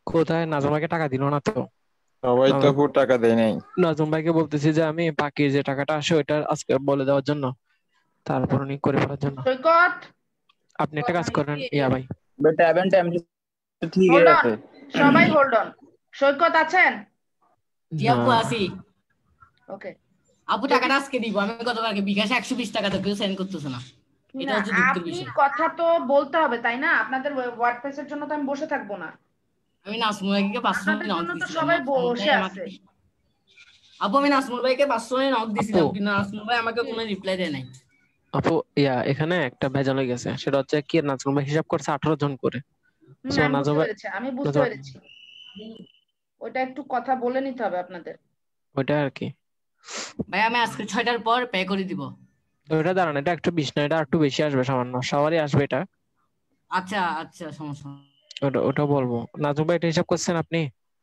কোথায়? নাজম ভাইকে টাকা দিল না তো। সবাই তো নাজম টাকা দেয় নাই। নাজম ভাইকে বলতেছি যে আমি বাকি যে টাকাটা আসে ওইটা আজকে বলে দেওয়ার জন্য, তারপর উনি করে ফেলার জন্য। সৈকত, আপনি একটা কাজ করেন ইয়া ভাই। ট্যাব এন্ড টাইম ঠিক হোল্ড অন, আছে। সবাই হোল্ড অন। সৈকত আছেন? জি আপু আছি। ওকে আপু টাকাটা আজকে দিব। আমি গতকালকে বিকাশে 120 টাকা তো কেউ সেন্ড করতেছে না, এটা না, হচ্ছে দুঃখের আপনি বিষয়। কথা তো বলতে হবে তাই না? আপনাদের ওয়ার্ডপ্রেসের জন্য তো আমি বসে থাকবো না। আমি নাসমুল ভাইকে 500 আপনাদের নক জন্য তো দিছিলাম, সবাই নাসমুল ভাই বসে আমাকে। আছে। আপু আমি নাসমুল ভাইকে 500 নক দিছিলাম, আপু কিন্তু নাসমুল ভাই আমাকে কোনো রিপ্লাই দেয় নাই। আপু এখানে একটা ভেজাল হয়ে গেছে, সেটা হচ্ছে কি নাজমুল ভাই হিসাব করছে 18 জন করে। সো আমি নাজমুল বুঝতে ভাই পেরেছি, আমি বুঝতে পেরেছি। ওইটা একটু কথা বলে নিতে হবে আপনাদের। ওইটা আর কি। ভাই আমি আজকে 6টার পর পে করে দিব। ওইটা দাঁড়ান, এটা একটু 20 না, এটা একটু বেশি আসবে, সামান্য সবারই আসবে এটা। আচ্ছা আচ্ছা, সমস্যা নেই। ওটা বলবো। নাজমুল ভাই এটা হিসাব করছেন আপনি?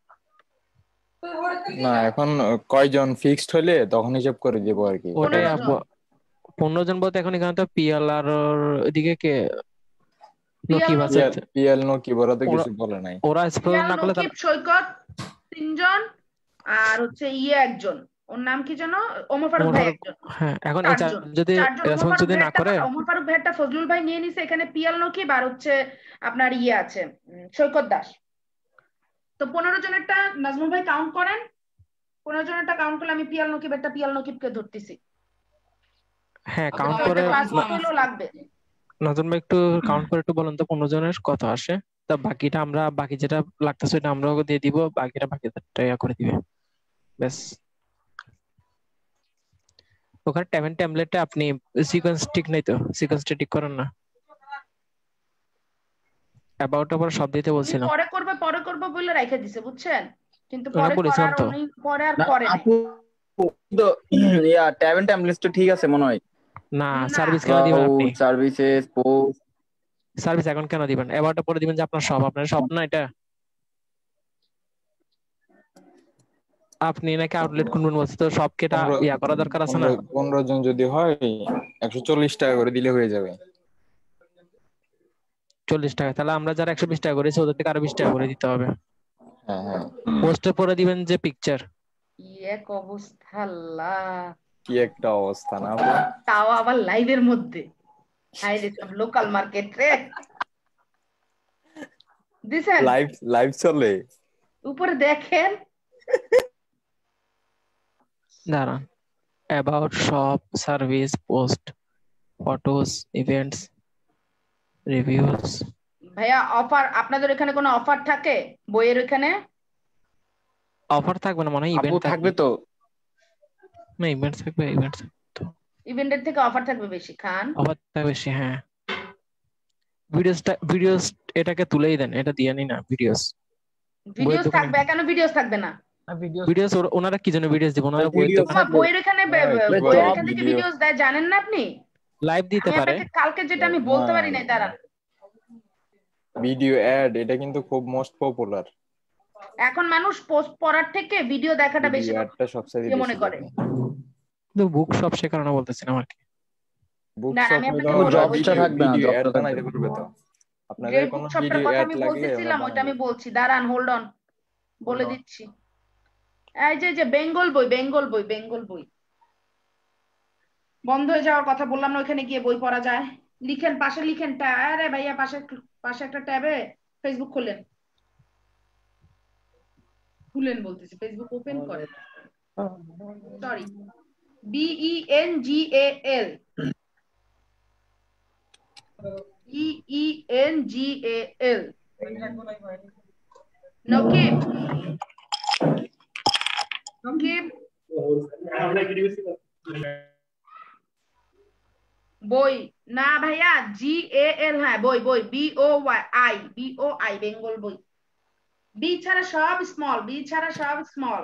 না, এখন কয়জন ফিক্সড হলে তখন হিসাব করে দিব আর কি। ওটাই 15 জন। 15 জন বলতে এখন এখানে তো পিএল আর ওইদিকে কে পিয়াল নকিব আছে। নকিব, পিএল নো কি বড় তো ওরা কিছু বলে নাই। ওরা স্পেল পিয়াল না করলে নকিব, সৈকত 3 জন, আর হচ্ছে একজন, ওর নাম কি যেন, ওমর ফারুক ওমর ভাই ফারুক। একজন। হ্যাঁ, এখন এই 4 জন, যদি 4 জন। ওমর রেসপন্স ফারুক যদি না ভাইয়েরটা, করে। ওমর ফারুক ভাইয়েরটা ফজলুল ভাই নিয়ে নিছে। এখানে পিয়াল নকিব আর হচ্ছে আপনার আছে সৈকত দাস। তো 15 জনেরটা নাজমুল ভাই কাউন্ট করেন। 15 জনেরটা কাউন্ট করলে আমি পিয়াল নকিবেরটা পিয়াল নকিবকে ধরতেছি। হ্যাঁ, আপু কাউন্ট আমার করে। একটা পাসপোর্ট কনফার্ম হইলেও আছে। লাগবে। নজন ভাই একটু কাউন্ট করে একটু বলেন তো 15 জনের কত আসে। তা বাকিটা আমরা বাকি যেটা লাগতেছে ওটা আমরাও দিয়ে দিব, বাকিটা বাকিটা করে দিবে। ব্যাস। ওখানে ট্যাবলেটে আপনি সিকোয়েন্স ঠিক নাই তো, সিকোয়েন্সটা ঠিক করেন না। অ্যাবাউট পর সব দিতে উনি বলছিলাম। পরে করবে বলে রেখে দিছে, বুঝছেন? কিন্তু ওটা পরে বলেছিলাম করার তো। উনি পরে আর না করে নাই। আপু তো ট্যাব এন্ড টাইম লিস্ট ঠিক আছে মনে হয়। না, না, সার্ভিস কেন দিবেন আপনি? সার্ভিসেস পোস্ট সার্ভিস এখন কেন দিবেন? অ্যাবাউট পরে দিবেন যে আপনার সব না এটা। আপনি নাকি আউটলেট খুলবেন বলছে, তো সব কেটা 15 করা দরকার আছে না? 15 জন যদি হয় 140 টাকা করে দিলে হয়ে যাবে। 40 টাকা? তাহলে আমরা যারা 120 টাকা করেছি ওদের থেকে আরো 20 টাকা করে দিতে হবে। হ্যাঁ হ্যাঁ। পোস্টে পরে দিবেন যে পিকচার। কি এক অবস্থা আল্লাহ! কি একটা অবস্থা না আপু? তাও আবার লাইভের মধ্যে। হাই রে, সব লোকাল মার্কেট রে। দিছেন? লাইভ লাইভ চলে। উপরে দেখেন। দাঁড়ান, about shop, service, post, photos, events, reviews. ভাইয়া অফার, আপনাদের এখানে কোনো অফার থাকে বইয়ের এখানে? অফার থাকবে না মনে হয়, আপু ইভেন্ট থাকবে। থাকবে তো। না, ইভেন্ট থাকবে, ইভেন্ট তো। ইভেন্টের থেকে অফার থাকবে বেশি খান। অফার থাকবে বেশি, হ্যাঁ। ভিডিওস এটাকে তুলেই দেন, এটা দিয়ে নি না ভিডিওস। বইয়ের ভিডিওস দোকানে থাকবে কেন? ভিডিওস থাকবে না? ভিডিওস ওনারা কি জন্য ভিডিওস দিব? ওনারা বইয়ের ভিডিও দোকানে ওমা, বইয়ের এখানে কি বইয়ের বলেন এখান থেকে ভিডিও? ভিডিওস দেয়, জানেন না আপনি? লাইভ দিতে আমি পারে। আপনাকে কালকে যেটা আমি না, বলতে পারি নাই, দাঁড়ান। ভিডিও অ্যাড এটা কিন্তু খুব মোস্ট পপুলার। এখন মানুষ পোস্ট পড়ার থেকে ভিডিও দেখাটা ভিডিও বেশি অ্যাডটা সবচেয়ে ইয়ে মনে বেশি করে। দেখে। কিন্তু বুক শপ সে কারণে বলতেছিলাম আর কি। বুক না, শপ আমি হলো আপনাকে ও বলি, ওই জবসটা যে থাকবে না, ভিডিও অ্যাড জবটা থাকবে বানাইতে না। পারবে তো। যে আপনাদের কোনো বুক শপটার ভিডিও কথা অ্যাড আমি লাগলে ওরা বলতেছিলাম ওইটা বানাই আমি দেবে। বলছি, দাঁড়ান, হোল্ড অন, বলে বলো। দিচ্ছি। এই যে বেঙ্গল বই, বেঙ্গল বই, বেঙ্গল বই বন্ধ হয়ে যাওয়ার কথা বললাম না, ওইখানে গিয়ে বই পড়া যায়। লিখেন, পাশে লিখেন, আরে ভাইয়া পাশে পাশে একটা ট্যাবে ফেসবুক খুলেন, খুলেন বলতেছি, ফেসবুক ওপেন করেন। সরি, BENGAL, BENGAL, নকিব, নকিব বই। না ভাইয়া, GAL, হ্যাঁ বই, বই BOI, বেঙ্গল বই। বি ছাড়া সব স্মল, বি ছাড়া সব স্মল।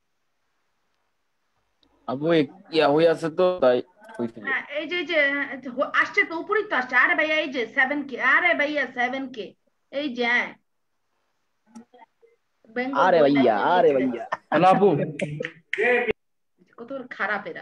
আপু হয়ে আছে তো তাই হইছিল। হ্যাঁ, এই যে আসছে তো, উপরেই তো আসছে। আরে ভাইয়া এই যে 7K, আরে ভাইয়া 7K, এই যে বেঙ্গল আরে বই ভাইয়া, লাইভে আরে দিয়েছে। ভাইয়া। হ্যালো আপু। কত খারাপ এরা।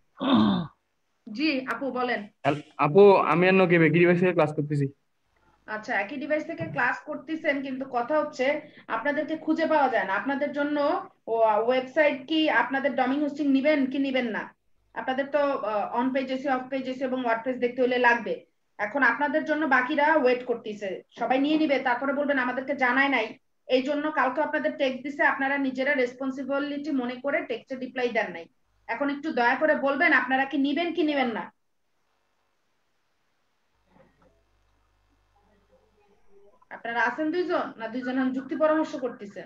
জি আপু বলেন। আপু আমি আর নকিবে গিরিবাস থেকে ক্লাস করতেছি। আচ্ছা, একই ডিভাইস থেকে ক্লাস করতেছেন, কিন্তু কথা হচ্ছে আপনাদেরকে খুঁজে পাওয়া যায় না। আপনাদের জন্য ওয়েবসাইট কি আপনাদের ডোমেইন হোস্টিং নিবেন কি নিবেন না? আপনাদের তো অন পেজ এসে অফ পেজ এসে এবং ওয়ার্ডপ্রেস দেখতে হলে লাগবে। এখন আপনাদের জন্য বাকিরা ওয়েট করতেছে, সবাই নিয়ে নিবে, তারপরে বলবেন আমাদেরকে জানায় নাই। এই জন্য কালকে আপনাদের টেক্সট দিছে, আপনারা নিজেরা রেসপন্সিবিলিটি মনে করে টেক্সটে রিপ্লাই দেন নাই। এখন একটু দয়া করে বলবেন আপনারা কি নিবেন কি নিবেন না? আপনারা আছেন দুইজন, না দুইজন যুক্তি পরামর্শ করতেছেন?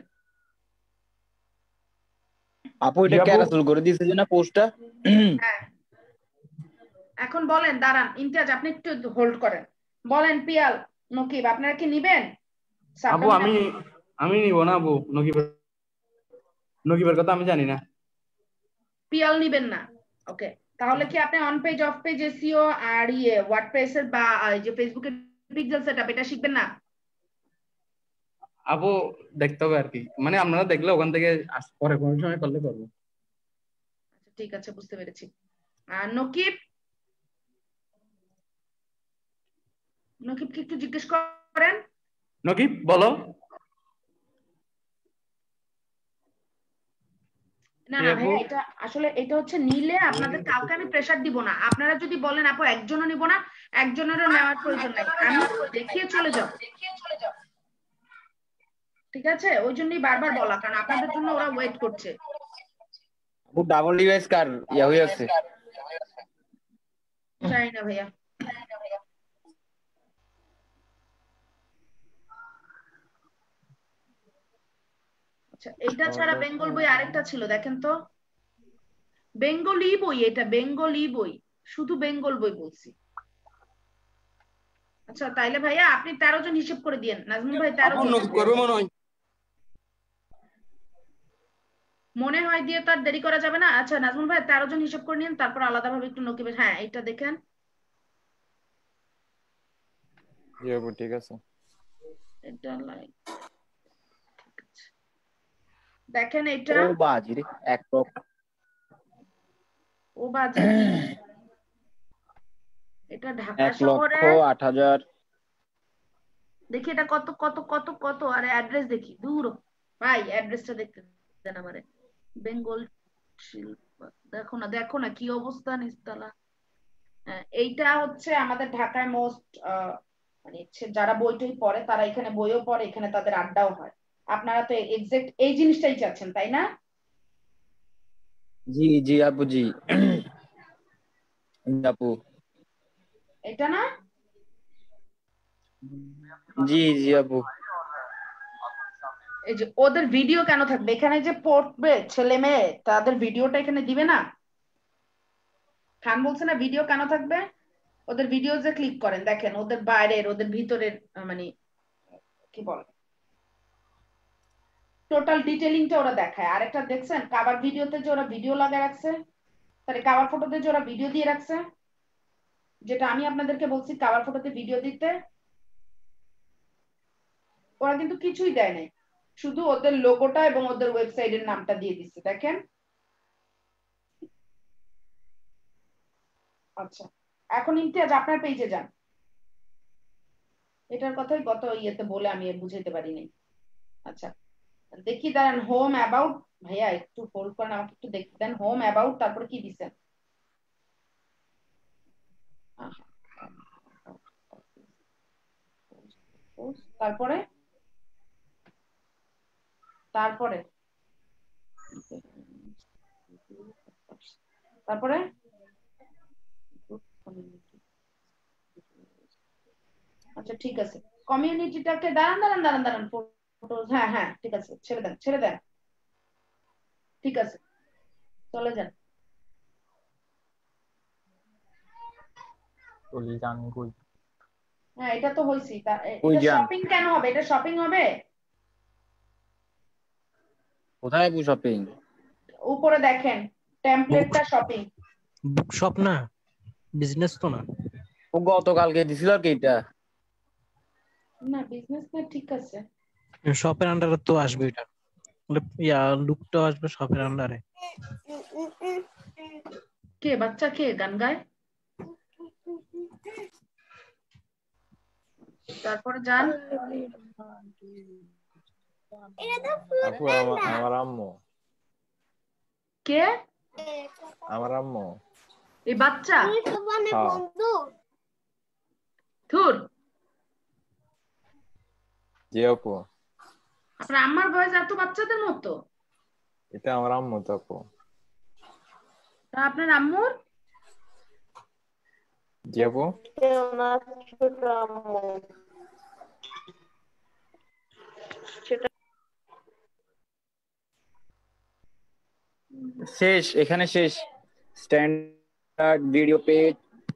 আপু এটা ক্যান্সেল করে দিয়েছে যে না পোস্টটা। হ্যাঁ, এখন বলেন, দাঁড়ান ইমতিয়াজ আপনি একটু হোল্ড করেন। বলেন পিয়াল, নকিব, আপনারা কি নিবেন? আপু আমি নিব না আপু, নকিবের কথা আমি জানি না। পিয়াল নিবেন না, ওকে। তাহলে কি আপনি on page off page SEO আর ওয়ার্ডপ্রেস এর বা যে ফেসবুকের পিক্সেল সেটআপ এটা শিখবেন না? আপু দেখতে হবে আর কি, মানে আপনারা দেখলে ওখান থেকে পরে কোনো সময় করলে করবো। আচ্ছা ঠিক আছে, বুঝতে পেরেছি। আর নকিব কি একটু জিজ্ঞেস করেন। নকিব বলো। না না ভাই, এটা আসলে এটা হচ্ছে নিলে আপনাদের কাউকে আমি প্রেসার দিব না। আপনারা যদি বলেন আপু একজনও নিব না, একজনেরও নেওয়ার প্রয়োজন নাই, আমি দেখিয়ে চলে যাব। ঠিক আছে, ওই জন্যই বারবার বলা, কারণ আপনাদের জন্য ওরা ওয়েট করছে। আপু ডাবল ডিভাইস কার ইয়া হয়ে আছে? জানি না ভাইয়া। আচ্ছা, এইটা ছাড়া বেঙ্গল বই আরেকটা ছিল, দেখেন তো। বেঙ্গলি বই, এটা বেঙ্গলি বই, শুধু বেঙ্গল বই বলছি। আচ্ছা তাইলে ভাইয়া আপনি 13 জন হিসেব করে দিয়েন। নাজমুল ভাই 13 জন মনে হয় দিয়ে তো আর দেরি করা যাবে না। আচ্ছা নাজমুল ভাই 13 জন হিসেব করে নিন, তারপর আলাদাভাবে একটু নকিবের। হ্যাঁ এটা দেখেন। জি আপু ঠিক আছে। এটা লাইক দেখেন, এটা ও বাজি রে এক টপ। ও বাজি কি? এটা ঢাকা 1,08,000। দেখি এটা কত কত কত কত, আরে অ্যাড্রেস দেখি দূর। ভাই অ্যাড্রেসটা দেখতে দেন আমারে। বেঙ্গল দেখো না, দেখো না কি অবস্থা নিস্তালা। এইটা হচ্ছে আমাদের ঢাকায় মোস্ট মানে যারা বই টই পড়ে তারা এখানে বইও পড়ে, এখানে তাদের আড্ডাও হয়। আপনারা তো এক্সাক্ট এই জিনিসটাই চাচ্ছেন, তাই না? জি জি আপু জি। আপু এটা না? জি জি আপু। এই যে ওদের ভিডিও কেন থাকবে এখানে, যে পড়বে ছেলে মেয়ে তাদের ভিডিওটা এখানে দিবে না? খান বলছে না ভিডিও কেন থাকবে? ওদের ভিডিও যে ক্লিক করেন দেখেন, ওদের বাইরের ওদের ভিতরের মানে কি বলে টোটাল ডিটেলিংটা ওরা দেখায়। আরেকটা দেখছেন কাভার ভিডিওতে যে ওরা ভিডিও লাগায় রাখছে, তাহলে কাভার ফটোতে যে ওরা ভিডিও দিয়ে রাখছে, যেটা আমি আপনাদেরকে বলছি কাভার ফটোতে ভিডিও দিতে, ওরা কিন্তু কিছুই দেয় নাই, শুধু ওদের লোগোটা এবং ওদের ওয়েবসাইটের নামটা দিয়ে দিচ্ছে, দেখেন। আচ্ছা এখন ইমতিয়াজ আপনার পেজে যান। এটার কথাই গত ইয়েতে বলে আমি বুঝাইতে পারিনি। আচ্ছা দেখি দাঁড়ান, হোম অ্যাবাউট, ভাইয়া একটু হোল্ড করেন, আমাকে একটু দেখতে দেন। হোম অ্যাবাউট তারপরে কি দিচ্ছেন? তারপরে তারপরে তারপরে আচ্ছা ঠিক আছে, কমিউনিটিটাকে দাঁড়ান দাঁড়ান দাঁড়ান দাঁড়ান ফটো, হ্যাঁ হ্যাঁ ঠিক আছে, ছেড়ে দেন ছেড়ে দেন, ঠিক আছে চলে যান। হ্যাঁ এটা তো হয়েছি, এটা শপিং কেন হবে? এটা শপিং হবে? কোথায় আপু শপিং? উপরে দেখেন টেমপ্লেটটা শপিং। বুক শপ না, বিজনেস তো না। ও গতকালকে দিছিল আর কি এটা। না বিজনেস না, ঠিক আছে শপের আন্ডারে তো আসবে এটা, ইয়া লুকটা আসবে শপের আন্ডারে। কে বাচ্চা কে গান গায়? তারপরে যান। আপু আমার আম্মু। কে? আমার আম্মু। এই বাচ্চা? হ্যাঁ। ধুর, জি আপু, আপনার আম্মার বয়স এত বাচ্চাদের মতো? এটা আমার আম্মু তো আপু। তা আপনার আম্মুর? জি আপু, শেষ, এখানে শেষ। Standard video page.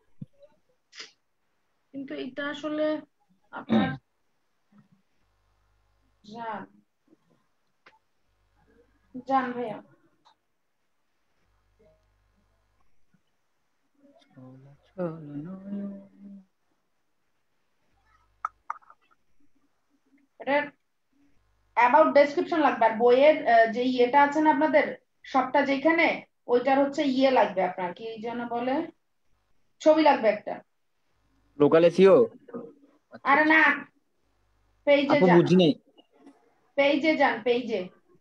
কিন্তু এটা আসলে আপনার যান যান ভাইয়া। এটার অ্যাবাউট ডেসক্রিপশন লাগবে, আর বইয়ের যে ইয়েটা আছে না আপনাদের সবটা যেখানে, ওইটার হচ্ছে ইয়ে লাগবে আপনার, কি যেন বলে, ছবি লাগবে একটা। Local SEO. আরে না, পেজে আপু যান, বুঝিনি। পেজে যান, পেজে।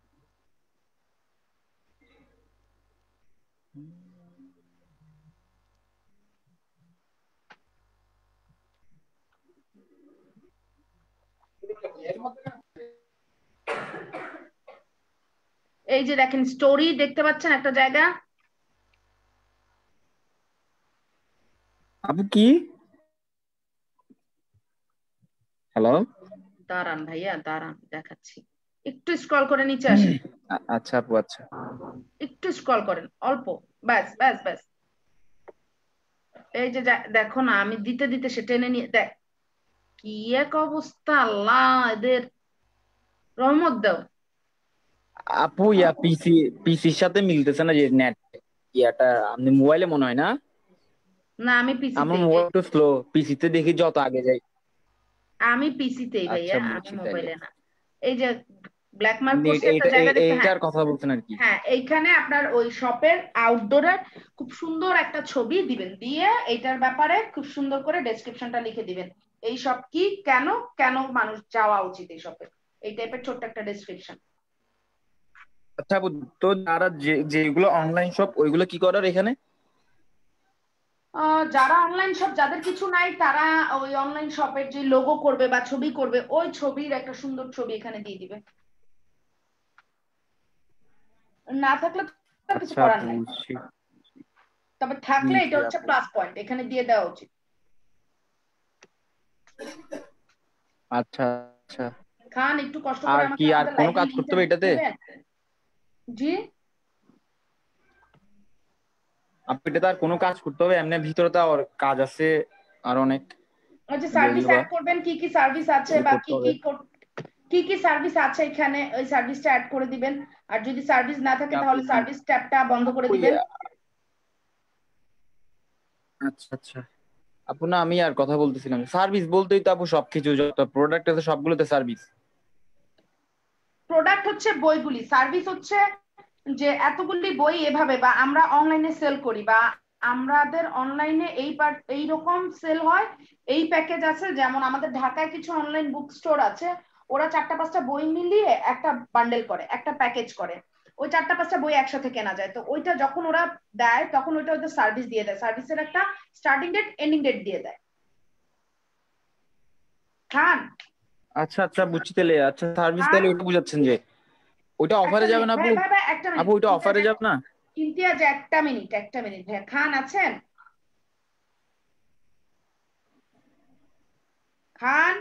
এই যে দেখেন স্টোরি দেখতে পাচ্ছেন একটা জায়গা। আপু কি? হ্যালো। দাঁড়ান ভাইয়া, দাঁড়ান দেখাচ্ছি। একটু স্ক্রল করে নিচে আসেন, আচ্ছা আপু, আচ্ছা। একটু স্ক্রল করেন অল্প, ব্যাস ব্যাস ব্যাস। এই যে দেখো না, আমি দিতে দিতে সে টেনে নিয়ে দেখ, কি এক অবস্থা, আল্লাহ এদের রহমত দাও। আপু ইয়া পিসির সাথে মিলতেছে না যে নেট ইয়াটা। আপনি মোবাইলে মনে হয় না? না আমি আমার পিসিতেই, মোবাইল একটু স্লো, পিসিতে দেখি যত আগে যাই। আমি পিসিতেই আচ্ছা ভাইয়া, আমি বুঝছি তাইলে। মোবাইলে না। এই যে ব্ল্যাক মার্ক নেট করছে একটা জায়গা দেখতে, হ্যাঁ এইটার কথা বলছেন আর কি? হ্যাঁ, এইখানে আপনার ওই শপের আউটডোরের খুব সুন্দর একটা ছবি দিবেন, দিয়ে এইটার ব্যাপারে খুব সুন্দর করে ডেসক্রিপশনটা লিখে দিবেন। এই শপ কি, কেন কেন মানুষ যাওয়া উচিত এই শপে, এই টাইপের ছোট্ট একটা ডেসক্রিপশন। আচ্ছা আপু, তো যারা যেগুলো অনলাইন শপ ওইগুলো কি করার এখানে? যারা অনলাইন শপ, যাদের কিছু নাই, তারা ওই অনলাইন শপের যে লোগো করবে বা ছবি করবে, ওই ছবির একটা সুন্দর ছবি এখানে দিয়ে দিবে। না থাকলে তো কিছু আচ্ছা করার আপু নাই, বুঝছি। তবে থাকলে জি এটা হচ্ছে আপু। প্লাস পয়েন্ট, এখানে দিয়ে দেওয়া উচিত। আচ্ছা আচ্ছা। খান, একটু কষ্ট আর করে কি, আমাকে আর আমাদের কোনো লাইভের কাজ করতে লিংকটা হবে এটাতে? দেবেন। জি, আপু এটাতে আর কোনো কাজ করতে হবে? এমনি ভিতরে তো আর কাজ আছে আর অনেক, ওই যে সার্ভিস যেগুলো বা অ্যাড করবেন, কি কি সার্ভিস আছে ওগুলো বা করতে হবে। কি কি সার্ভিস আছে এখানে, ওই সার্ভিসটা অ্যাড করে দিবেন। আর যদি সার্ভিস না থাকে আপু তাহলে জি। সার্ভিস ট্যাবটা বন্ধ করে আপু দিবেন। আচ্ছা আচ্ছা। আপু না, আমি আর কথা বলতেছিলাম, সার্ভিস বলতেই তো আপু সবকিছু, যত প্রোডাক্ট আছে সবগুলোতে সার্ভিস। প্রোডাক্ট হচ্ছে বইগুলি, সার্ভিস হচ্ছে যে এতগুলি বই এভাবে, বা আমরা অনলাইনে সেল করি, বা আমাদের অনলাইনে এইরকম সেল হয়, এই প্যাকেজ আছে। যেমন আমাদের ঢাকায় কিছু অনলাইন বুক স্টোর আছে, ওরা 4-5টা বই মিলিয়ে একটা বান্ডেল করে, একটা প্যাকেজ করে, ওই 4-5টা বই একসাথে কেনা যায়। তো ওইটা যখন ওরা দেয় তখন ওইটা ওদের সার্ভিস দিয়ে দেয়, সার্ভিসের একটা স্টার্টিং ডেট এন্ডিং ডেট দিয়ে দেয়। খান, আচ্ছা আচ্ছা বুঝছি তাহলে। আচ্ছা সার্ভিস খান, তাহলে ওটা বুঝাচ্ছেন যে ওইটা একটা অফারে যাবে মিনিট না ভাই আপু? ভাই ভাই, একটা আপু মিনিট ওইটা অফারে যাবে না? ইমতিয়াজ, একটা মিনিট, একটা মিনিট ভাইয়া। খান আছেন? খান,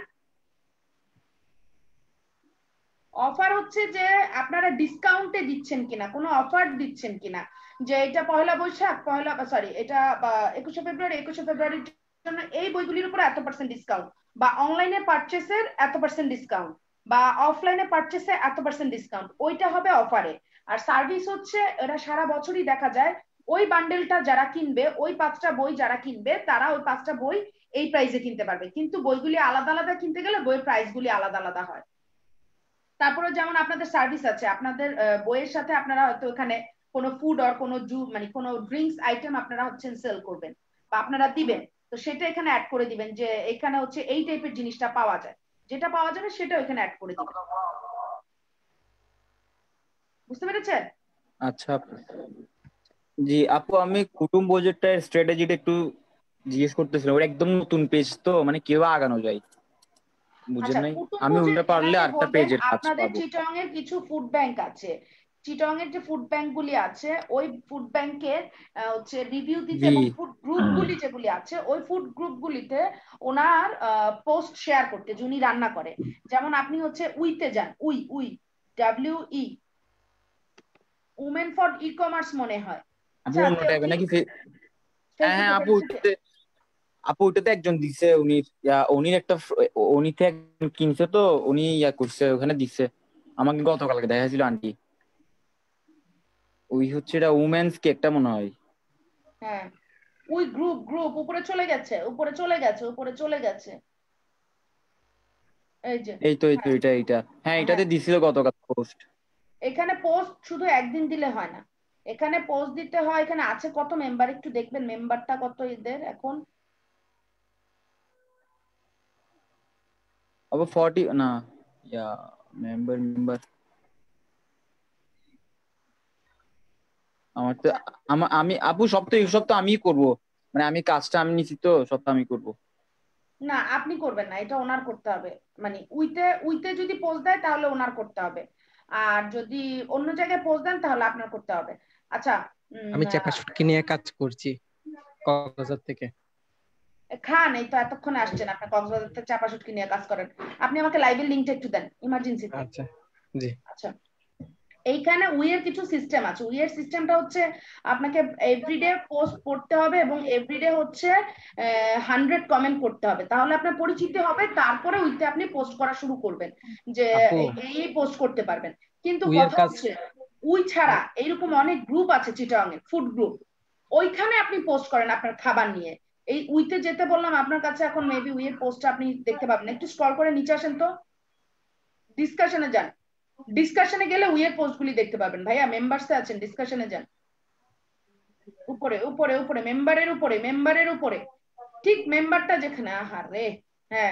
অফার হচ্ছে যে আপনারা ডিসকাউন্টে দিচ্ছেন কিনা, কোনো অফার দিচ্ছেন কিনা, যে এটা পয়লা বৈশাখ, পয়লা সরি এটা 21শে ফেব্রুয়ারির জন্য এই বইগুলির উপর এত% ডিসকাউন্ট, বা অনলাইনে পারচেসের এত% ডিসকাউন্ট, বা অফলাইনে পারচেসে এত% ডিসকাউন্ট, ওইটা হবে অফারে। আর সার্ভিস হচ্ছে এটা সারা বছরই দেখা যায়, ওই বান্ডেলটা যারা কিনবে, ওই 5টা বই যারা কিনবে, তারা ওই 5টা বই এই প্রাইসে কিনতে পারবে, কিন্তু বইগুলি আলাদা আলাদা কিনতে গেলে বইয়ের প্রাইস গুলি আলাদা আলাদা হয়। তারপরে যেমন আপনাদের সার্ভিস আছে, আপনাদের বইয়ের সাথে আপনারা হয়তো এখানে কোনো ফুড আর কোনো মানে কোনো ড্রিঙ্কস আইটেম আপনারা হচ্ছেন সেল করবেন বা আপনারা দিবেন, তো সেটা এখানে অ্যাড করে দিবেন যে এখানে হচ্ছে এই টাইপের জিনিসটা পাওয়া যায়, যেটা পাওয়া যাবে সেটা এখানে অ্যাড করে দিবেন। বুঝতে পেরেছেন? আচ্ছা জি আপু, আমি কুটুম প্রজেক্টের স্ট্র্যাটেজিটা একটু জিজ্ঞেস করতেছিলাম। ওটা একদম নতুন পেজ তো, মানে কিভাবে আগানো যায় বুঝেন আচ্ছা, নাই। কুটুম আমি ওইটা প্রজেক্ট পারলে এনাকে আরেকটা বলবেন পেজের কাজ আপনাদের পাবো। চিটং এর কিছু ফুড ব্যাংক আছে, চিটং এর যে ফুড ব্যাংক গুলি আছে ওই ফুড ব্যাংকের হচ্ছে রিভিউ দিতে জি এবং ফুড গ্রুপ গুলি যেগুলি আছে ওই ফুড গ্রুপ গুলিতে ওনার পোস্ট শেয়ার করতে, যিনি রান্না করে। যেমন আপনি হচ্ছে উইতে যান, we we WE, women for e commerce মনে হয়। আপু আচ্ছা অন্য কেউ টাইপের কি নাকি হ্যাঁ হ্যাঁ ফেসবুকে আপু পেজটাতে? ওইটাতে, আপু ওইটাতে একজন দিছে, উনির একটা উনিতে একজন কিনছে তো, উনি ইয়া করছে ওখানে দিছে আমাকে গতকালকে দেখাছিল আন্টি। ওই হচ্ছে এটা উমেন্স কেকটা মনে হয়। হ্যাঁ, উই গ্রুপ গ্রুপ উপরে চলে গেছে, উপরে চলে গেছে, উপরে চলে গেছে, এই যে। এই তো হ্যাঁ এটা হ্যাঁ হ্যাঁ, এটাতে দিছিল গতকাল পোস্ট। এখানে পোস্ট শুধু একদিন দিলে হয় না, এখানে পোস্ট দিতে হয়। এখানে আছে কত মেম্বার একটু দেখবেন, মেম্বারটা কত এদের এখন। আবার 40 না, ইয়া মেম্বার আমার তো, আমি আপু সব তো এইসব তো আমিই করবো, মানে আমি কাজটা আমি নিছি তো, সব তো আমি করবো। না আপনি করবেন না, এটা ওনার করতে হবে। মানে উইতে উইতে যদি পোস্ট দেয় তাহলে ওনার করতে হবে, আর যদি অন্য জায়গায় পোস্ট দেন তাহলে আপনার করতে হবে। আচ্ছা আমি চাপা শুটকি নিয়ে কাজ করছি কক্সবাজার থেকে। খান, এই তো এতক্ষণে আসছেন, আপনার কক্সবাজার থেকে চাপা শুটকি নিয়ে কাজ করেন। আপনি আমাকে লাইভের লিঙ্কটা একটু দেন ইমার্জেন্সিতে। আচ্ছা জি। আচ্ছা, এইখানে উইয়ের কিছু সিস্টেম আছে। উইয়ের সিস্টেমটা হচ্ছে আপনাকে এভরিডে পোস্ট করতে হবে এবং এভরিডে হচ্ছে 100 কমেন্ট করতে হবে, তাহলে আপনার পরিচিতি হবে। তারপরে উইতে আপনি পোস্ট করা শুরু করবেন যে আপু এই পোস্ট করতে পারবেন। কিন্তু উইয়ের কথা কাজ হচ্ছে উই ছাড়া এইরকম অনেক গ্রুপ আছে চিটাং এ, ফুড গ্রুপ, ওইখানে আপনি পোস্ট করেন আপনার খাবার নিয়ে। এই উইতে যেতে বললাম আপনার কাছে, এখন মেবি উইয়ের পোস্টটা আপনি দেখতে পাবেন। একটু স্ক্রল করে নিচে আসেন তো, ডিসকাশনে যান। ডিসকাশনে গেলে উইয়ের পোস্টগুলি দেখতে পাবেন। ভাইয়া মেম্বারসে আছেন, ডিসকাশনে যান, উপরে উপরে উপরে মেম্বারের উপরে, মেম্বারের উপরে, ঠিক মেম্বারটা যেখানে, আহার রে, হ্যাঁ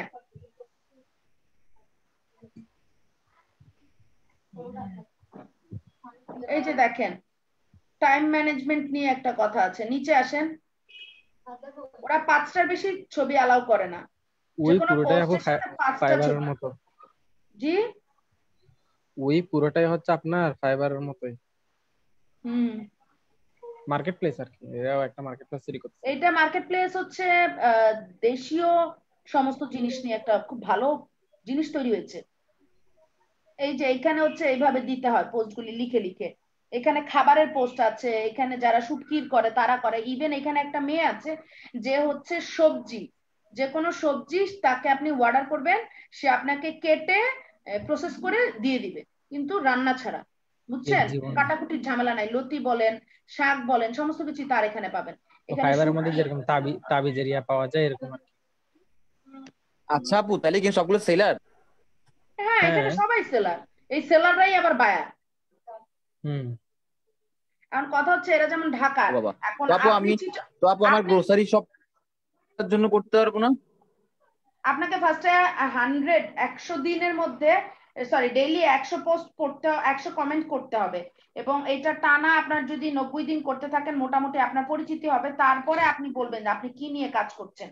এই যে দেখেন টাইম ম্যানেজমেন্ট নিয়ে একটা কথা আছে, নিচে আসেন। ওরা 5টার বেশি ছবি অ্যালাউ করে না, যে ওই কোনো পুরোটাই আপু পোস্টের সাথে 5টা ফাইবারের ছবি। মতো। জি ওই পুরোটাই হচ্ছে আপনার ফাইবারের মতোই হুম, মার্কেট প্লেস আর কি, এরাও একটা মার্কেট প্লেস তৈরি করছে। এইটা মার্কেট প্লেস হচ্ছে দেশীয় সমস্ত জিনিস নিয়ে একটা খুব ভালো জিনিস তৈরি হয়েছে। এই যে এখানে হচ্ছে এইভাবে দিতে হয় পোস্টগুলি লিখে লিখে। এখানে খাবারের পোস্ট আছে, এখানে যারা শুটকির করে তারা করে। ইভেন এখানে একটা মেয়ে আছে যে হচ্ছে সবজি, যে কোনো সবজি তাকে আপনি অর্ডার করবেন, সে আপনাকে কেটে প্রসেস করে দিয়ে দিবে, কিন্তু রান্না ছাড়া। এর বুঝছেন? জীবন কাটাকুটির ঝামেলা নাই, লতি বলেন শাক বলেন সমস্ত কিছু তার এখানে পাবেন। এখানে ফাইবারের মধ্যে শুটকি, যেরকম তাবিজের ইয়া পাওয়া যায় এরকম আর কি। আচ্ছা আপু, তাহলে কি সবগুলো সেলার? হ্যাঁ এখানে হ্যাঁ সবাই সেলার, এই সেলাররাই আবার বায়ার। হুম। এখন কথা হচ্ছে এরা যেমন ও ঢাকার, বাবা, এখন তো আপু আপনি আমি, তো আপু আমার আপনি গ্রোসারি শপের জন্য করতে পারবো না? আপনাকে ফার্স্টে 100 দিনের মধ্যে, সরি ডেইলি 100 পোস্ট করতে, 100 কমেন্ট করতে হবে। এবং এটা টানা আপনার যদি 90 দিন করতে থাকেন মোটামুটি আপনার পরিচিতি হবে। তারপরে আপনি বলবেন যে আপনি কি নিয়ে কাজ করছেন।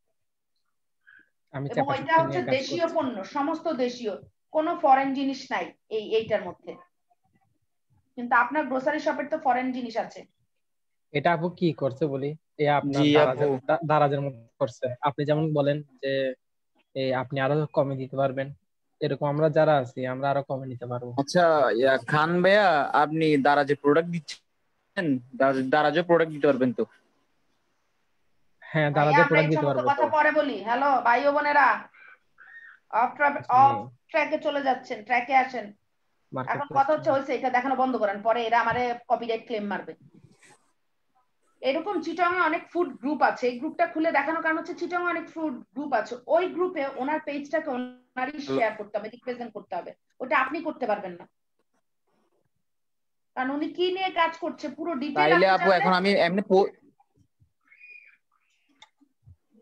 আমি এবং চাপা ওইটা শুটকি হচ্ছে নিয়ে কাজ দেশীয় করছি। পণ্য, সমস্ত দেশীয়, কোনো ফরেন জিনিস নাই এইটার মধ্যে। কিন্তু আপনার গ্রোসারি শপের তো ফরেন জিনিস আছে। এটা আপু কি করছে বলি, এ জি আপনার আপু। দারাজের মতো করছে। আপনি যেমন বলেন যে আপনি আরো কমে দিতে পারবেন, এরকম আমরা যারা আছি আমরা আরো কমে নিতে পারবো। আচ্ছা খান ভাইয়া, আপনি দারাজে প্রোডাক্ট দিচ্ছেন, দারাজে প্রোডাক্ট দিতে পারবেন তো? হ্যাঁ ভাইয়া দারাজের আমরা প্রোডাক্ট এই দিতে সমস্ত পারবো তো। কথা পরে বলি। হ্যালো ভাই ও বোনেরা, অফ ট্র্যাকে চলে যাচ্ছেন, ট্র্যাকে আসেন। মার্কেট এখন প্লেস। কথা হচ্ছে হয়েছে এটা দেখানো বন্ধ করেন, পরে এরা আমারে কপিরাইট ক্লেম মারবে। এরকম চিটং এ অনেক ফুড গ্রুপ আছে, এই গ্রুপটা খুলে দেখানোর কারণ হচ্ছে চিটং এ অনেক ফুড গ্রুপ আছে, ওই গ্রুপে ওনার পেজটাকে ওনারই শেয়ার করতে হবে, রিপ্রেজেন্ট করতে হবে। ওটা আপনি করতে পারবেন না, কারণ উনি কি নিয়ে কাজ করছে পুরো ডিটেল তাইলে আপনি আপু জানলে। এখন আমি এমনি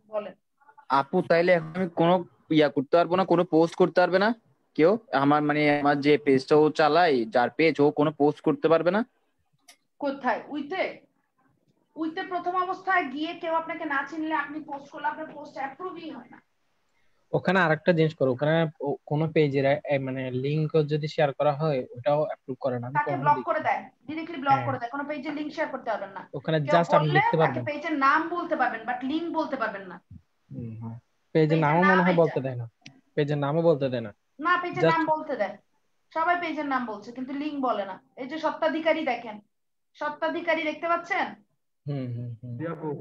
বলেন। আপু তাইলে এখন আমি কোনো করতে পারবো না, কোনো পোস্ট করতে পারবে না কেউ? আমার মানে আমার যে পেজটা ও চালাই, যার পেজ, ও কোনো পোস্ট করতে পারবে না? কোথায়? উইতে? উইতে প্রথম অবস্থায় গিয়ে কেউ আপনাকে না চিনলে আপনি পোস্ট করলে আপনার পোস্ট অ্যাপ্রুভই হয় না। ওখানে আরেকটা জিনিস করো, ওখানে কোনো পেজের মানে লিংক যদি শেয়ার করা হয় ওটাও অ্যাপ্রুভ করে না, আমি তাকে কখনো ব্লক দেখি। করে দেয়, ডিরেক্টলি ব্লক হ্যাঁ, করে দেয়। কোনো পেজের লিংক শেয়ার করতে পারবেন না। ওখানে কেউ জাস্ট আপনি বললে লিখতে তাকে পারবেন। পেজের নাম বলতে পারবেন, বাট লিংক বলতে পারবেন না। পেজের পেজের নামও নাম মনে হয় এটা বলতে দেয় না, পেজের নামও বলতে দেয় না। না, পেজের নাম জাস্ট বলতে দেয়। সবাই পেজের নাম বলছে কিন্তু লিংক বলে না। এই যে সত্ত্বাধিকারী দেখেন, সত্ত্বাধিকারী দেখতে পাচ্ছেন? হুম হুম হুম। জি আপু।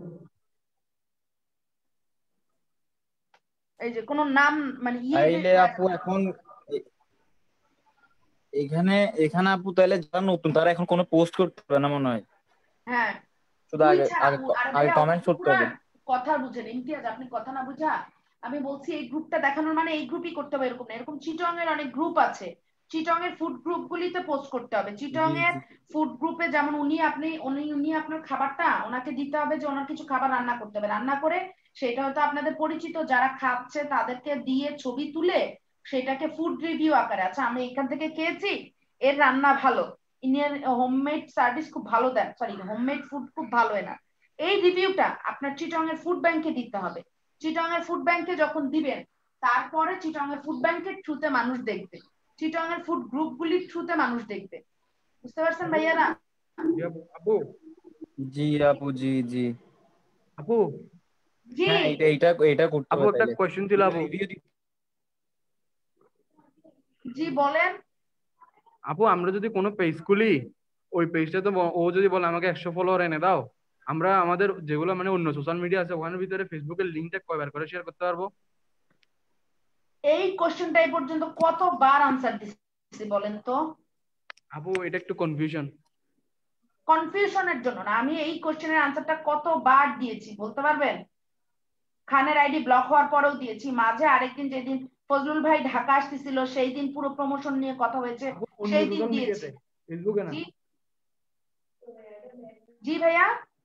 এই যে কোনো নাম মানে তাইলে আপু এখন এখানে এখানে আপু তাহলে যারা নতুন তারা এখন কোনো পোস্ট করতে পারবে না মনে হয়, হ্যাঁ, শুধু উই আগে ছাড়া আগে আরে আগে ভাইয়া কমেন্টস করতে পুরা হবে। কথা বুঝেন ইমতিয়াজ, আপনি কথা না বুঝা। আমি বলছি এই গ্রুপটা দেখানোর মানে এই গ্রুপই করতে হবে এরকম না। এরকম চিটং এর অনেক গ্রুপ আছে, চিটং এর ফুড গ্রুপ গুলিতে পোস্ট করতে হবে। চিটং জি এর জি ফুড গ্রুপে যেমন উনি আপনার খাবারটা ওনাকে দিতে হবে, যে ওনার কিছু খাবার রান্না করতে হবে, রান্না করে সেটা হয়তো আপনাদের পরিচিত যারা খাচ্ছে তাদেরকে দিয়ে ছবি তুলে সেটাকে ফুড রিভিউ আকারে, আচ্ছা আমি এখান থেকে খেয়েছি, এর রান্না ভালো, ইন্ডিয়ান হোমমেড সার্ভিস খুব ভালো দেন, সরি হোমমেড ফুড খুব ভালো এনা, এই রিভিউটা আপনার চিটং এর ফুড ব্যাংকে দিতে হবে। চিটং এর ফুড ব্যাংকে যখন দিবেন, তারপরে চিটং এর ফুড ব্যাংকের থ্রুতে মানুষ দেখবে, চিটং এর ফুড গ্রুপ গুলির থ্রুতে মানুষ দেখবে। বুঝতে পারছেন ভাইয়ারা? জি আপু। আপু। জি আপু, জি জি। আপু। জি হ্যাঁ, এটা এটা এটা করতে আপু হবে একটা তাইলে। কোয়েশ্চেন ছিল আপু। রিভিউ। জি বলেন। আপু আমরা যদি কোনো পেজ খুলি, ওই পেজটা তো ও যদি বলে আমাকে 100 ফলোয়ার এনে দাও, আমরা আমাদের যেগুলো মানে অন্য সোশ্যাল মিডিয়া আছে ওখানের ভিতরে ফেসবুকের লিঙ্কটা কয়বার করে শেয়ার করতে পারবো? এই কোশ্চেনটা এই পর্যন্ত কতবার আনসার দিচ্ছি বলেন তো? আপু এটা একটু কনফিউশন। কনফিউশনের জন্য না, আমি এই কোশ্চেনের আনসারটা কতবার দিয়েছি বলতে পারবেন? খানের আইডি ব্লক হওয়ার পরেও দিয়েছি, মাঝে আরেকদিন যেদিন ফজলুল ভাই ঢাকা আসতেছিল সেই দিন পুরো প্রমোশন নিয়ে কথা হয়েছে, আপু অন্য সেই দিন সোশ্যাল দিয়েছি। মিডিয়াতে, ফেসবুকে না। জি জি ভাইয়া,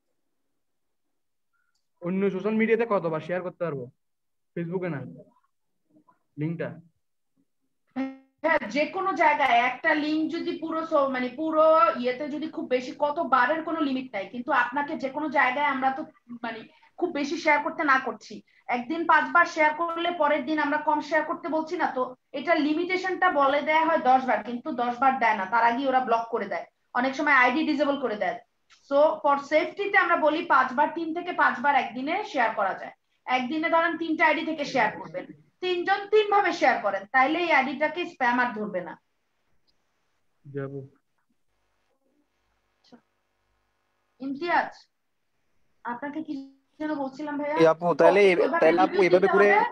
অন্য সোশ্যাল মিডিয়াতে কতবার শেয়ার করতে পারবো, ফেসবুকে না লিঙ্কটা? হ্যাঁ যে কোনো জায়গায় একটা লিঙ্ক যদি পুরো মানে পুরো ইয়েতে যদি খুব বেশি কতবারের কোনো লিমিট নাই, কিন্তু আপনাকে যে কোনো জায়গায় আমরা তো মানে খুব বেশি শেয়ার করতে না করছি, একদিন 5 বার শেয়ার করলে পরের দিন আমরা কম শেয়ার করতে বলছি না তো, এটা লিমিটেশনটা বলে দেয়া হয় 10 বার, কিন্তু 10 বার দেয় না, তার আগে ওরা ব্লক করে দেয়, অনেক সময় আইডি ডিসেবল করে দেয়। সো ফর সেফটিতে আমরা বলি 5 বার, 3 থেকে 5 বার একদিনে শেয়ার করা যায়। একদিনে ধরেন 3টা আইডি থেকে শেয়ার করবেন, 3 জন 3 ভাবে শেয়ার করেন, তাইলে এই আইডিটাকে স্প্যামার ধরবে না। যাবো। ইমতিয়াজ, আপনাকে কি যেন বলছিলাম ভাইয়া? আপু তাহলে ওইভাবে তাহলে আপু রিভিউ এইভাবে দিতে করে, হবে।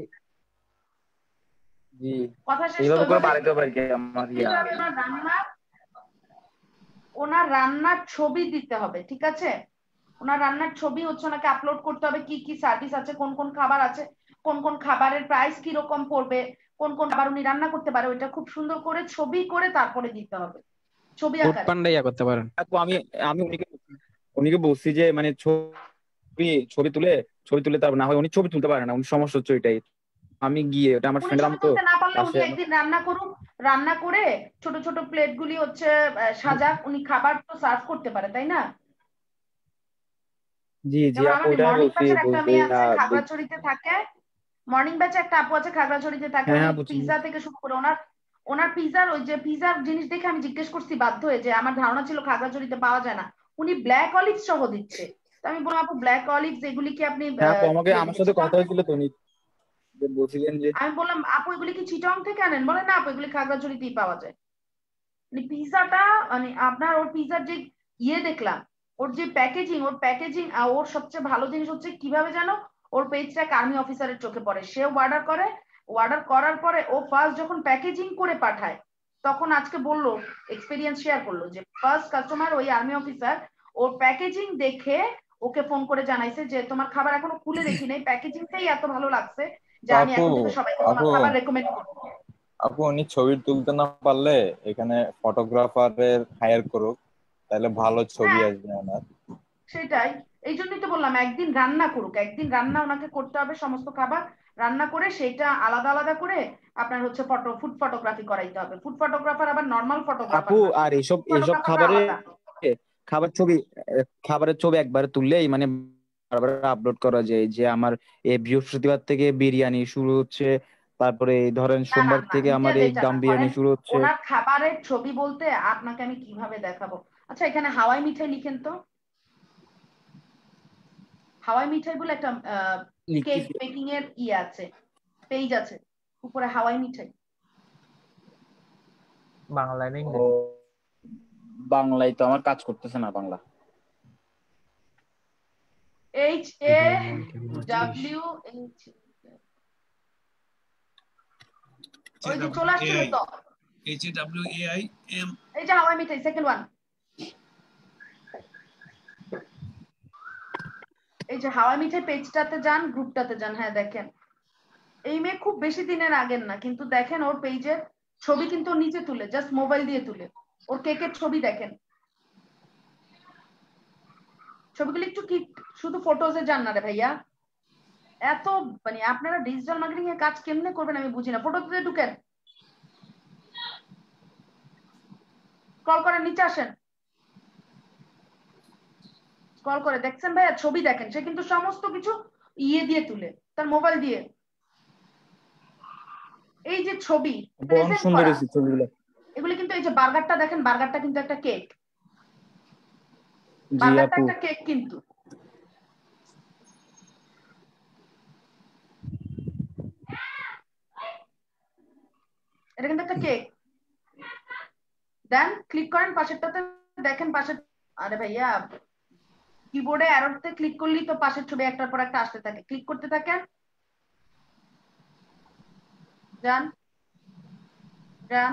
জি কথা শেষ তো? এইভাবে করে ওইভাবে বাড়াইতে হবে আর কি আমার দিতে হবে, ওনার রান্নার ছবি দিতে হবে, ঠিক আছে? ওনার রান্নার ছবি হচ্ছে ওনাকে আপলোড করতে হবে, কি কি সার্ভিস আছে, কোন কোন খাবার আছে, কোন কোন খাবারের প্রাইস কি রকম পড়বে, কোন কোন খাবার উনি রান্না করতে পারে, ওইটা খুব সুন্দর করে ছবি করে তারপরে দিতে হবে, ছবি ফুড আকারে। পান্ডা ইয়া করতে পারেন। আপু। আমি আমি উনিকে বলছি যে মানে ছবি ছবি তুলে ছবি তুলে তারপর, না হয় উনি ছবি তুলতে পারে না, উনি সমস্যা হচ্ছে ওইটাই। আমি গিয়ে ওটা আমার উনি ফ্রেন্ডের ছবি আমি তো তুলতে না পারলে উনি পাশে। একদিন রান্না করুক, রান্না করে ছোট ছোট প্লেট গুলি হচ্ছে সাজাক, উনি খাবার তো সার্ভ করতে পারে তাই না? জি জি যেমন আপু, আমাদের ওটা আমি মর্নিং বলছি ব্যাচের একটা বলতে মেয়ে আছে খাগড়াছড়িতে থাকে, মর্নিং ব্যাচে একটা আপু আছে খাগড়াছড়িতে থাকে, হ্যাঁ উনি হ্যাঁ বুঝছি। পিৎজা থেকে শুরু করে ওনার ওনার পিৎজার ওই যে পিৎজার জিনিস দেখে আমি জিজ্ঞেস করছি বাধ্য হয়ে, যে আমার ধারণা ছিল খাগড়াছড়িতে পাওয়া যায় না, উনি ব্ল্যাক অলিভস সহ দিচ্ছে। তো আমি বললাম আপু ব্ল্যাক অলিভস এগুলি কি আপনি হ্যাঁ আপু, আমাকে আমার সাথে চিটং কথা থেকে? হয়েছিল তো, উনি যে বলছিলেন যে আমি বললাম আপু এগুলি কি চিটং থেকে আনেন? বলে না আপু এগুলি খাগড়াছড়িতেই পাওয়া যায়। মানে পিৎজাটা মানে আপনার ওর পিৎজার যে দেখলাম, ওর যে প্যাকেজিং, ওর সবচেয়ে ভালো জিনিস হচ্ছে কিভাবে জানো, ওর পেজটা এক আর্মি অফিসারের চোখে পড়ে, সে অর্ডার করে, অর্ডার করার পরে ও ফার্স্ট যখন প্যাকেজিং করে পাঠায়, তখন আজকে বললো এক্সপিরিয়েন্স শেয়ার করলো যে ফার্স্ট কাস্টমার ওই আর্মি অফিসার, ওর প্যাকেজিং দেখে ওকে ফোন করে জানাইছে যে তোমার খাবার এখনো খুলে দেখি নাই, প্যাকেজিংটাই এত ভালো লাগছে যে তো আমি আপু এখন থেকে সবাইকে তোমার আপু খাবার রেকমেন্ড করবো। আপু উনি ছবি তুলতে না পারলে এখানে ফটোগ্রাফারের হায়ার করুক, তাহলে ভালো ছবি হ্যাঁ আসবে ওনার। সেটাই, এই জন্যই তো বললাম একদিন রান্না করুক, একদিন রান্না ওনাকে করতে হবে, সমস্ত খাবার রান্না করে সেইটা আলাদা আলাদা করে আপনার হচ্ছে ফুড ফটোগ্রাফি করাইতে হবে। ফুড ফটোগ্রাফার আবার নর্মাল ফটোগ্রাফার আপু না, আর এইসব ফুড এইসব ফটোগ্রাফারটা আলাদা। খাবার ছবি খাবারের ছবি একবার তুললেই মানে বারবার আপলোড করা যায় যে আমার এই বৃহস্পতিবার থেকে বিরিয়ানি শুরু হচ্ছে, তারপরে এই ধরেন না না সোমবার না, থেকে এটা আমার এই যেটা দাম না বিরিয়ানি করেন, শুরু হচ্ছে। ওনার খাবারের ছবি বলতে আপনাকে আমি কিভাবে দেখাবো? আচ্ছা এখানে হাওয়াই মিঠাই লিখেন তো, হাওয়াই মিঠাই বলে একটা কেক লিখতেছি। বেকিং এর আছে, পেজ আছে উপরে, হাওয়াই মিঠাই। বাংলায় না ও ইংরেজি? বাংলায় তো আমার কাজ করতেছে না বাংলা। HAWH, ওই যে চলে আসছিল তো, HAWAIM। এই যে হাওয়াই মিঠাই সেকেন্ড ওয়ান, এই যে হাওয়াই মিঠাই পেজটাতে যান, গ্রুপটাতে যান। হ্যাঁ দেখেন, এই মেয়ে খুব বেশি দিনের আগের না, কিন্তু দেখেন ওর পেজের ছবি কিন্তু ওর নিচে তুলে, জাস্ট মোবাইল দিয়ে তুলে ওর কেকের ছবি দেখেন। ছবিগুলো একটু কি শুধু ফটোজে যান না রে ভাইয়া, এত মানে আপনারা ডিজিটাল মার্কেটিং এর কাজ কেমনে করবেন আমি বুঝি না। ফটোতে ঢুকেন, স্ক্রল করেন, নিচে আসেন, স্ক্রল করে দেখছেন ভাইয়া ছবি দেখেন, সে কিন্তু সমস্ত কিছু দিয়ে তুলে তার মোবাইল দিয়ে। এই যে ছবি অনেক প্রেজেন্ট সুন্দর করা, হয়েছে ছবিগুলো। এগুলো কিন্তু, এই যে বার্গারটা দেখেন, বার্গারটা কিন্তু একটা কেক, জি বার্গারটা আপু। একটা কেক কিন্তু। এটা কিন্তু একটা কেক। দেন ক্লিক করেন পাশেরটাতে, দেখেন পাশের, আরে ভাইয়া কিবোর্ডে অ্যারোতে ক্লিক করলেই তো পাশের ছবি একটার পর একটা আসতে থাকে, ক্লিক করতে থাকেন, যান যান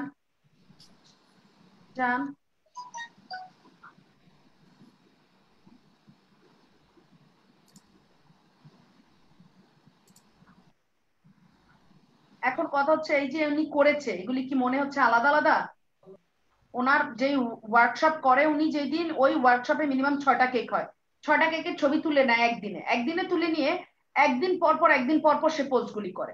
যান। এখন কথা হচ্ছে এই যে উনি করেছে এগুলি কি মনে হচ্ছে আলাদা আলাদা? ওনার যে ওয়ার্কশপ করে উনি যেদিন, ওই ওয়ার্কশপে মিনিমাম 6টা কেক হয়, 6টা কেকের ছবি তুলে নেয় একদিনে, একদিনে তুলে নিয়ে একদিন পর পর সে পোস্ট গুলি করে।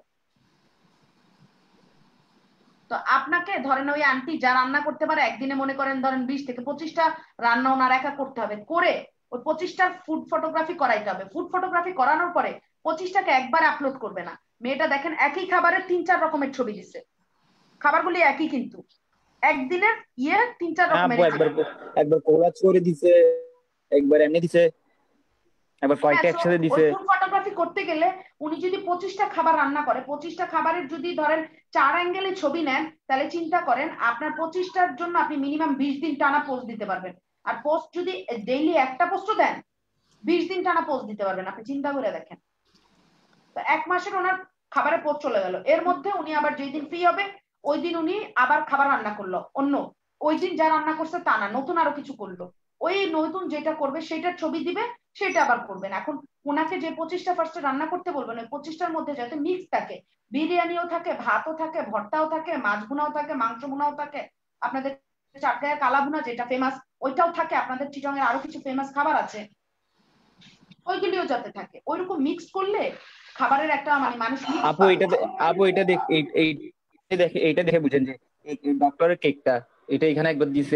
তো আপনাকে ধরেন ওই আন্টি যা রান্না করতে পারে একদিনে মনে করেন ধরেন 20 থেকে 25টা রান্না ওনার একা করতে হবে, করে ওই 25টা ফুড ফটোগ্রাফি করাইতে হবে। ফুড ফটোগ্রাফি করানোর পরে 25টাকে একবার আপলোড করবে না। মেয়েটা দেখেন একই খাবারের 3-4 রকমের ছবি দিচ্ছে, খাবারগুলি একই কিন্তু একদিনের 3-4 হ্যাঁ রকমের। আপু, একবার একবার কোলাজ করে দিছে, একবার এমনি দিছে, একবার কয়েকটা হ্যাঁ, একসাথে ওই দিছে। ফুড ফটোগ্রাফি করতে গেলে উনি যদি 25টা খাবার রান্না করে, 25টা খাবারের যদি ধরেন 4 অ্যাঙ্গেলে ছবি নেন, তাহলে চিন্তা করেন আপনার 25টার জন্য আপনি মিনিমাম 20 দিন টানা পোস্ট দিতে পারবেন। আর পোস্ট যদি ডেইলি একটা পোস্টও দেন, 20 দিন টানা পোস্ট দিতে পারবেন। আপনি চিন্তা করে দেখেন, তো 1 মাসের ওনার খাবারের পোস্ট চলে গেল। এর মধ্যে উনি আবার যেই দিন ফ্রি হবে ওই দিন উনি আবার খাবার রান্না করলো অন্য, ওই দিন যা রান্না করছে তা না, নতুন আরো কিছু করলো। ওই নতুন যেটা করবে সেটার ছবি দিবে, সেটা আবার করবেন। এখন ওনাকে যে 25টা ফার্স্টে রান্না করতে বলবেন, ওই 25টার মধ্যে যাতে মিক্স থাকে, বিরিয়ানিও থাকে, ভাতও থাকে, ভর্তাও থাকে, মাছ ভুনাও থাকে, মাংস ভুনাও থাকে, আপনাদের চাটগাঁয়ের কালা ভুনা যেটা ফেমাস ওইটাও থাকে, আপনাদের চিটং এর আরো কিছু ফেমাস খাবার আছে ওইগুলিও যাতে থাকে। ওইরকম মিক্স করলে খাবারের একটা মানে মানুষ মিক্স আপু পাবে। আপু এটা দেখ, এইটা দেখে বুঝেন যে ডক্টরের কেকটা, এটা এখানে একবার দিছে,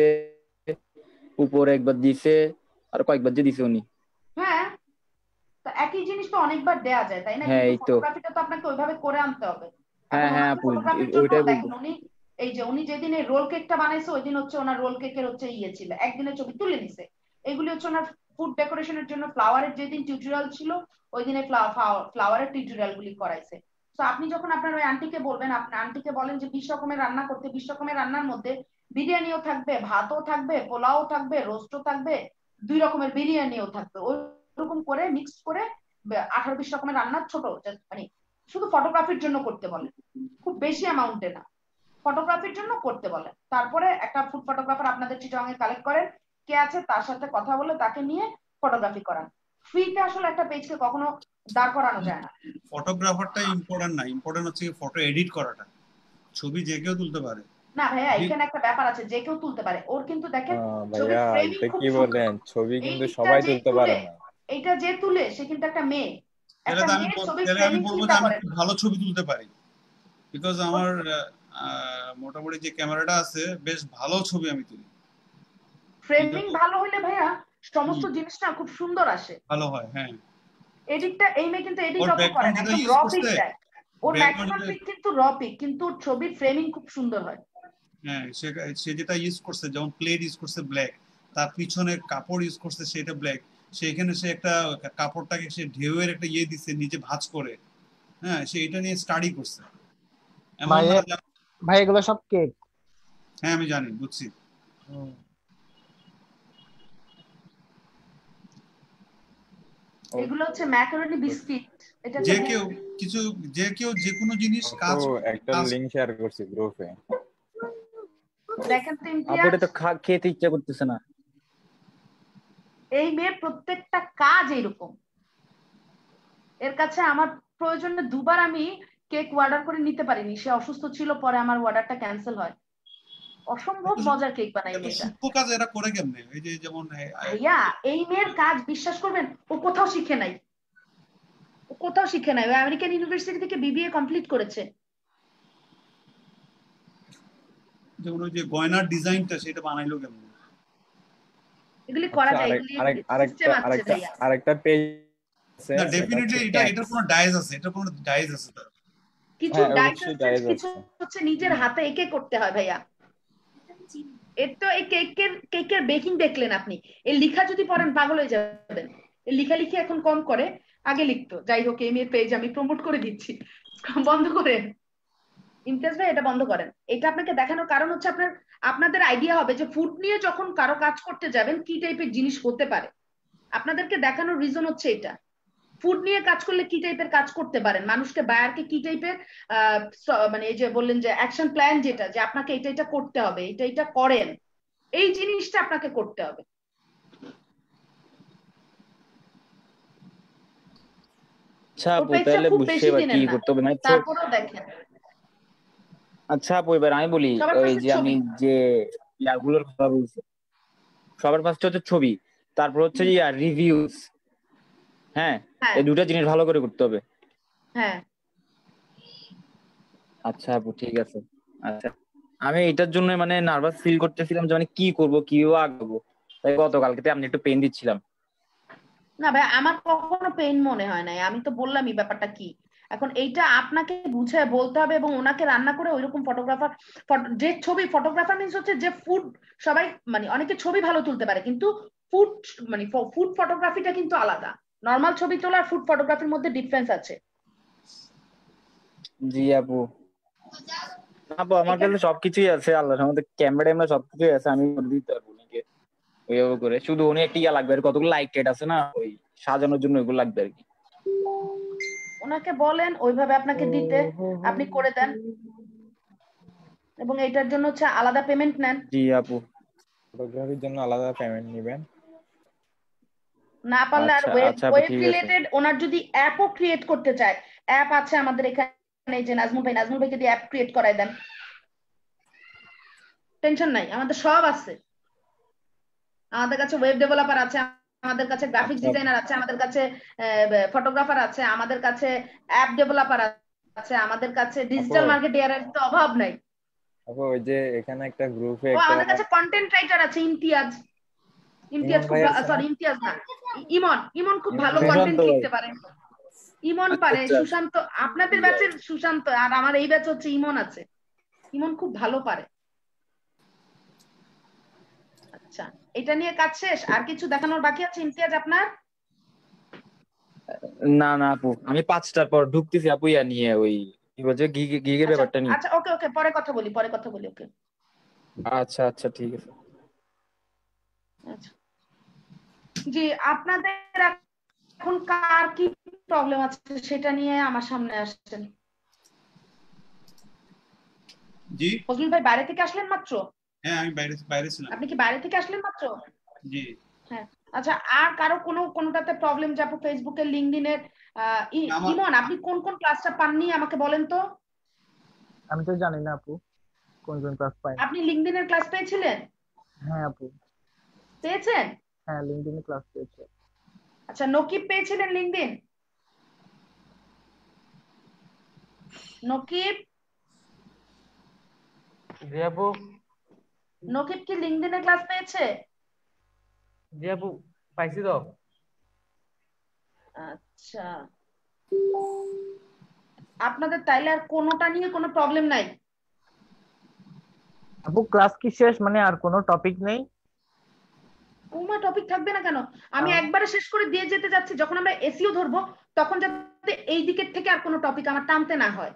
উপরে একবার দিছে, আর কয়েকবার যে দিছে উনি। হ্যাঁ, তো একই জিনিস তো অনেকবার দেয়া যায় তাই না, হ্যাঁ কিন্তু এই তো। ফটোগ্রাফিটা তো আপনাকে ওইভাবে করে আনতে হবে। এখন হ্যাঁ হ্যাঁ ওনাকে আপু, ফটোগ্রাফির জন্য ওইটাই বলবো। দেখেন উনি, এই যে উনি যেদিন এই রোল কেকটা বানাইছে ওই দিন হচ্ছে ওনার রোল কেকের হচ্ছে ছিল, একদিনের ছবি তুলে নিছে। এগুলি হচ্ছে ওনার ফুড ডেকোরেশনের জন্য ফ্লাওয়ারের যেদিন টিউটোরিয়াল ছিল ওই দিনে ফ্লাওয়ারের টিউটোরিয়াল গুলি করাইছে। তো আপনি যখন আপনার ওই আন্টিকে বলবেন, আপনার আন্টিকে বলেন যে 20 রকমের রান্না করতে, 20 রকমের রান্নার মধ্যে বিরিয়ানিও থাকবে, ভাতও থাকবে, পোলাও থাকবে, রোস্টও থাকবে, 2 রকমের বিরিয়ানিও থাকবে, ওইরকম করে মিক্স করে 18-20 রকমের রান্নার ছোট মানে শুধু ফটোগ্রাফির জন্য করতে বলে, খুব বেশি অ্যামাউন্টে না, ফটোগ্রাফির জন্য করতে বলে। তারপরে একটা ফুড ফটোগ্রাফার আপনাদের চিটাগাং এ কালেক্ট করেন, কে আছে তার সাথে কথা বলে তাকে নিয়ে ফটোগ্রাফি করান। ফ্রিতে আসলে একটা পেজকে কখনো দাঁড় করানো যায় না। ফটোগ্রাফারটা ইম্পর্টেন্ট না, ইম্পর্টেন্ট হচ্ছে ফটো এডিট করাটা। ছবি যে কেউ তুলতে পারে না ভাইয়া, এখানে একটা ব্যাপার আছে, যে কেউ তুলতে পারে। ওর কিন্তু দেখেন ছবির ভাইয়া ফ্রেমিং এটা খুব কি সুন্দর, বলেন, ছবি এই কিন্তু দিকটা সবাই যে তুলতে তুলে, পারে না। এইটা যে তুলে সে কিন্তু একটা মেয়ে, তাহলে একটা তো আমি মেয়ের ছবির তাহলে আমি ফ্রেমিং বলবো যে চিন্তা আমি করেন। খুব ভালো ছবি তুলতে পারি, বিকজ আমার মোটামুটি যে ক্যামেরাটা আছে বেশ ভালো ছবি আমি তুলি। ফ্রেমিং ভালো হলে ভাইয়া সমস্ত হুম। জিনিসটা খুব সুন্দর আসে, ভালো হয়, হ্যাঁ। এডিটটা এই মেয়ে কিন্তু এডিট ওর অত করে ব্যাকগ্রাউন্ড না, যেটা একদম ইউজ র পিক করছে, দেয়, ওর ব্যাকগ্রাউন্ড ম্যাক্সিমাম যেটা, পিক কিন্তু র পিক, কিন্তু ওর ছবির ফ্রেমিং খুব সুন্দর হয়। হ্যাঁ, সে যেটা ইউজ করছে, যেমন প্লেট ইউজ করছে ব্ল্যাক, তার পিছনে কাপড় ইউজ করছে সেটা ব্ল্যাক, সেখানে সে একটা কাপড়টাকে সে ঢেউয়ের একটা ইয়ে দিচ্ছে নিজে ভাঁজ করে, হ্যাঁ, সে এটা নিয়ে স্টাডি করছে, এমন ভাই না যে ভাই এগুলো সব কেক। হ্যাঁ আমি জানি, বুঝছি। এগুলো হচ্ছে ম্যাকারনি বিস্কিট, এটা যে যদি কেউ যে কোনো জিনিস কাজ একটা লিংক শেয়ার করছি গ্রুপে। দেখেন তো আপু ইমতিয়াজ, এটা তো খেতে ইচ্ছা করতেছে না। এই মেয়ের প্রত্যেকটা কাজ এইরকম। এর কাছে আমার প্রয়োজনে দুবার আমি কেক অর্ডার করে নিতে পারিনি, সে অসুস্থ ছিল, পরে আমার অর্ডারটা ক্যান্সেল হয়। অসম্ভব মজার কেক বানাই এত মেয়েটা। সূক্ষ্ম কাজ এরা করে কেমনে? এই যে যেমন ভাইয়া এই মেয়ের কাজ বিশ্বাস করবেন ও কোথাও শিখে নাই, ও কোথাও শিখে নাই, ও আমেরিকান ইউনিভার্সিটি থেকে বিবিএ কমপ্লিট করেছে। যেমন ওই যে গয়নার ডিজাইনটা সেটা বানাইলো কেমন? এগুলি করা আচ্ছা, যায়, এগুলি সিস্টেম আছে ভাইয়া। আরেকটা পেজ আছে, না, সেটা ডেফিনেটলি হচ্ছে এটার ট্যাক্স। কোনো ডাইজ আছে, এটার কোনো ডাইজ আছে তার। কিছু হ্যাঁ, ডাইস অবশ্যই আছে, জায়েজ কিছু আছে। হচ্ছে নিজের হাতে এঁকে করতে হয় ভাইয়া। এর তো এই কেকের বেকিং দেখলেন আপনি, এর লিখা যদি পড়েন পাগল হয়ে যাবেন। এর লিখালিখি এখন কম করে, আগে লিখতো। যাই হোক, এই মেয়ের পেজ আমি প্রমোট করে দিচ্ছি, বন্ধ করেন ইমতিয়াজ ভাই, এটা বন্ধ করেন। এটা আপনাকে দেখানোর কারণ হচ্ছে আপনাদের আইডিয়া হবে যে ফুড নিয়ে যখন কারো কাজ করতে যাবেন কি টাইপের জিনিস হতে পারে। আপনাদেরকে দেখানোর রিজন হচ্ছে এটা, ফুড নিয়ে কাজ করলে কি টাইপের কাজ করতে পারেন, মানুষকে বায়ারকে কি টাইপের মানে এই যে বললেন যে অ্যাকশন প্ল্যান, যেটা যে আপনাকে এটা এটা করতে হবে, এটা এটা করেন, এই জিনিসটা আপনাকে করতে হবে। আচ্ছা ওর আপু পেজটা তাহলে খুব বুঝতে বেশি এবার কি দিনের না, করতে হবে, মানে তারপরেও দেখেন। আচ্ছা আপু এবার আমি বলি, সবার ওই ফার্স্টে যে আমি ছবি। যে ইয়াগুলোর কথা বলছি, সবার ফার্স্টে হচ্ছে ছবি, তারপর হচ্ছে যে রিভিউস। হ্যাঁ, হ্যাঁ এই দুটা জিনিস ভালো করে করতে হবে। হ্যাঁ আচ্ছা আপু ঠিক আছে। আচ্ছা, আমি এটার জন্য মানে নার্ভাস ফিল করতেছিলাম যে মানে কি করব, কিভাবে আগাবো, তাই গতকালকে আমি একটু পেন দিচ্ছিলাম। না ভাই, আমার কখনো পেইন মনে হয় নাই, আমি তো বললামই ব্যাপারটা কি। এখন এইটা আপনাকে বুঝায় বলতে হবে, এবং ওনাকে রান্না করে ওইরকম ফটোগ্রাফার, যে ছবি ফটোগ্রাফার মিনস হচ্ছে যে ফুড, সবাই মানে অনেকে ছবি ভালো তুলতে পারে, কিন্তু ফুড মানে ফুড ফটোগ্রাফিটা কিন্তু আলাদা। নর্মাল ছবি তোলা আর ফুড ফটোগ্রাফির মধ্যে ডিফারেন্স আছে। জি আপু। আপু আমার এটা কাছে সবকিছুই আছে, আল্লাহর রহমতে ক্যামেরা ট্যামেরা সবকিছুই আছে, আমি করে দিতে পারবো উনাকে ওইভাবে করে। শুধু উনি একটা ইয়া লাগবে আর কতগুলো লাইট টাইট আছে না ওই সাজানোর জন্য, ওইগুলো লাগবে আর কি। ওনাকে বলেন ওইভাবে আপনাকে দিতে, আপনি করে দেন, এবং এটার জন্য হচ্ছে আলাদা পেমেন্ট নেন। জি আপু। ফটোগ্রাফির জন্য আলাদা পেমেন্ট নেবেন। না পারলে আর আচ্ছা ওয়েব আচ্ছা আপু ওয়েব ঠিক আছে। রিলেটেড ওনার যদি অ্যাপও ক্রিয়েট করতে চায়, অ্যাপ আছে আমাদের এখানে, এই যে নাজমুল ভাইকে দিয়ে অ্যাপ ক্রিয়েট করাই দেন, টেনশন নাই, আমাদের সব আছে। আমাদের কাছে ওয়েব ডেভেলপার আছে, আমাদের কাছে গ্রাফিক্স আচ্ছা আপু। ডিজাইনার আছে, আমাদের কাছে ফটোগ্রাফার আছে, আমাদের কাছে অ্যাপ ডেভেলপার আছে, আমাদের কাছে আপু ডিজিটাল মার্কেটিয়ারের তো অভাব নাই। আপু ওই যে এখানে একটা গ্রুপে ও একটা আমাদের কাছে কন্টেন্ট রাইটার আছে, ইমতিয়াজ। ইমন ইমতিয়াজ খুব, ভাই আছে না? সরি ইমতিয়াজ না, ইমন। ইমন খুব ইমন ভালো ভাই সুশান্ত কন্টেন্ট ভাই। লিখতে পারে, ইমন আচ্ছা পারে। আচ্ছা। সুশান্ত আপনাদের ব্যাচের সুশান্ত, আর আমার এই ব্যাচ হচ্ছে ইমন আছে, ইমন খুব ভালো পারে। আচ্ছা, এটা নিয়ে কাজ শেষ? আর কিছু দেখানোর বাকি আছে ইমতিয়াজ আপনার? না না আপু, আমি 5টার পর ঢুকতেছি আপু, ইয়া নিয়ে ওই কি বলছে গিগের আচ্ছা ব্যাপারটা নিয়ে। আচ্ছা, ওকে ওকে, পরে কথা বলি, পরে কথা বলি, ওকে। আচ্ছা আচ্ছা ঠিক আছে। আচ্ছা জি, আপনাদের এখন কার কি প্রবলেম আছে সেটা নিয়ে আমার সামনে আসছেন। জি ফজলুল ভাই বাইরে থেকে আসলেন মাত্র? হ্যাঁ, আমি বাইরে ছিলাম। আপনি কি বাইরে থেকে আসলেন মাত্র? জি হ্যাঁ। আচ্ছা, আর কারো কোনোটাতে প্রবলেম, যে আপু ফেসবুকের, লিঙ্কডইনের, আমার ইমন আপনি কোন কোন ক্লাসটা পাননি আমাকে বলেন তো। আমি তো জানি না আপু কোন কোন ক্লাস পাই। আপনি লিঙ্কডইনের ক্লাস পেয়েছিলেন? হ্যাঁ আপু, পেয়েছেন? হ্যাঁ লিঙ্কডইনে ক্লাস পেয়েছি। আচ্ছা, নকিব পেয়েছিলেন লিঙ্কডইন? নকিব জি আপু। নকিব কি লিঙ্কডইনে ক্লাস পেয়েছে? জি আপু, পাইছি তো। আচ্ছা, আপনাদের তাইলে আর কোনোটা নিয়ে কোনো প্রবলেম নাই? আপু ক্লাস কি শেষ, মানে আর কোনো টপিক নেই? কোন টপিক থাকবে না কেন? আমি একবারে শেষ করে দিয়ে যেতে যাচ্ছি, যখন আমরা এসইও ধরবো তখন যাতে এই দিকের থেকে আর কোনো টপিক আমার টানতে না হয়।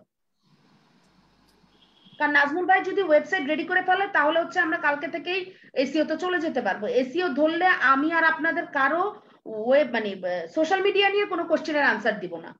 কারণ নাজমুল ভাই যদি ওয়েবসাইট রেডি করে ফেলে তাহলে হচ্ছে আমরা কালকে থেকেই এসইও তে চলে যেতে পারবো। এসইও ধরলে আমি আর আপনাদের কারো ওয়েব মানে সোশ্যাল মিডিয়া নিয়ে কোনো কোশ্চেনের আনসার দিব না।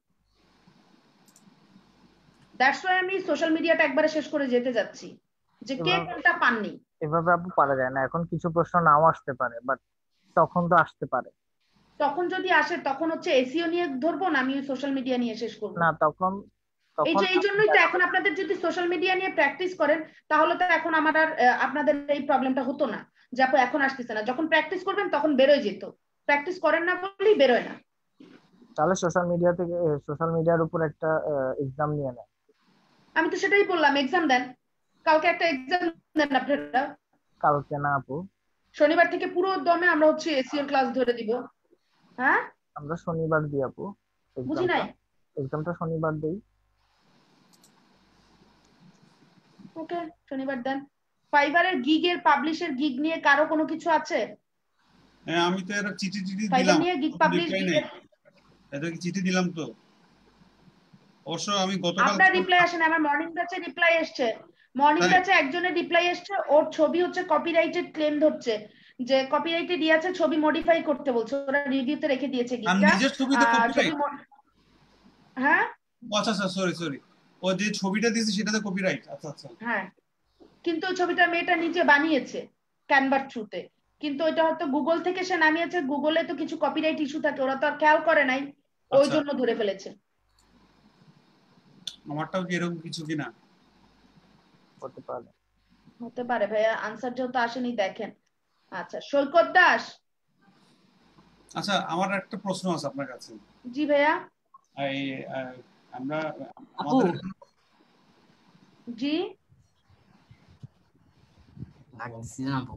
দ্যাটস ওয়াই আমি সোশ্যাল মিডিয়াটা একবারে শেষ করে যেতে যাচ্ছি, যে কে কোনটা পাননি। এভাবে আপু পারা যায় না, এখন কিছু প্রশ্ন নাও আসতে পারে, বাট তখন তো আসতে পারে। তখন যদি আসে তখন হচ্ছে এসইও নিয়ে ধরবো না, আমি সোশ্যাল মিডিয়া নিয়ে শেষ করবো না তখন এই জন্যই তো এখন আপনাদের যদি সোশ্যাল মিডিয়া নিয়ে প্র্যাকটিস করেন তাহলে তো এখন আমার আর আপনাদের এই প্রবলেমটা হতো না যে আপু এখন আসতেছে না। যখন প্র্যাকটিস করবেন তখন বেরোয় যেত, প্র্যাকটিস করেন না বলেই বেরোয় না। তাহলে সোশ্যাল মিডিয়া থেকে, সোশ্যাল মিডিয়ার উপর একটা এক্সাম নিয়ে নেয়। আমি তো সেটাই বললাম, এক্সাম দেন, কালকে একটা এক্সাম দেন আপনারা। কালকে না আপু, শনিবার থেকে পুরো দমে আমরা হচ্ছে এসইও ক্লাস ধরে দিব। হ্যাঁ আমরা শনিবার দিই আপু বুঝি নাই। এক্সামটা শনিবার দেই। ওকে, শনিবার দেন। ফাইবারের গিগের পাবলিশের গিগ নিয়ে কারো কোনো কিছু আছে? হ্যাঁ, আমি তো একটা চিঠি ফাইবার দিলাম, নিয়ে গিগ পাবলিশ গিগের এটা কি চিঠি দিলাম তো? অবশ্য আমি গতকাল আপনার রিপ্লাই আসেন, আমার মর্নিং ব্যাচে রিপ্লাই এসেছে। মর্নিং ব্যাচে একজনের রিপ্লাই এসেছে, ওর ছবি হচ্ছে কপিরাইটেড ক্লেম ধরছে, যে কপিরাইটেড আছে, ছবি মডিফাই করতে বলছে, ওরা রিভিউতে রেখে দিয়েছে গিগটা। নিজের ছবিতে কপিরাইট? হ্যাঁ আচ্ছা আচ্ছা, সরি, ও যে ছবিটা দিয়েছে সেটাতে কপিরাইট? আচ্ছা আচ্ছা। হ্যাঁ, কিন্তু ওই ছবিটা মেয়েটা নিজে বানিয়েছে ক্যানভার থ্রুতে, কিন্তু ওইটা হয়তো গুগল থেকে সে নামিয়েছে। গুগলে তো কিছু কপিরাইট ইস্যু থাকে, ওরা তো আর খেয়াল করে নাই, ওই জন্য ধরে ফেলেছে। আমারটাও কি এরকম কিছু কিনা? হতে পারে ভাইয়া, আনসার যেহেতু আসেনি দেখেন। আচ্ছা, সৈকত দাস। আচ্ছা, আমার একটা প্রশ্ন আছে আপনার কাছে। জি ভাইয়া। এই আমরা আপু জি আপু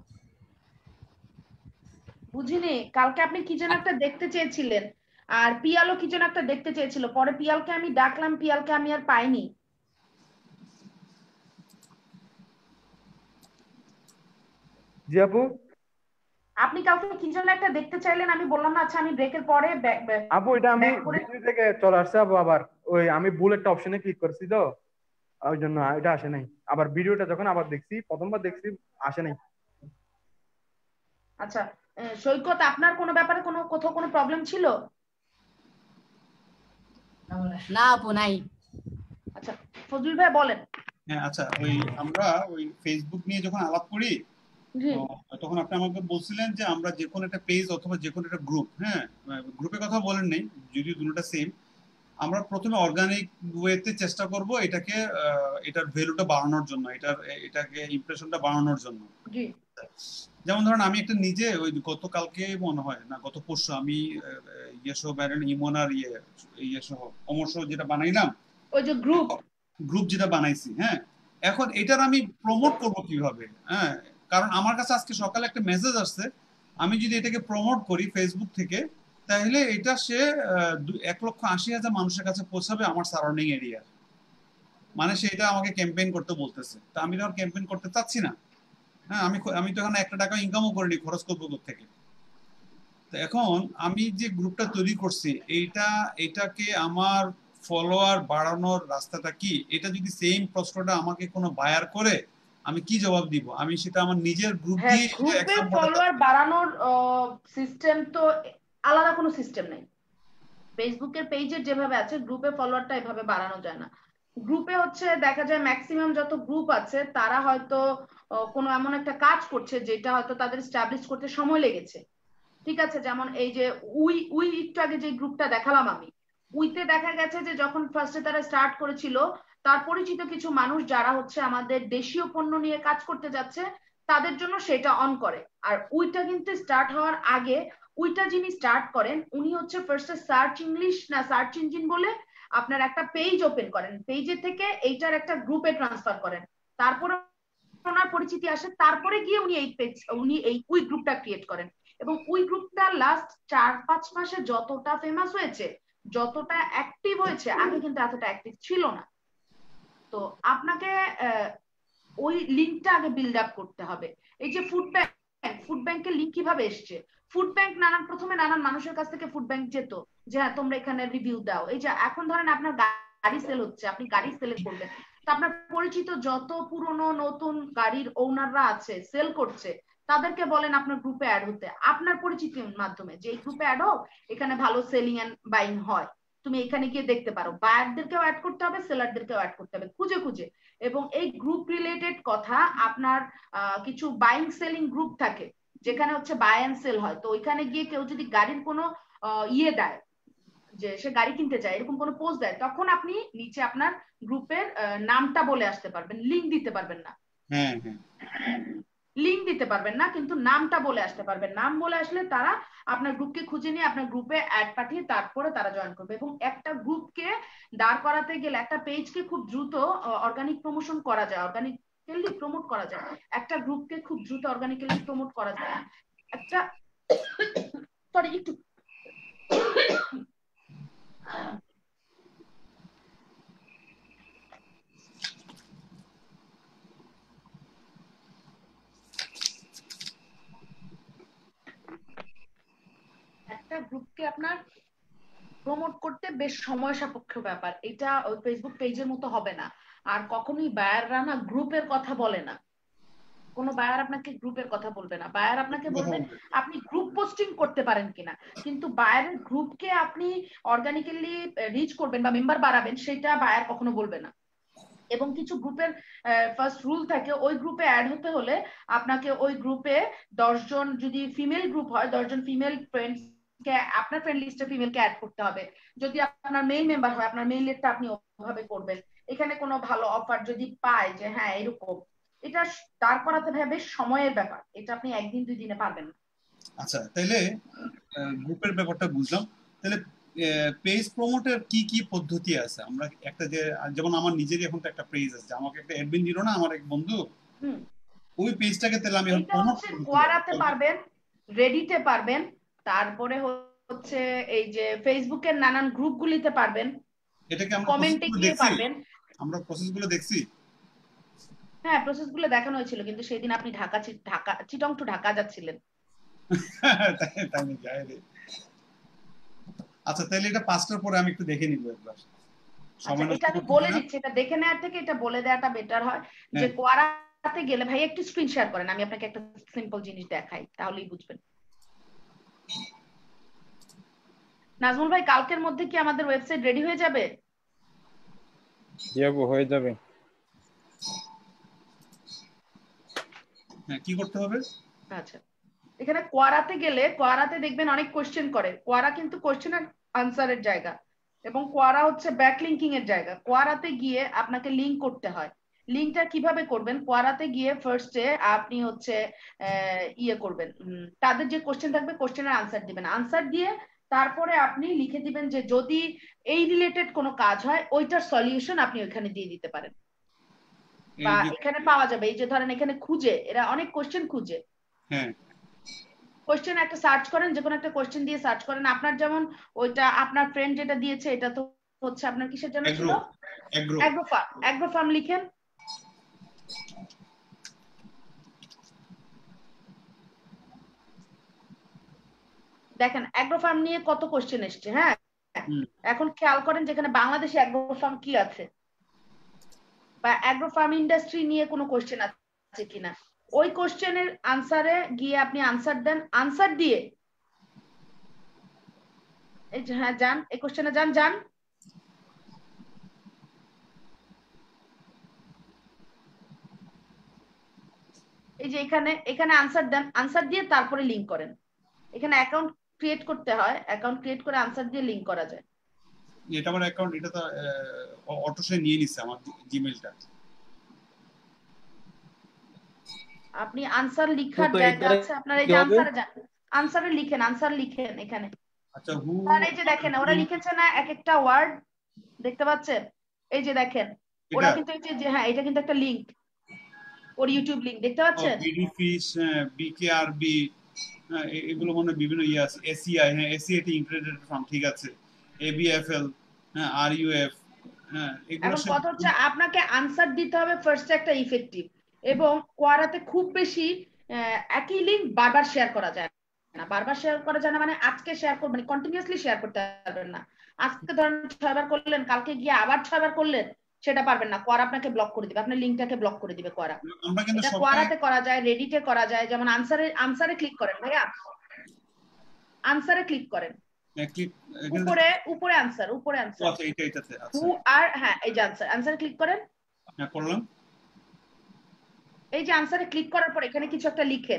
বুঝিনি, কালকে আপনি কি যেন একটা দেখতে চেয়েছিলেন, আর পিয়ালও কি যেন একটা দেখতে চেয়েছিল, পরে পিয়ালকে আমি ডাকলাম, পিয়ালকে আমি আর পাইনি। জি আপু, আপনি কালকে কি যেন একটা দেখতে চাইলেন, আমি বললাম না আচ্ছা আমি ব্রেকের পরে আপু এটা আমি ভিডিও থেকে চলে আসছে আপু, আবার ওই আমি ভুল একটা অপশনে ক্লিক করছি তো ওই জন্য এটা আসে নাই। আবার ভিডিওটা যখন আবার দেখছি, প্রথমবার দেখছি, আসে নাই। আচ্ছা, সৈকত আপনার কোনো ব্যাপারে কোথাও কোনো প্রবলেম ছিল? না আপু নাই। আচ্ছা, ফজলুল ভাই বলেন। হ্যাঁ আচ্ছা, আমরা ফেসবুক নিয়ে যখন আলাপ করি তখন আপনি আমাকে বলছিলেন যে আমরা যে কোনো একটা পেজ অথবা যে কোনো একটা গ্রুপ, হ্যাঁ গ্রুপের কথা বলেন নাই, যদিও দুটোটা সেম, আমরা প্রথমে অর্গানিক ওয়েতে চেষ্টা করব এটাকে এটার ভ্যালুটা বাড়ানোর জন্য, এটাকে ইমপ্রেশনটা বাড়ানোর জন্য। যেমন ধরেন আমি একটা নিজে ওই গতকালকে মনে হয় না গত পরশু আমি ইমোনার অমর যেটা বানাইলাম, ওই যে গ্রুপ যেটা বানাইছি, হ্যাঁ এখন এটার আমি প্রমোট করব কিভাবে? হ্যাঁ, কারণ আমার কাছে আজকে সকালে একটা মেসেজ আসছে, আমি যদি এটাকে প্রমোট করি ফেসবুক থেকে তাহলে এটা সে 1,80,000 মানুষের কাছে পৌঁছাবে আমার সারাউন্ডিং এরিয়া, মানে সেটা আমাকে ক্যাম্পেইন করতে বলতেছে। তা আমি তো ক্যাম্পেইন করতে চাচ্ছি না। হ্যাঁ, আমি তো এখানে 1 টাকা ইনকামও করিনি, খরচ করবো থেকে। তো এখন আমি যে গ্রুপটা তৈরি করছি এটাকে আমার ফলোয়ার বাড়ানোর রাস্তাটা কি? এটা যদি সেম প্রশ্নটা আমাকে কোনো বায়ার করে আমি কি জবাব দিব? আমি সেটা আমার নিজের গ্রুপ দিয়ে গ্রুপে ফলোয়ার বাড়ানোর সিস্টেম তো আলাদা কোনো সিস্টেম নেই। ফেসবুকের পেজের যেভাবে আছে গ্রুপে ফলোয়ারটা এভাবে বাড়ানো যায় না। গ্রুপে হচ্ছে দেখা যায় ম্যাক্সিমাম যত গ্রুপ আছে তারা হয়তো কোনো এমন একটা কাজ করছে যেটা হয়তো তাদের এস্টাবলিশ করতে সময় লেগেছে। ঠিক আছে, যেমন এই যে উই একটু আগে যে গ্রুপটা দেখালাম আমি, উইতে দেখা গেছে যে যখন ফার্স্টে তারা স্টার্ট করেছিল তার পরিচিত কিছু মানুষ যারা হচ্ছে আমাদের দেশীয় পণ্য নিয়ে কাজ করতে যাচ্ছে তাদের জন্য সেটা অন করে। আর উইটা কিন্তু স্টার্ট হওয়ার আগে ওইটা যিনি স্টার্ট করেন উনি হচ্ছে ফার্স্টে সার্চ ইংলিশ না সার্চ ইঞ্জিন বলে আপনার একটা পেজ ওপেন করেন, পেজে থেকে এইটার একটা গ্রুপে ট্রান্সফার করেন, তারপরে ওনার পরিচিতি আসে, তারপরে গিয়ে উনি এই ওই গ্রুপটা ক্রিয়েট করেন। এবং ওই গ্রুপটা লাস্ট 4-5 মাসে যতটা ফেমাস হয়েছে, যতটা অ্যাক্টিভ হয়েছে, আগে কিন্তু এতটা অ্যাক্টিভ ছিল না। তো আপনাকে ওই লিঙ্কটা আগে বিল্ড আপ করতে হবে। এই যে ফুড ব্যাংকের লিঙ্ক কিভাবে এসছে? ফুড ব্যাংক প্রথমে নানান মানুষের কাছ থেকে ফুড ব্যাংক যেত যে হ্যাঁ তোমরা এখানে রিভিউ দাও। এই যে এখন ধরেন আপনার গাড়ি সেল হচ্ছে, আপনি গাড়ি সেল করবেন, তো আপনার পরিচিত যত পুরনো নতুন গাড়ির ওনাররা আছে সেল করছে, তাদেরকে বলেন আপনার গ্রুপে অ্যাড হতে, আপনার পরিচিতির মাধ্যমে, যে এই গ্রুপে অ্যাড হোক, এখানে ভালো সেলিং এন্ড বাইং হয়, তুমি এখানে গিয়ে দেখতে পারো। বায়ারদেরকেও অ্যাড করতে হবে, সেলারদেরকেও অ্যাড করতে হবে খুঁজে খুঁজে। এবং এই গ্রুপ রিলেটেড কথা, আপনার কিছু বাইং সেলিং গ্রুপ থাকে যেখানে হচ্ছে বাই এন্ড সেল হয়, তো ওইখানে গিয়ে কেউ যদি গাড়ির কোনো ইয়ে দেয়, যে সে গাড়ি কিনতে চায়, এরকম কোনো পোস্ট দেয়, তখন আপনি নিচে আপনার গ্রুপের নামটা বলে আসতে পারবেন, লিঙ্ক দিতে পারবেন না। হ্যাঁ লিঙ্ক দিতে পারবেন না, কিন্তু নামটা বলে আসতে পারবেন। নাম বলে আসলে তারা আপনার গ্রুপকে খুঁজে নিয়ে আপনার গ্রুপে অ্যাড পাঠিয়ে তারপরে তারা জয়েন করবে। এবং একটা গ্রুপকে দাঁড় করাতে গেলে, একটা পেজকে খুব দ্রুত অর্গানিক প্রমোশন করা যায়, অর্গানিক্যালি প্রমোট করা যায়, একটা গ্রুপকে খুব দ্রুত অর্গানিক্যালি প্রমোট করা যায়। একটা সরি একটু একটা গ্রুপকে আপনার প্রমোট করতে বেশ সময় সাপেক্ষ ব্যাপার। এটা ওই ফেসবুক পেজের মতো হবে না। আর কখনোই বায়াররা না গ্রুপের কথা বলে না, কোনো বায়ার আপনাকে গ্রুপের কথা বলবে না। বায়ার আপনাকে বলবে আপনি গ্রুপ পোস্টিং করতে পারেন কিনা, কিন্তু বায়ারের গ্রুপকে আপনি অর্গানিক্যালি রিচ করবেন বা মেম্বার বাড়াবেন, সেটা বায়ার কখনো বলবে না। এবং কিছু গ্রুপের ফার্স্ট রুল থাকে, ওই গ্রুপে অ্যাড হতে হলে আপনাকে ওই গ্রুপে 10 জন, যদি ফিমেল গ্রুপ হয় 10 জন ফিমেল ফ্রেন্ডস কে আপনার ফ্রেন্ড লিস্টে ফিমেলকে অ্যাড করতে হবে। যদি আপনার মেল মেম্বার হয়, আপনার মেইলেরটা আপনি ওভাবে করবেন। এখানে কোনো ভালো অফার যদি পায় যে হ্যাঁ এরকম, এটা দাঁড় করাতে ভাই বেশ সময়ের ব্যাপার, এটা আপনি একদিন 2 দিনে পারবেন না। আচ্ছা, তাহলে গ্রুপের ব্যাপারটা বুঝলাম। তাহলে পেজ প্রমোটের কি কি পদ্ধতি আছে? আমরা একটা যে, যেমন আমার নিজেরই এখন তো একটা পেজ আছে, আমাকে একটা অ্যাডমিন দিল না আমার এক বন্ধু, ওই পেজটাকে তাহলে আমি এখন প্রমোট করব। কোয়ারাতে পারবেন, রেডিটে পারবেন, তারপরে হচ্ছে এই যে ফেসবুকের নানান গ্রুপগুলিতে পারবেন, এটাকে আমরা কমেন্টে গিয়ে পারবেন। আমরা প্রসেসগুলো দেখছি। হ্যাঁ, প্রসেসগুলো দেখানো হয়েছিল, কিন্তু সেদিন আপনি চিটং টু ঢাকা যাচ্ছিলেন। তাই নাকি? আচ্ছা, তাহলে এটা 5টার পরে আমি একটু দেখে নিব একবার। এটা আমি বলে দিচ্ছি, এটা দেখে নেওয়ার থেকে এটা বলে দেওয়াটা বেটার হয়। যে কোয়ারাতে গেলে ভাই একটু স্ক্রিন শেয়ার করেন, আমি আপনাকে একটা সিম্পল জিনিস দেখাই, তাহলেই বুঝবেন। নাজমুল ভাই, কালকের মধ্যে কি আমাদের ওয়েবসাইট রেডি হয়ে যাবে? হয়ে যাবে। হ্যাঁ, কি করতে হবে? আচ্ছা, এখানে কোয়ারাতে গেলে, কোয়ারাতে দেখবেন অনেক কোশ্চেন করে। কোয়ারা কিন্তু কোশ্চেন আর আনসারের জায়গা, এবং কোয়ারা হচ্ছে ব্যাকলিঙ্কিং এর জায়গা। কোয়ারাতে গিয়ে আপনাকে লিঙ্ক করতে হয়। লিঙ্কটা কিভাবে করবেন? কোয়ারাতে গিয়ে ফার্স্টে আপনি হচ্ছে ইয়ে করবেন, তাদের যে কোশ্চেন থাকবে কোশ্চেনের আনসার দিবেন। আনসার দিয়ে তারপরে আপনি লিখে দিবেন যে যদি এই রিলেটেড কোনো কাজ হয় ওইটার সলিউশন আপনি ওইখানে দিয়ে দিতে পারেন, বা এখানে পাওয়া যাবে। এই যে ধরেন এখানে খুঁজে, এরা অনেক কোশ্চেন খুঁজে। হ্যাঁ, কোশ্চেন একটা সার্চ করেন, যে কোনো একটা কোশ্চেন দিয়ে সার্চ করেন। আপনার যেমন ওইটা আপনার ফ্রেন্ড যেটা দিয়েছে, এটা তো হচ্ছে আপনার কিসের জন্য ছিল? অ্যাগ্রো ফার্ম লিখেন। দেখেন অ্যাগ্রো ফার্ম নিয়ে কত কোশ্চেন এসছে। হ্যাঁ, এখন খেয়াল করেন যেখানে বাংলাদেশে অ্যাগ্রো ফার্ম কি আছে, বা অ্যাগ্রো ফার্ম ইন্ডাস্ট্রি নিয়ে কোনো কোশ্চেন আছে কিনা। ওই কোশ্চেনের আনসারে গিয়ে আপনি আনসার দেন। আনসার দিয়ে এই যে হ্যাঁ যান, এই কোশ্চেনে যান। এই যে এখানে আনসার দেন, আনসার দিয়ে তারপরে লিংক করেন। এখানে অ্যাকাউন্ট ক্রিয়েট করতে হয়, অ্যাকাউন্ট ক্রিয়েট করে আনসার দিয়ে লিংক করা যায়। এটা আমার অ্যাকাউন্ট, এটা তো অটো সে নিয়ে নিছে আমার জিমেইলটা। আপনি আনসার লিখার জায়গা আছে আপনার, এই যে আনসারে যান, আনসারে লিখেন, আনসার লিখেন এখানে। আচ্ছা হু তাহলে এই যে দেখেন ওরা লিখেছে না এক একটা ওয়ার্ড, দেখতে পাচ্ছেন? এই যে দেখেন ওরা এটা কিন্তু এই যে হ্যাঁ এটা কিন্তু একটা লিংক, ওর ইউটিউব লিংক দেখতে পাচ্ছেন? বিডি ফিশ, বিকেআরবি, এগুলো মনে হয় বিভিন্ন ইয়ে আছে। এসিআই, হ্যাঁ এসিআই তে ইন্টিগ্রেটেড ফার্ম, ঠিক আছে। এবিএফএল, হ্যাঁ আরইউএফ, হ্যাঁ এগুলো এখন সব কথা হচ্ছে আপনাকে আনসার দিতে হবে ফার্স্ট একটা ইফেক্টিভ, এবং কোয়ারাতে খুব বেশি একই লিংক বারবার শেয়ার করা যায় না। বারবার শেয়ার করা যায় না মানে আজকে শেয়ার করবেন, কন্টিনিউয়াসলি শেয়ার করতে পারবেন না। আজকে ধরেন 6 বার করলেন, কালকে গিয়ে আবার 6 বার করলেন, সেটা পারবেন না। কোয়ারা আপনাকে ব্লক করে দিবে, আপনার লিংকটাকে ব্লক করে দিবে কোয়ারা। আমরা কিন্তু এটা সবাই কোয়ারাতে করা যায়, রেডিটে করা যায়। যেমন আনসারে ক্লিক করেন ভাইয়া, আনসারে ক্লিক করেন, উপরে আনসার, উপরে আনসার, আচ্ছা এটাতে আচ্ছা হু আর হ্যাঁ এই যে আনসারে ক্লিক করেন। হ্যাঁ করলাম। এই যে আনসারে ক্লিক করার পর এখানে কিছু একটা লিখেন।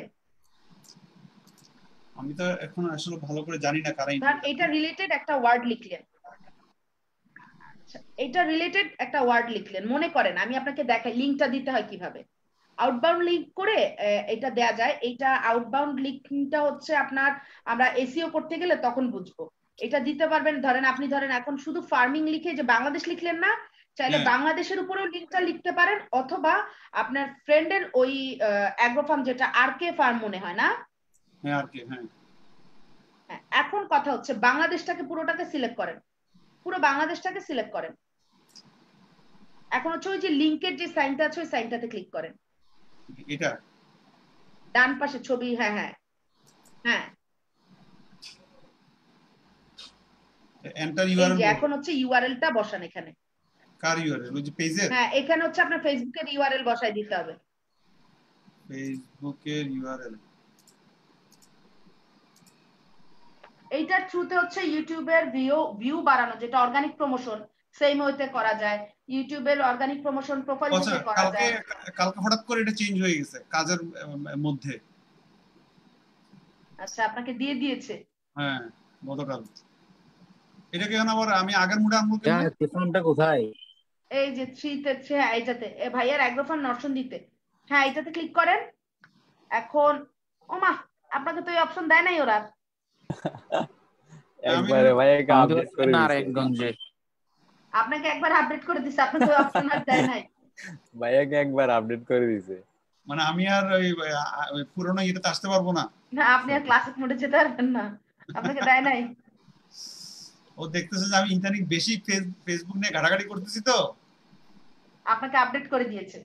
আমি তো এখন আসলে ভালো করে জানি না কারা ধর এটা রিলেটেড একটা ওয়ার্ড লিখলেন, আচ্ছা এটা রিলেটেড একটা ওয়ার্ড লিখলেন, মনে করেন আমি আপনাকে দেখাই লিংকটা দিতে হয় কিভাবে। আউটবাউন্ড লিংক করে এটা দেয়া যায়। এইটা আউটবাউন্ড লিংকটা হচ্ছে আপনার, আমরা এসইও করতে গেলে তখন বুঝবো। এটা দিতে পারবেন, ধরেন আপনি ধরেন এখন শুধু ফার্মিং লিখে যে বাংলাদেশ লিখলেন না, চাইলে বাংলাদেশের উপরেও লিংকটা লিখতে পারেন, অথবা আপনার ফ্রেন্ডের ওই অ্যাগ্রো ফার্ম যেটা আরকে ফার্ম মনে হয় না, হ্যাঁ আরকে, হ্যাঁ এখন কথা হচ্ছে বাংলাদেশটাকে পুরোটাকে সিলেক্ট করেন, পুরো বাংলাদেশটাকে সিলেক্ট করেন। এখন হচ্ছে ওই যে লিংকের যে সাইনটা আছে ওই সাইনটাতে ক্লিক করেন, এটা ডান পাশে ছবি, হ্যাঁ হ্যাঁ হ্যাঁ এন্টার ইউআরএল। এখন হচ্ছে ইউআরএলটা বসান এখানে। কার ইউআরএল? ওই যে পেজের? হ্যাঁ এখানে হচ্ছে আপনার ফেসবুকের ইউআরএল বসাই দিতে হবে। ফেসবুকের ইউআরএল এইটার থ্রুতে হচ্ছে ইউটিউবের ভিউ বাড়ানো, যেটা অর্গানিক প্রমোশন সেম ওয়েতে করা যায়। ইউটিউবের অর্গানিক প্রমোশন প্রোফাইল থেকে করা যায়। কালকে হঠাৎ করে এটা চেঞ্জ হয়ে গেছে কাজের মধ্যে। আচ্ছা আপনাকে দিয়ে দিয়েছে? হ্যাঁ গতকাল। এটা কেন আবার আমি আগের মুডে আনবো কেন? ফোনটা কোথায়? এই যে 3 তে, হ্যাঁ এইটাতে, ভাইয়ার অ্যাগ্রোফার্ম নরসন দিতে, হ্যাঁ এটাতে ক্লিক করেন। এখন ওমা আপনাকে তো এই অপশন দেয় নাই ওরা। একবারে ভাইয়াকে আপডেট করে দিয়েছে নারায়ণগঞ্জে। আপনাকে একবার আপডেট করে দিছে, আপনাকে ওই অপশন আর দেয় নাই। ভাইয়াকে একবার আপডেট করে দিয়েছে। মানে আমি আর ওই পুরনো ইয়েতে আসতে পারবো না? না আপনি আর ক্লাসিক মোডে যেতে পারবেন না, আপনাকে দেয় নাই। ও দেখতেছে যে আমি ইদানিং বেশি ফেসবুক নিয়ে ঘাটাঘাটি করতেছি, তো আপনাকে আপডেট করে দিয়েছে।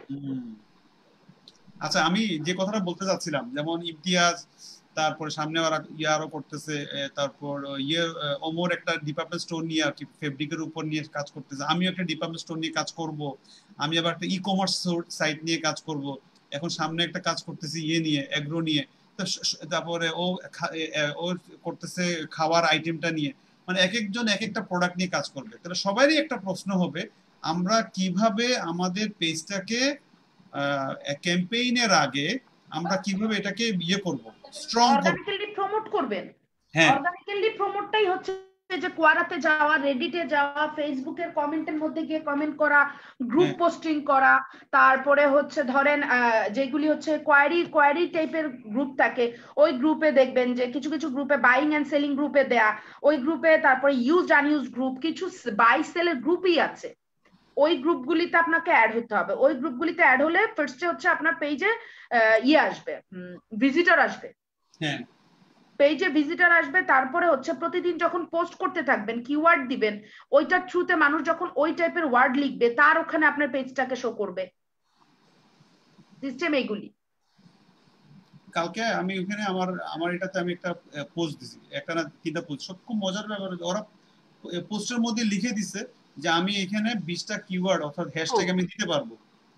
আচ্ছা আমি যে কথাটা বলতে চাচ্ছিলাম, যেমন ইমতিয়াজ, তারপরে সামনে ওরা আরো করতেছে, তারপর ওমর একটা ডিপার্টমেন্ট স্টোর নিয়ে আর কি ফেব্রিকের উপর নিয়ে কাজ করতেছে, আমিও একটা ডিপার্টমেন্ট স্টোর নিয়ে কাজ করব, আমি আবার একটা ই কমার্স সাইট নিয়ে কাজ করব, এখন সামনে একটা কাজ করতেছি ইয়ে নিয়ে, এগ্রো নিয়ে, তারপরে ও করতেছে খাওয়ার আইটেমটা নিয়ে। মানে এক একজন এক একটা প্রোডাক্ট নিয়ে কাজ করবে। তাহলে সবারই একটা প্রশ্ন হবে, আমরা কিভাবে আমাদের পেজটাকে ক্যাম্পেইনের আগে আমরা কিভাবে এটাকে ইয়ে করব, স্ট্রং করব, অর্গানিক্যালি প্রমোট করবেন। হ্যাঁ অর্গানিক্যালি প্রমোটটাই হচ্ছে যে কোয়ারাতে যাওয়া, রেডিটে যাওয়া, ফেসবুকের কমেন্টের মধ্যে গিয়ে কমেন্ট করা, গ্রুপ পোস্টিং করা, তারপরে হচ্ছে ধরেন যেগুলি হচ্ছে কোয়ারি টাইপের গ্রুপ থাকে, ওই গ্রুপে দেখবেন যে কিছু কিছু গ্রুপে বাইং এন্ড সেলিং গ্রুপে দেয়া, ওই গ্রুপে তারপরে ইউজ আনইউজ গ্রুপ, কিছু বাই সেলের গ্রুপই আছে, ওই গ্রুপগুলিতে আপনাকে অ্যাড হতে হবে। ওই গ্রুপগুলিতে অ্যাড হলে ফার্স্টে হচ্ছে আপনার পেজে আসবে, ভিজিটর আসবে, হ্যাঁ পেজে ভিজিটর আসবে। তারপরে হচ্ছে প্রতিদিন যখন পোস্ট করতে থাকবেন, কিওয়ার্ড দিবেন, ওইটার থ্রুতে মানুষ যখন ওই টাইপের ওয়ার্ড লিখবে তার ওখানে আপনার পেজটাকে শো করবে। সিস্টেম এইগুলি। কালকে আমি ওখানে আমার এটাতে আমি একটা পোস্ট দিছি, একটা না তিনটা পোস্ট, সব খুব মজার ব্যাপার। ওরা পোস্টের মধ্যে লিখে দিছে যে আমি এখানে 20টা কিওয়ার্ড অর্থাৎ হ্যাশট্যাগ আমি দিতে পারবো।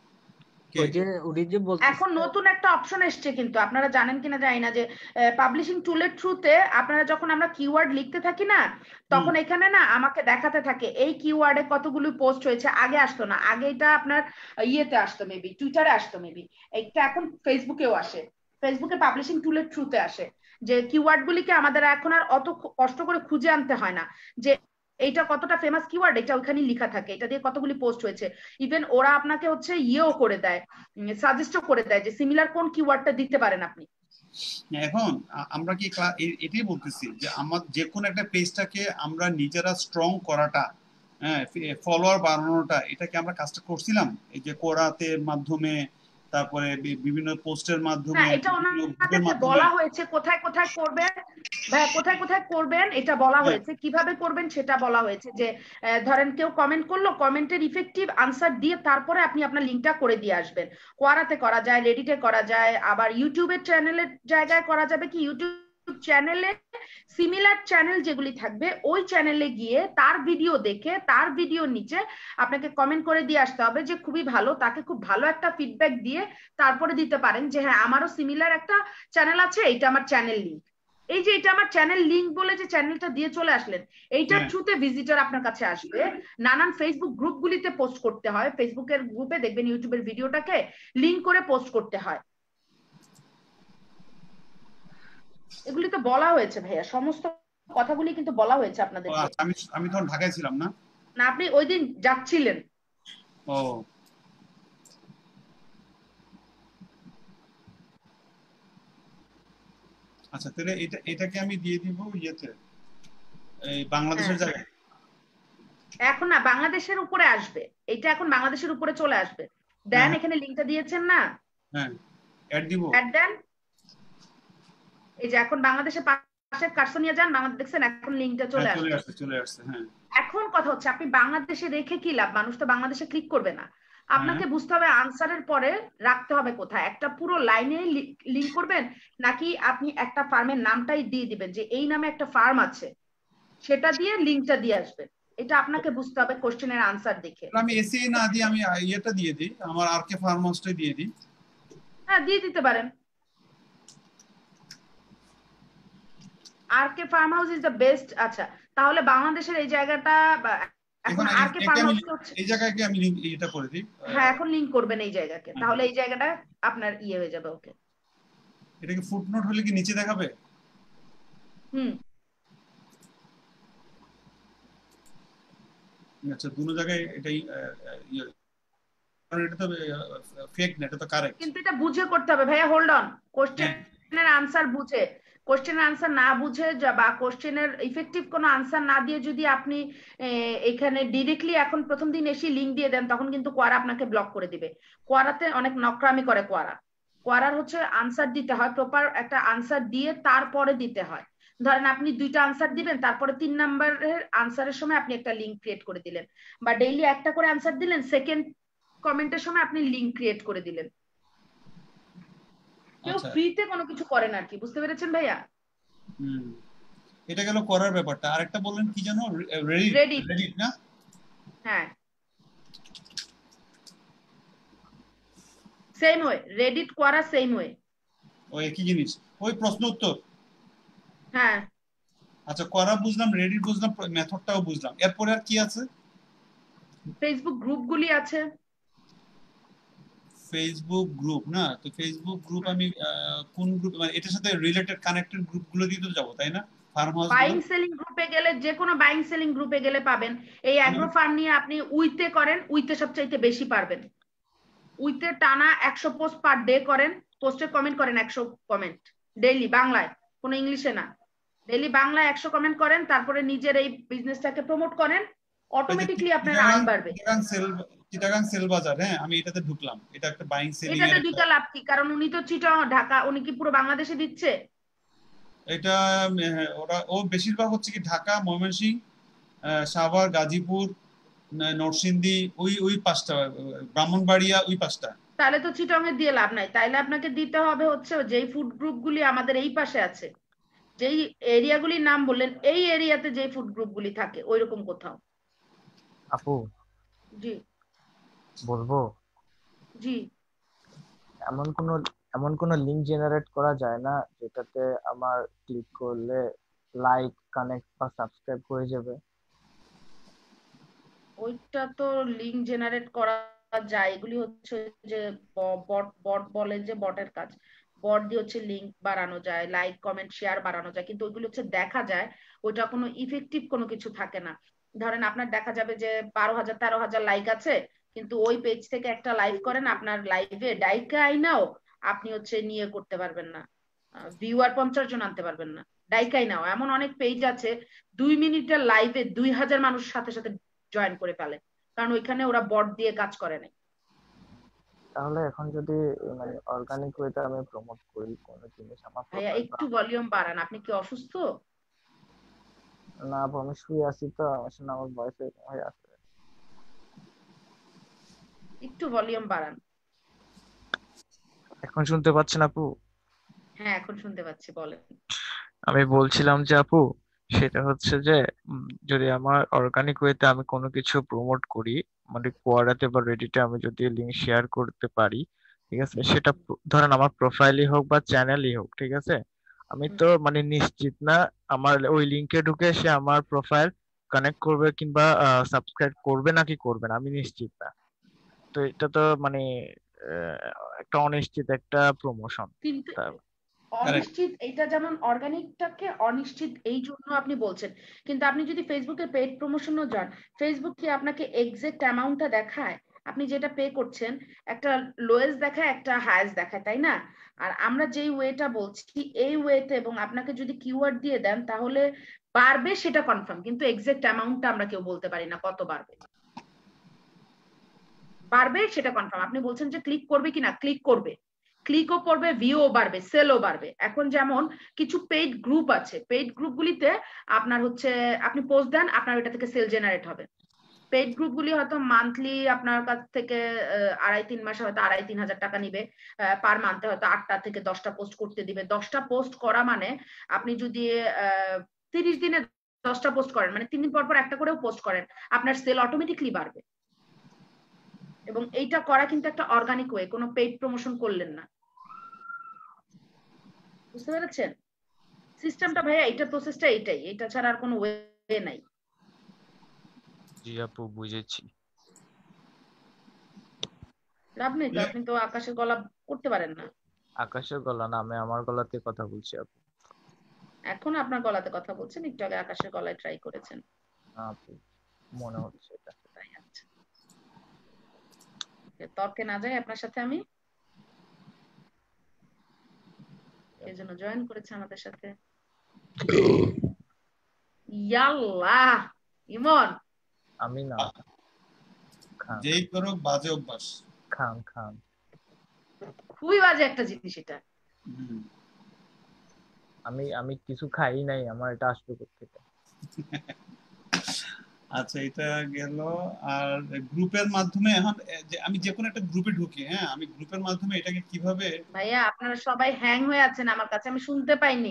এখন নতুন একটা অপশন এসছে, কিন্তু আপনারা জানেন কিনা জানি না, যে পাবলিশিং টুলের থ্রুতে আপনারা যখন আমরা কিওয়ার্ড লিখতে থাকি না, তখন এখানে না আমাকে দেখাতে থাকে এই কিওয়ার্ডে কতগুলো পোস্ট হয়েছে। আগে আসতো না, আগে এটা আপনার ইয়েতে আসতো, মেবি টুইটারে আসতো, মেবি এটা এখন ফেসবুকেও আসে, ফেসবুকে পাবলিশিং টুলের থ্রুতে আসে, যে কিওয়ার্ড গুলিকে আমাদের এখন আর অত কষ্ট করে খুঁজে আনতে হয় না, যে এইটা কতটা ফেমাস কিওয়ার্ড, এটা ওখানে লেখা থাকে, এটা দিয়ে কতগুলি পোস্ট হয়েছে। ইভেন ওরা আপনাকে হচ্ছে ইয়েও করে দেয়, সাজেস্টও করে দেয় যে সিমিলার কোন কিওয়ার্ডটা দিতে পারেন আপনি। এখন আমরা কি এটাই বলতেছি যে আমার যে কোনো একটা পেজটাকে আমরা নিজেরা স্ট্রং করাটা, হ্যাঁ, ফলোয়ার বাড়ানোটা, এটা কি আমরা কাজটা করছিলাম এই যে কোরাতে মাধ্যমে, তারপরে বিভিন্ন পোস্টের মাধ্যমে, হ্যাঁ, এটা বিভিন্ন ওনার গ্রুপের কাছে মাধ্যমে? বলা হয়েছে কোথায় কোথায় করবেন, ভাইয়া কোথায় কোথায় করবেন এটা বলা হ্যাঁ, হয়েছে, কিভাবে করবেন সেটা বলা হয়েছে। যে ধরেন কেউ কমেন্ট করলো, কমেন্টের ইফেক্টিভ আনসার দিয়ে তারপরে আপনি আপনার লিঙ্কটা করে দিয়ে আসবেন। কোয়ারাতে করা যায়, রেডিটে করা যায়, আবার ইউটিউবের চ্যানেলের জায়গায় করা যাবে কি, ইউটিউব চ্যানেলে সিমিলার চ্যানেল যেগুলি থাকবে ওই চ্যানেলে গিয়ে তার ভিডিও দেখে তার ভিডিওর নিচে আপনাকে কমেন্ট করে দিয়ে আসতে হবে যে খুবই ভালো, তাকে খুব ভালো একটা ফিডব্যাক দিয়ে তারপরে দিতে পারেন যে হ্যাঁ আমারও সিমিলার একটা চ্যানেল আছে, এটা আমার চ্যানেল লিঙ্ক। এই যে এটা আমার চ্যানেল লিঙ্ক বলে যে চ্যানেলটা দিয়ে চলে আসলেন, এইটার হ্যাঁ, থ্রুতে ভিজিটর আপনার কাছে আসবে। নানান ফেসবুক গ্রুপগুলিতে পোস্ট করতে হয়, ফেসবুকের গ্রুপে দেখবেন ইউটিউবের ভিডিওটাকে লিঙ্ক করে পোস্ট করতে হয়। এগুলি তো বলা হয়েছে ভাইয়া, সমস্ত কথাগুলি কিন্তু বলা হয়েছে আপনাদেরকে। আচ্ছা, আমি তখন ঢাকায় ছিলাম না। না, আপনি ওই দিন যাচ্ছিলেন। ও আচ্ছা, তাহলে এটাকে আমি দিয়ে দিব ইয়েতে, এই বাংলাদেশের হ্যাঁ, জায়গায়। এখন না বাংলাদেশের উপরে আসবে, এটা এখন বাংলাদেশের উপরে চলে আসবে। দেন হ্যাঁ, এখানে লিঙ্কটা দিয়েছেন না, হ্যাঁ, অ্যাড দিব। অ্যাড দেন। এই যে এখন বাংলাদেশের পাশে কার্সর নিয়ে যান, বাংলাদেশ দেখছেন, এখন লিঙ্কটা হ্যাঁ, চলে চলে আসছে। আসছে, চলে আসছে। হ্যাঁ, এখন কথা হচ্ছে আপনি বাংলাদেশে রেখে কি লাভ, মানুষ তো বাংলাদেশে ক্লিক করবে না। হ্যাঁ, আপনাকে বুঝতে হবে আনসারের পরে রাখতে হবে কোথায়, একটা পুরো লাইনে লিঙ্ক করবেন, নাকি আপনি একটা ফার্মের নামটাই দিয়ে দিবেন যে এই নামে একটা ফার্ম আছে, সেটা দিয়ে লিঙ্কটা দিয়ে আসবেন। এটা আপনাকে বুঝতে হবে কোশ্চেনের আনসার দেখে। তাহলে আমি এসি না দিয়ে আমি ইয়েটা দিয়ে দিই, আমার আর কে ফার্ম হাউসটাই দিয়ে দিই। হ্যাঁ, দিয়ে দিতে পারেন। আর কে farm house is the best. আচ্ছা, তাহলে বাংলাদেশের এই জায়গাটা এখন এখন আর কে ফার্ম হাউস হচ্ছে, এই জায়গায় কি আমি লিঙ্ক এটা করে দিই? হ্যাঁ এখন লিঙ্ক করবেন এই জায়গাকে, তাহলে এই জায়গাটা আপনার ইয়ে হয়ে যাবে। ওকে, এটা কি ফুটনোট হলে কি নিচে দেখাবে? হুম, আচ্ছা, দুটো জায়গায় এটাই ইয়ে, কারণ এটা তো ফেক না, এটা তো কারেক্ট। কিন্তু এটা বুঝে করতে হবে ভাইয়া, হোল্ড অন। হ্যাঁ, কোশ্চেনের আনসার বুঝে, কোশ্চেনের আনসার না বুঝে বা কোশ্চেনের ইফেক্টিভ কোনো আনসার না দিয়ে যদি আপনি এখানে ডিরেক্টলি এখন প্রথম দিন এসে লিঙ্ক দিয়ে দেন, তখন কিন্তু কোয়ারা আপনাকে ব্লক করে দিবে। কোয়ারাতে অনেক নকরামি করে কোয়ারা। কোয়ারার হচ্ছে আনসার দিতে হয়, প্রপার একটা আনসার দিয়ে তারপরে দিতে হয়। ধরেন আপনি দুইটা আনসার দিবেন, তারপরে 3 নাম্বারের আনসারের সময় আপনি একটা লিঙ্ক ক্রিয়েট করে দিলেন, বা ডেইলি একটা করে আনসার দিলেন, সেকেন্ড কমেন্টের সময় আপনি লিঙ্ক ক্রিয়েট করে দিলেন। কেউ আচ্ছা, ফ্রিতে কোনো কিছু করেন আর কি, বুঝতে পেরেছেন ভাইয়া? হুম, এটা গেল করার ব্যাপারটা। আরেকটা বললেন কি জানো, রেডিট, রেডিট, রেডিট না? হ্যাঁ same way, Reddit Quora same way. ওই একই জিনিস, ওই প্রশ্ন উত্তর। হ্যাঁ, আচ্ছা, করা বুঝলাম, রেডিট বুঝলাম, মেথডটাও বুঝলাম, এরপরে আর কি আছে? ফেসবুক গ্রুপগুলি আছে। ফেসবুক গ্রুপ না? তো ফেসবুক গ্রুপ আমি কোন গ্রুপ, মানে এটার সাথে রিলেটেড কানেক্টেড গ্রুপগুলো দিয়ে তো যাবো, তাই না? ফার্ম হাউস বাইং সেলিং গ্রুপে গেলে, যে কোনো বাইং সেলিং গ্রুপে গেলে পাবেন। এই অ্যাগ্রো ফার্ম নিয়ে আপনি উইতে করেন, উইতে সবচাইতে বেশি পারবেন। উইতে টানা 100 পোস্ট পার ডে করেন, পোস্টে কমেন্ট করেন 100 কমেন্ট ডেইলি, বাংলায়, কোনো ইংলিশে না। ডেইলি বাংলায় 100 কমেন্ট করেন, তারপরে নিজের এই বিজনেসটাকে প্রমোট করেন, অটোমেটিকলি আপনার আর্ন বাড়বে। চিটাগাং সেল বাজার, হ্যাঁ আমি এটাতে ঢুকলাম, এটা একটা বাইং সেলিং এটাতে এর দুইটা লাভ কি, কারণ উনি তো চিটাগাং ঢাকা, উনি কি পুরো বাংলাদেশে দিচ্ছে? এটা ও বেশিরভাগ হচ্ছে কি ঢাকা, ময়মনসিংহ, সাভার, গাজীপুর, নরসিংদী, ওই পাঁচটা, ব্রাহ্মণবাড়িয়া, ওই পাঁচটা। তাহলে তো চিটাগাং এর দিয়ে লাভ নাই, তাইলে আপনাকে দিতে হবে হচ্ছে যেই ফুড গ্রুপগুলি আমাদের এই পাশে আছে, যেই এরিয়াগুলির নাম বললেন, এই এরিয়াতে যে ফুড গ্রুপগুলি থাকে ওইরকম কোথাও। আপু জি, বলবো, জি। এমন কোনো লিংক জেনারেট করা যায় না যেটাতে আমার ক্লিক করলে লাইক, কানেক্ট বা সাবস্ক্রাইব হয়ে যাবে? ওইটা তো লিংক জেনারেট করা যায়, এগুলি হচ্ছে যে বট বট বলে যে বটের কাজ, বট দিয়ে হচ্ছে লিংক বাড়ানো যায়, লাইক কমেন্ট শেয়ার বাড়ানো যায়, কিন্তু ওইগুলো হচ্ছে দেখা যায়, ওইটা কোনো ইফেক্টিভ কোনো কিছু থাকে না। ধরেন আপনার দেখা যাবে যে 12,000 13,000 লাইক আছে, কিন্তু ওই পেজ থেকে একটা লাইভ করেন, আপনার লাইভে ডাইকা আইনাও আপনি হচ্ছে নিয়ে করতে পারবেন না। ভিউয়ার 50 জন আনতে পারবেন না, ডাইকাই নাও। এমন অনেক পেজ আছে 2 মিনিটের লাইভে 2000 মানুষ সাথে সাথে জয়েন করে ফেলে, কারণ ওইখানে ওরা বট দিয়ে কাজ করে নাই। তাহলে এখন যদি মানে অর্গানিক ওয়েতে আমি প্রমোট করি কোনো জিনিস আমার ভাইয়া প্রোফাইল, একটু ভলিউম বাড়ান, আপনি কি অসুস্থ? না আপু আমি শুয়ে আছি তো আসলে আমার ভয়েসে হয়ে আছে। একটু ভলিউম বাড়ান। এখন শুনতে পাচ্ছেন আপু? হ্যাঁ এখন শুনতে পাচ্ছি, বলেন। আমি বলছিলাম যে আপু, সেটা হচ্ছে যে যদি আমার অর্গানিক ওয়েতে আমি কোনো কিছু প্রমোট করি, মানে কোয়াডাতে বা রেডিটে আমি যদি লিংক শেয়ার করতে পারি, ঠিক আছে, সেটা ধরেন আমার প্রোফাইলই হোক বা চ্যানেলই হোক, ঠিক আছে, আমি তো মানে নিশ্চিত না আমার ওই লিংকে ঢুকে সে আমার প্রোফাইল কানেক্ট করবে কিংবা সাবস্ক্রাইব করবে নাকি করবে না, আমি নিশ্চিত না। তো এটা তো মানে একটা অনিশ্চিত একটা প্রমোশন। কিন্তু অনিশ্চিত, এটা যেমন অর্গানিকটাকে অনিশ্চিত এই জন্য আপনি বলছেন, কিন্তু আপনি যদি ফেসবুকে পেড প্রমোশনও যান, ফেসবুক কি আপনাকে এক্সাক্ট অ্যামাউন্টটা দেখায়? আপনি যেটা পে করছেন একটা লোয়েস্ট দেখায়, একটা হাইয়েস্ট দেখায়, তাই না? আর আমরা যেই ওয়েটা বলছি এই ওয়েতে, এবং আপনাকে যদি কিওয়ার্ড দিয়ে দেন তাহলে বাড়বে সেটা কনফার্ম, কিন্তু এক্সাক্ট অ্যামাউন্টটা আমরা কেউ বলতে পারি না কত বাড়বে। বাড়বে সেটা কনফার্ম। আপনি বলছেন যে ক্লিক করবে কিনা, ক্লিক করবে, ক্লিকও করবে, ভিউও বাড়বে, সেলও বাড়বে। এখন যেমন কিছু পেইড গ্রুপ আছে, পেইড গ্রুপগুলিতে আপনার হচ্ছে আপনি পোস্ট দেন, আপনার ওইটা থেকে সেল জেনারেট হবে। পেইড গ্রুপগুলি হয়তো মান্থলি আপনার কাছ থেকে 2.5-3 মাসে হয়তো 2,500-3,000 টাকা নিবে, পার মান্থে হয়তো 8টা থেকে 10টা পোস্ট করতে দিবে। 10টা পোস্ট করা মানে আপনি যদি 30 দিনে 10টা পোস্ট করেন, মানে 3 দিন পর পর একটা করেও পোস্ট করেন, আপনার সেল অটোমেটিকলি বাড়বে। এবং এইটা করা কিন্তু একটা অর্গানিক ওয়ে, কোনো পেইড প্রমোশন করলেন না। বুঝতে পেরেছেন সিস্টেমটা ভাইয়া? এটা প্রসেসটা এইটাই, এটা ছাড়া আর কোনো ওয়ে নাই। জি আপু বুঝেছি। আপনি তো আকাশের গলা করতে পারেন না। আকাশের গলা না, আমি আমার গলাতে কথা বলছি আপু। এখন আপনার গলাতে কথা বলছেন, একটু আগে আকাশের গলায় ট্রাই করেছেন। আপু মনে হচ্ছে এটা। তাই আচ্ছা, তর্কে না যাই আপনার সাথে আমি। এই জন্য জয়েন করেছে আমাদের সাথে। ইয়াল্লাহ ইমন। আমি না, যেই করো বাজে অভ্যাস। খান খান খুবই বাজে একটা জিনিস এটা। আমি কিছু খাই নাই, আমার এটা আসবে কোথা? আচ্ছা এটা গেল। আর গ্রুপের মাধ্যমে এখন আমি যে কোনো একটা গ্রুপে ঢুকি, হ্যাঁ আমি গ্রুপের মাধ্যমে এটাকে কিভাবে? ভাইয়া আপনারা সবাই হ্যাং হয়ে আছেন, আমার কাছে আমি শুনতে পাইনি।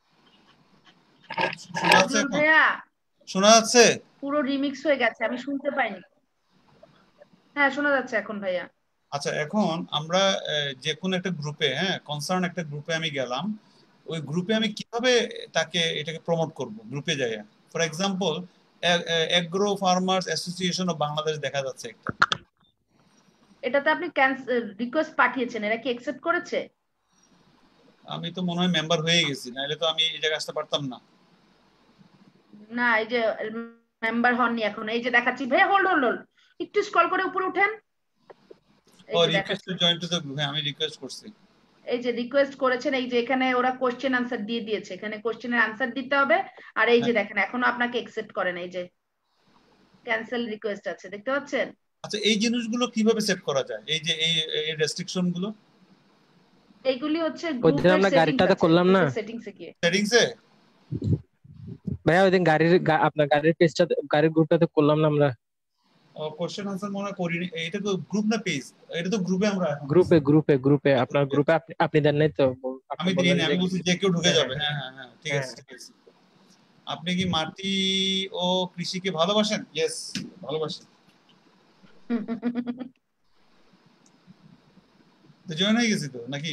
ভাইয়া শোনা যাচ্ছে? পুরো রিমিক্স হয়ে গেছে, আমি শুনতে পাইনি। হ্যাঁ শোনা যাচ্ছে এখন ভাইয়া। আচ্ছা এখন আমরা যে কোনো একটা গ্রুপে, হ্যাঁ কনসার্ন একটা গ্রুপে আমি গেলাম, ওই গ্রুপে আমি কিভাবে এটাকে প্রমোট করব? গ্রুপে যাই, for example agro farmers association of Bangladesh দেখা যাচ্ছে একটা। এটাতে আপনি রিকোয়েস্ট পাঠিয়েছেন, এরা কি অ্যাকসেপ্ট করেছে? আমি তো মনে হয় মেম্বার হয়ে গেছি, নাহলে তো আমি এই জায়গায় আসতে পারতাম না। না এই যে মেম্বার হননি এখন, এই যে দেখাচ্ছি ভাইয়া, হোল্ড হোল্ড হোল্ড, একটু স্ক্রল করে উপরে উঠেন। ও request to join to the group, আমি রিকোয়েস্ট করছি। এই যে রিকোয়েস্ট করেছেন, এই যে এখানে ওরা কোশ্চেন আনসার দিয়ে দিয়েছে, এখানে কোশ্চেনের আনসার দিতে হবে। আর এই যে দেখেন এখনো আপনাকে অ্যাকসেপ্ট করেন, এই যে ক্যান্সেল রিকোয়েস্ট আছে, দেখতে পাচ্ছেন? আচ্ছা এই জিনিসগুলো কিভাবে সেট করা যায়, এই যে এই রেস্ট্রিকশন গুলো? এইগুলি হচ্ছে গ্রুপের আমরা গাড়িটাতে করলাম না সেটিংসে গিয়ে। সেটিংসে ভাইয়া ওই দিন আপনার গাড়ির পেজটা, গাড়ির গ্রুপটাতে করলাম না আমরা। কোশ্চেন আনসার মনে করিনি। এটা তো গ্রুপ না পেজ? এটা তো গ্রুপে আমরা গ্রুপে আপনার গ্রুপে আপনি দেন নাই তো? আমি দিইনি, আমি বলছি যে কেউ ঢুকে যাবে। হ্যাঁ হ্যাঁ হ্যাঁ ঠিক আছে ঠিক আছে। আপনি কি মাটি ও কৃষিকে ভালোবাসেন? ইয়েস ভালোবাসি। তো জয়েন হয়ে গেছি তো নাকি?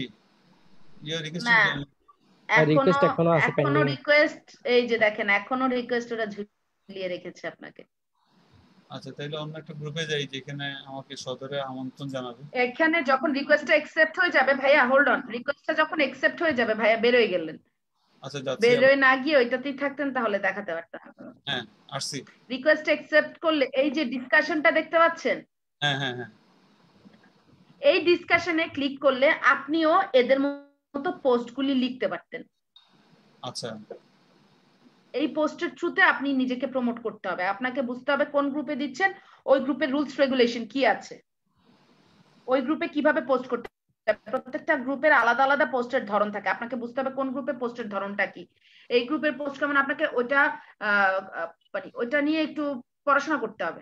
এখনো রিকোয়েস্ট, এই যে দেখেন এখনো রিকোয়েস্ট ওরা ঝুলিয়ে রেখেছে আপনাকে। আচ্ছা তাহলে অন্য একটা গ্রুপে যাই যেখানে আমাকে সদরে আমন্ত্রণ জানাবে। এখানে যখন রিকোয়েস্টটা অ্যাকসেপ্ট হয়ে যাবে ভাইয়া, হোল্ড অন, রিকোয়েস্টটা যখন অ্যাকসেপ্ট হয়ে যাবে ভাইয়া, বের হয়ে গেলেন। আচ্ছা যাচ্ছি। বের হয়ে না গিয়ে ওইটাতেই থাকতেন তাহলে দেখাতে পারতাম। হ্যাঁ আসছি। রিকোয়েস্ট অ্যাকসেপ্ট করলে এই যে ডিসকাশনটা দেখতে পাচ্ছেন? হ্যাঁ হ্যাঁ হ্যাঁ। এই ডিসকাশনে ক্লিক করলে আপনিও এদের মতো পোস্টগুলি লিখতে পারতেন। আচ্ছা এই পোস্টের থ্রুতে আপনি নিজেকে প্রমোট করতে হবে, আপনাকে বুঝতে হবে কোন গ্রুপে দিচ্ছেন, ওই গ্রুপের রুলস রেগুলেশন কি আছে, ওই গ্রুপে কিভাবে পোস্ট করতে হবে। প্রত্যেকটা গ্রুপের আলাদা আলাদা পোস্টের ধরন থাকে, আপনাকে বুঝতে হবে কোন গ্রুপে পোস্টের ধরনটা কি, এই গ্রুপের পোস্ট কেমন, আপনাকে ওইটা মানে ওইটা নিয়ে একটু পড়াশোনা করতে হবে,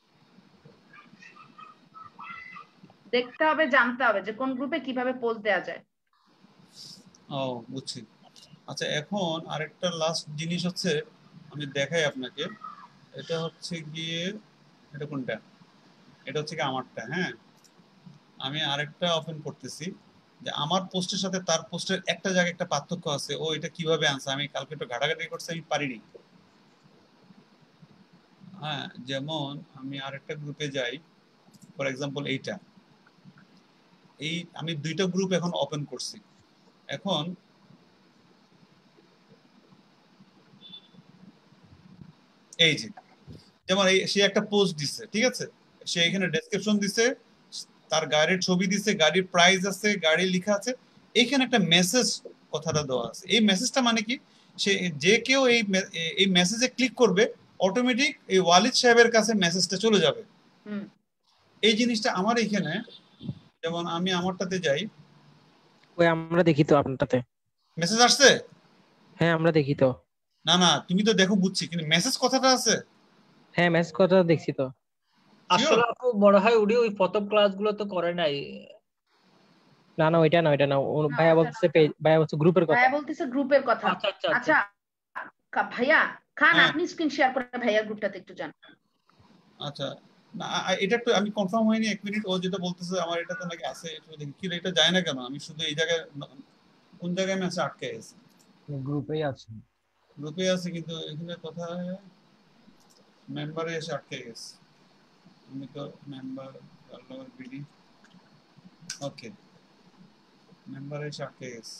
দেখতে হবে, জানতে হবে যে কোন গ্রুপে কিভাবে পোস্ট দেওয়া যায়। ও বুঝছি। আচ্ছা এখন আরেকটা লাস্ট জিনিস হচ্ছে, আমি দেখাই আপনাকে, এটা হচ্ছে গিয়ে, এটা কোনটা, এটা হচ্ছে কি আমারটা। হ্যাঁ আমি আরেকটা ওপেন করতেছি, যে আমার পোস্টের সাথে তার পোস্টের একটা জায়গায় একটা পার্থক্য আছে, ও এটা কিভাবে আনছে, আমি কালকে একটু ঘাটাঘাটি করছি, আমি পারিনি। হ্যাঁ যেমন আমি আরেকটা গ্রুপে যাই, ফর এক্সাম্পল এইটা, এই আমি দুইটা গ্রুপ এখন ওপেন করছি। এখন এই যে যেমন সে একটা পোস্ট দিছে, ঠিক আছে, সে এখানে ডেসক্রিপশন দিছে, তার গাড়ির ছবি দিছে, গাড়ির প্রাইস আছে, গাড়ি লেখা আছে, এখানে একটা মেসেজ কথাটা দেওয়া আছে। এই মেসেজটা মানে কি, সে যে কেউ এই মেসেজে ক্লিক করবে, অটোমেটিক এই ওয়ালিদ সাহেবের কাছে মেসেজটা চলে যাবে। এই জিনিসটা আমার এখানে, যেমন আমি আমারটাতে যাই, ওই আমরা দেখি তো আপনারটাতে মেসেজ আসছে। হ্যাঁ আমরা দেখি তো। না না তুমি তো দেখো, বুঝছি, কিন্তু মেসেজ কথাটা আছে। হ্যাঁ মেসেজ কথা দেখছি তো। আসলে আপু মনে হয় উনি ওই প্রথম ক্লাসগুলো তো করে নাই। না না ওইটা না, ওইটা না, ভাইয়া বলতেছে ভাইয়া বলছে গ্রুপের কথা। ভাইয়া বলতেছে গ্রুপের কথা। আচ্ছা ভাইয়া খান, আপনি স্ক্রিন শেয়ার করে ভাইয়া গ্রুপটাতে একটু যান। আচ্ছা না এটা একটু আমি কনফার্ম হয়নি, এক মিনিট, ও যেটা বলতেছে আমার এটাতে নাকি আছে, একটু দেখি কি এটা যায় না কেন, আমি শুধু এই জায়গায় কোন জায়গায় আমি আছে আটকে গেছি, গ্রুপেই আছে, গ্রুপে আছে, কিন্তু এখানে কোথায় মেম্বারে এসে আটকে গেছে। আমি তো মেম্বার বিডি, ওকে মেম্বারে এসে আটকে গেছে।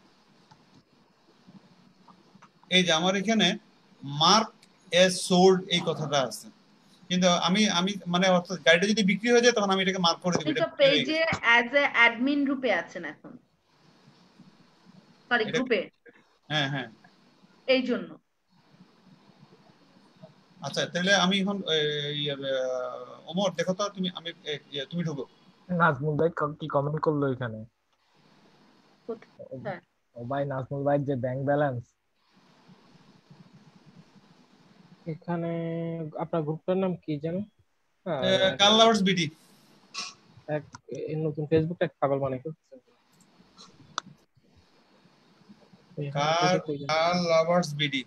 এই যে আমার এখানে মার্ক এস সোল্ড এই কথাটা আছে, কিন্তু আমি আমি মানে অর্থাৎ গাড়িটা যদি বিক্রি হয়ে যায় তখন আমি এটাকে মার্ক করে দিব। আপনি তো পেজে অ্যাজ এ অ্যাডমিন রূপে আছেন এখন, সরি গ্রুপে। হ্যাঁ হ্যাঁ এই জন্য। আচ্ছা তাহলে আমি এখন ওমর দেখো তো, তুমি আমি তুমি ঢুকো। নাজমুল ভাই কি কমেন্ট করলো এখানে? ও ভাই নাজমুল ভাই যে ব্যাংক ব্যালেন্স এখানে আপনার গ্রুপটার নাম কি জানো? Car lovers BD. এক নতুন ফেসবুকটা এক পাগল মানে করতেছে। Car lovers BD.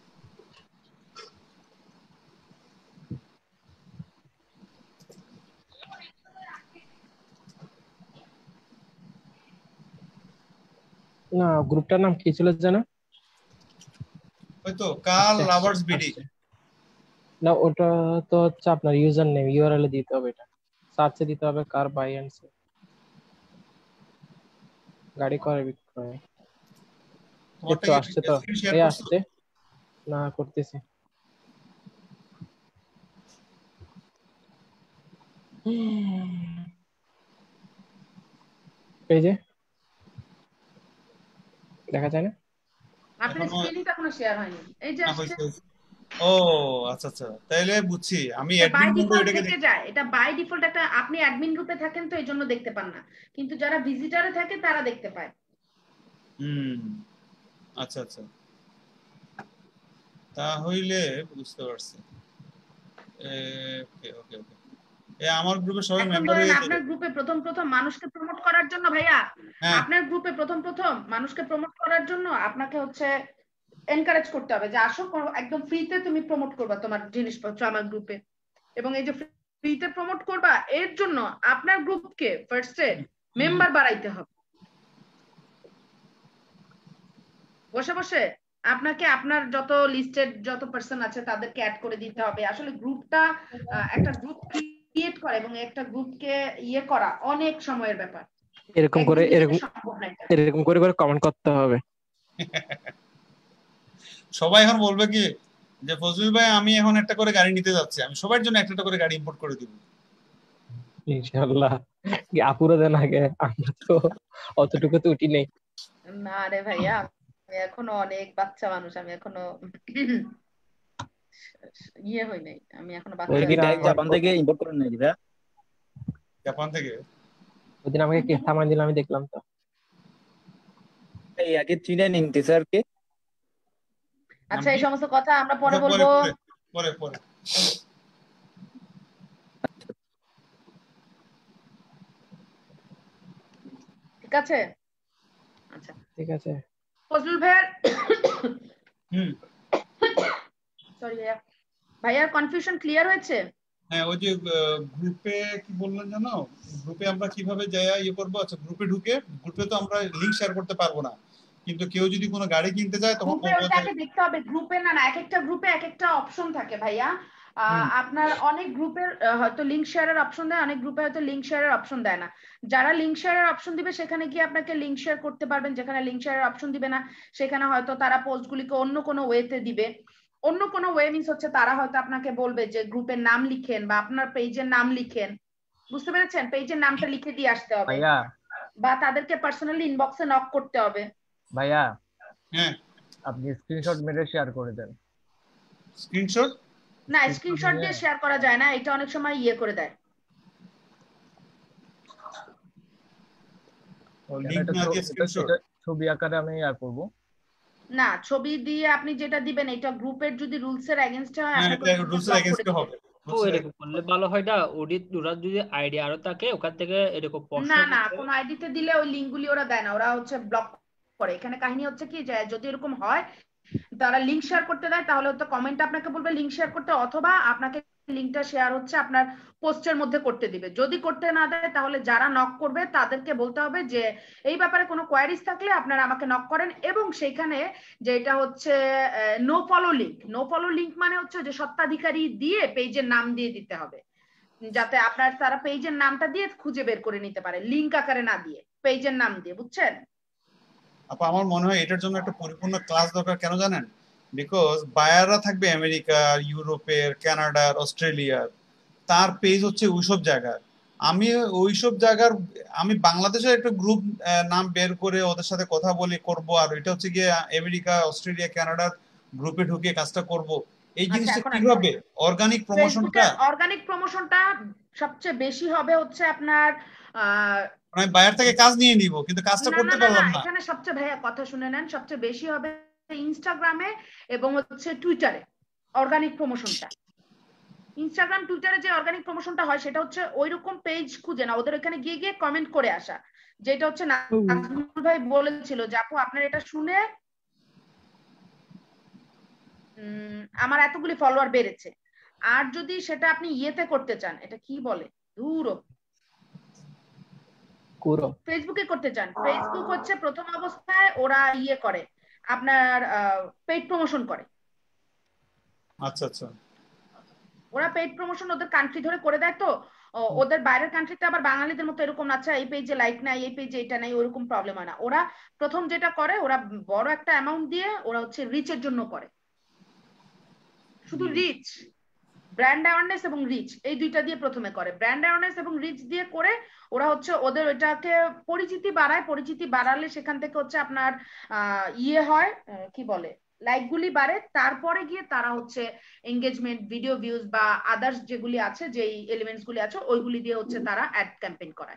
না গ্রুপটার নাম কি ছিল জানো? ওই তো কার লাভার্স বিডি। না ওটা তো হচ্ছে আপনার ইউজার নেম, ইউআরএল এ দিতে হবে, এটা সার্চে দিতে হবে কার বাই এন্ড সেল, গাড়ি করে বিক্রয়। একটু আসছে তো, এই আসছে না করতেছি। এই যে দেখা যায় না, আপনার স্ক্রিনটা এখনো শেয়ার হয়নি। এই যে আসছে। ও আচ্ছা আচ্ছা তাইলে বুঝছি, আমি বাই অ্যাডমিন ডিফল্ট এটাকে থেকে যায়, এটা বাই ডিফল্ট একটা, আপনি অ্যাডমিন গ্রুপে থাকেন তো এইজন্য দেখতে পান না, কিন্তু যারা ভিজিটরে থাকে তারা দেখতে পায়। আচ্ছা আচ্ছা তাহলে বুঝতে পারছি। ওকে ওকে ওকে আমার গ্রুপে সবাই মেম্বার হয়ে গেছে। আপনার গ্রুপে প্রথম মানুষকে প্রমোট করার জন্য ভাইয়া, আপনার গ্রুপে প্রথম মানুষকে প্রমোট করার জন্য আপনাকে হচ্ছে এনকারেজ করতে হবে যে আসো একদম ফ্রিতে তুমি প্রমোট করবা তোমার জিনিসপত্র আমার গ্রুপে, এবং এই যে ফ্রিতে প্রমোট করবা এর জন্য আপনার গ্রুপকে ফার্স্টে মেম্বার বাড়াইতে হবে। বসে বসে আপনাকে আপনার যত লিস্টেড যত পার্সন আছে তাদেরকে অ্যাড করে দিতে হবে। আসলে গ্রুপটা একটা গ্রুপ ক্রিয়েট করা এবং একটা গ্রুপকে করা অনেক সময়ের ব্যাপার। এরকম করে কমেন্ট করতে হবে। সবাই এখন বলবে কি যে ফজলুল ভাই আমি এখন একটা করে গাড়ি নিতে যাচ্ছি, আমি সবার জন্য একটা করে গাড়ি ইম্পোর্ট করে দিব ইনশাআল্লাহ। আপুরা দেন আগে, আমরা তো অতটুকু তো উঠি নেই। না রে ভাইয়া, আমি এখনো অনেক বাচ্চা মানুষ, আমি এখনো ইয়ে হই নাই, আমি এখনো ওই বাচ্চা এটা কি দিন আছি। ডাইরেক্ট জাপান থেকে ইম্পোর্ট করেন নাকি ভাইয়া? জাপান থেকে। ওই দিন আমাকে কেস থামাই দিল, আমি দেখলাম তো। এই আগে চিনে নিন স্যারকে। আচ্ছা, এই সমস্ত কথা আমরা পরে আচ্ছা, বলবো। পরে পরে ঠিক আছে, আচ্ছা ঠিক আছে। ফজলুল ভাইয়ার হুম সরি ভাইয়া, ভাইয়ার কনফিউশন ক্লিয়ার হয়েছে? হ্যাঁ, ওই যে গ্রুপে কি বললেন জানো, গ্রুপে আমরা কিভাবে যাই ইয়ে করবো? আচ্ছা, গ্রুপে ঢুকে, গ্রুপে তো আমরা লিংক শেয়ার করতে পারবো না, কিন্তু কেউ যদি কোনো গাড়ি কিনতে যায় তখন গ্রুপে বলবো যে ওটাকে দেখতে হবে, গ্রুপে না, এক একটা গ্রুপে এক একটা অপশন থাকে ভাইয়া। আপনার অনেক গ্রুপের হয়তো লিংক শেয়ারের অপশন দেয়, অনেক গ্রুপে হয়তো লিংক শেয়ারের অপশন দেয় না। যারা লিংক শেয়ারের অপশন দিবে সেখানে গিয়ে আপনাকে লিংক শেয়ার করতে পারবেন, যেখানে লিংক শেয়ারের অপশন দিবে না সেখানে হয়তো তারা পোস্টগুলিকে অন্য কোনো ওয়েতে দিবে। অন্য কোনো ওয়ে মিনস হচ্ছে তারা হয়তো আপনাকে বলবে যে গ্রুপের নাম লিখেন বা আপনার পেজের নাম লিখেন, বুঝতে পেরেছেন? পেজের নামটা লিখে দিয়ে আসতে হবে, ভাইয়া বা তাদেরকে পার্সোনালি ইনবক্সে নক করতে হবে। ভাইয়া হ্যাঁ, আপনি স্ক্রিনশট মেরে শেয়ার করে দেন। স্ক্রিনশট না, স্ক্রিনশট দিয়ে শেয়ার করা যায় না, এটা অনেক সময় ইয়ে করে দেয়। লিংক না দিয়ে স্ক্রিনশট। ছবি আকারে আমি করব না, ছবি দিয়ে আপনি যেটা দিবেন এটা গ্রুপের যদি রুলস এর এগেইনস্ট হয় হ্যাঁ, আপনাকে এটা রুলস এর এগেইনস্ট হবে। ও এরকম করলে ভালো হয় না? ওরা যদি আইডিয়া আরো থাকে ওখান থেকে এরকম প্রশ্ন না না, কোন আইডিতে দিলে ওই লিংকগুলি ওরা দেয় না, ওরা হচ্ছে ব্লক করে। এখানে কাহিনী হচ্ছে কি, যে যদি এরকম হয় তারা লিংক শেয়ার করতে দেয় তাহলে হয়তো কমেন্ট আপনাকে বলবে লিংক শেয়ার করতে, অথবা আপনাকে লিংকটা শেয়ার হচ্ছে আপনার পোস্টের মধ্যে করতে দিবে। যদি করতে না দেয় তাহলে যারা নক করবে তাদেরকে বলতে হবে যে এই ব্যাপারে কোনো কোয়ারিজ থাকলে আপনারা আমাকে নক করেন, এবং সেইখানে যেটা হচ্ছে no follow link. No follow link মানে হচ্ছে যে স্বত্বাধিকারী দিয়ে পেজের নাম দিয়ে দিতে হবে, যাতে আপনার তারা পেজের নামটা দিয়ে খুঁজে বের করে নিতে পারে, লিংক আকারে না দিয়ে পেজের নাম দিয়ে, বুঝছেন? আপা, আমার মনে হয় এটার জন্য একটা পরিপূর্ণ ক্লাস দরকার। কেন জানেন? বিকজ বায়াররা থাকবে আমেরিকার, ইউরোপের, কানাডার, অস্ট্রেলিয়ার, তার পেজ হচ্ছে ওইসব জায়গার। আমি ওইসব জায়গার, আমি বাংলাদেশের একটা গ্রুপ নাম বের করে ওদের সাথে কথা বলে করব, আর এটা হচ্ছে গিয়ে আমেরিকা, অস্ট্রেলিয়া, কানাডার গ্রুপে ঢুকে কাজটা করব। এই জিনিসটা কিভাবে অর্গানিক প্রমোশনটা? অর্গানিক প্রমোশনটা সবচেয়ে বেশি হবে হচ্ছে আপনার আমি বায়ার থেকে কাজ নিয়ে নিব, কিন্তু কাজটা করতে পারলাম না। এখানে সবচেয়ে ভাইয়া কথা শুনে নেন, সবচেয়ে বেশি হবে ইনস্টাগ্রামে এবং হচ্ছে টুইটারে অর্গানিক প্রমোশনটা। ইনস্টাগ্রাম টুইটারে যে অর্গানিক প্রমোশনটা হয় সেটা হচ্ছে ওইরকম পেজ খুঁজে না, ওদের ওখানে গিয়ে গিয়ে কমেন্ট করে আসা, যেটা হচ্ছে নাজমুল ভাই বলেছিল যে আপু আপনার এটা শুনে আমার এতগুলি ফলোয়ার বেড়েছে। আর যদি সেটা আপনি ইয়েতে করতে চান, এটা কি বলে ফেসবুকে করতে চান, ফেসবুক হচ্ছে প্রথম অবস্থায় ওরা ইয়ে করে আপনার পেইড প্রমোশন করে। আচ্ছা আচ্ছা, ওরা পেইড প্রমোশন ওদের কান্ট্রি ধরে করে দেয়, তো ওদের বাইরের কান্ট্রিতে আবার বাঙালিদের মতো এরকম আচ্ছা এই পেজে লাইক নাই, এই পেজে এটা নাই, ওরকম প্রবলেম হয় না। ওরা প্রথম যেটা করে, ওরা বড় একটা অ্যামাউন্ট দিয়ে ওরা হচ্ছে রিচের জন্য করে, শুধু রিচ, ব্র্যান্ড অ্যাওয়ারনেস এবং রিচ, এই দুইটা দিয়ে প্রথমে করে। ব্র্যান্ড অ্যাওয়ারনেস এবং রিচ দিয়ে করে ওরা হচ্ছে ওদের ওইটাকে পরিচিতি বাড়ায়, পরিচিতি বাড়ালে সেখান থেকে হচ্ছে আপনার ইয়ে হয়, কি বলে, লাইক গুলি বাড়ে, তারপরে গিয়ে তারা হচ্ছে এঙ্গেজমেন্ট, ভিডিও ভিউজ বা আদার্স যেগুলি আছে, যেই এলিমেন্টস গুলি আছে ওইগুলি দিয়ে হচ্ছে তারা অ্যাড ক্যাম্পেইন করায়।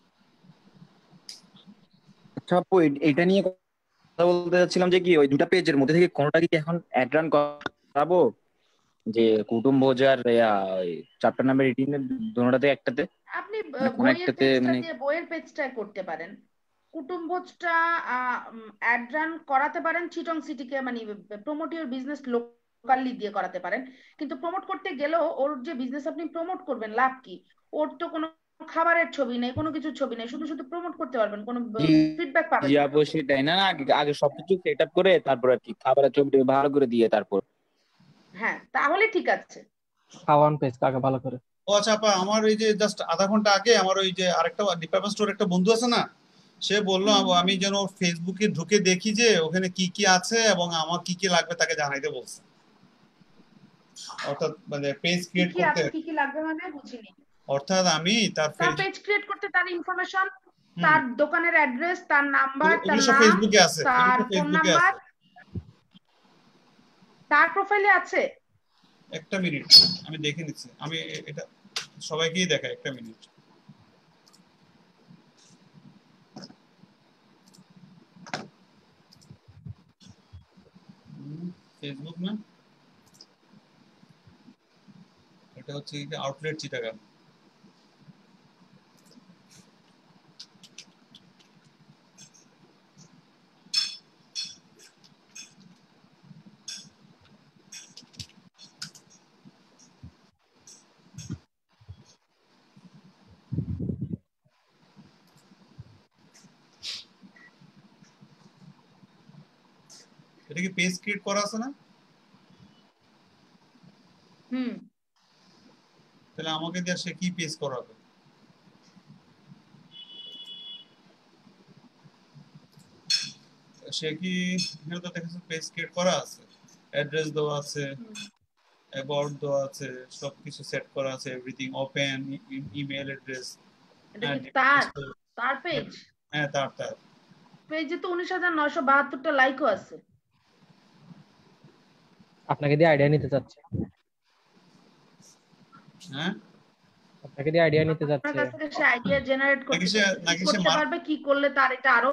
আচ্ছা আপু, এটা নিয়ে কথা বলতে চাচ্ছিলাম যে কি ওই দুটা পেজের মধ্যে থেকে কোনটা কি এখন অ্যাড রান করাবো, যে কুটুম্বজ আর চ্যাপ্টার নাম্বার 18 দুটোটাতে একটাতে, আপনি কোন একটাতে মানে বইয়ের পেজটা করতে পারেন, কুটুম্বজটা অ্যাড রান করাতে পারেন চিটং সিটিকে, মানে প্রমোট ইউর বিজনেস লোকালি দিয়ে করাতে পারেন। কিন্তু প্রমোট করতে গেলেও ওর যে বিজনেস আপনি প্রমোট করবেন লাভ কি? ওর তো কোনো খাবারের ছবি নেই, কোনো কিছু ছবি নেই, শুধু শুধু প্রমোট করতে পারবেন, কোনো ফিডব্যাক পাবেন জি না। আপু সেটাই না, আগে সবকিছু সেট আপ করে তারপর আর কি খাবারের ছবিটা ভালো করে দিয়ে তারপর। হ্যাঁ, তাহলে ঠিক আছে। খাওয়ান পেজ কাকে ভালো করে। ও আচ্ছা আপা, আমার এই যে জাস্ট আধা ঘন্টা আগে আমার ওই যে আরেকটা ডিপার্টমেন্ট স্টোর একটা বন্ধু আছে না, সে বললো আমি যেন ফেসবুকে ঢুকে দেখি যে ওখানে কি কি আছে এবং আমার কি কি লাগবে তাকে জানাইতে বলছে। অর্থাৎ মানে পেজ ক্রিয়েট করতে, কি কি লাগবে মানে বুঝিনি। অর্থাৎ আমি তার পেজ ক্রিয়েট করতে তার ইনফরমেশন তার দোকানের অ্যাড্রেস, তার নাম্বার, তার ওগুলো সব নাম, ফেসবুকে আছে, তার ওগুলো সব ফোন ফেসবুকে নাম্বার আছে। তার প্রোফাইলে আছে। একটা মিনিট, আমি দেখে নিচ্ছি। আমি এটা সবাইকেই দেখাই, একটা মিনিট। ফেসবুক না, এটা হচ্ছে আউটলেট চিটাগাং। এটা কি পেজ ক্রিয়েট করা আছে না? তাহলে আমাকে দিয়ে সে কি পেজ করাবে? সে কি এখানে তো দেখেছো পেজ ক্রিয়েট করা আছে, অ্যাড্রেস দেওয়া আছে, অ্যাবাউট দেওয়া আছে, সবকিছু সেট করা আছে, এভরিথিং ওপেন, ইমেল অ্যাড্রেস। এটা কি তার পেজ? হ্যাঁ, তার পেজে তো 19,972টা লাইকও আছে। আপনাকে দিয়ে আইডিয়া নিতে চাচ্ছে। হ্যাঁ, আপনাকে দিয়ে আইডিয়া নিতে যাচ্ছে। আপনার কাছ থেকে সে আইডিয়া জেনারেট করতে পারবে কি করলে তার এটা আরো।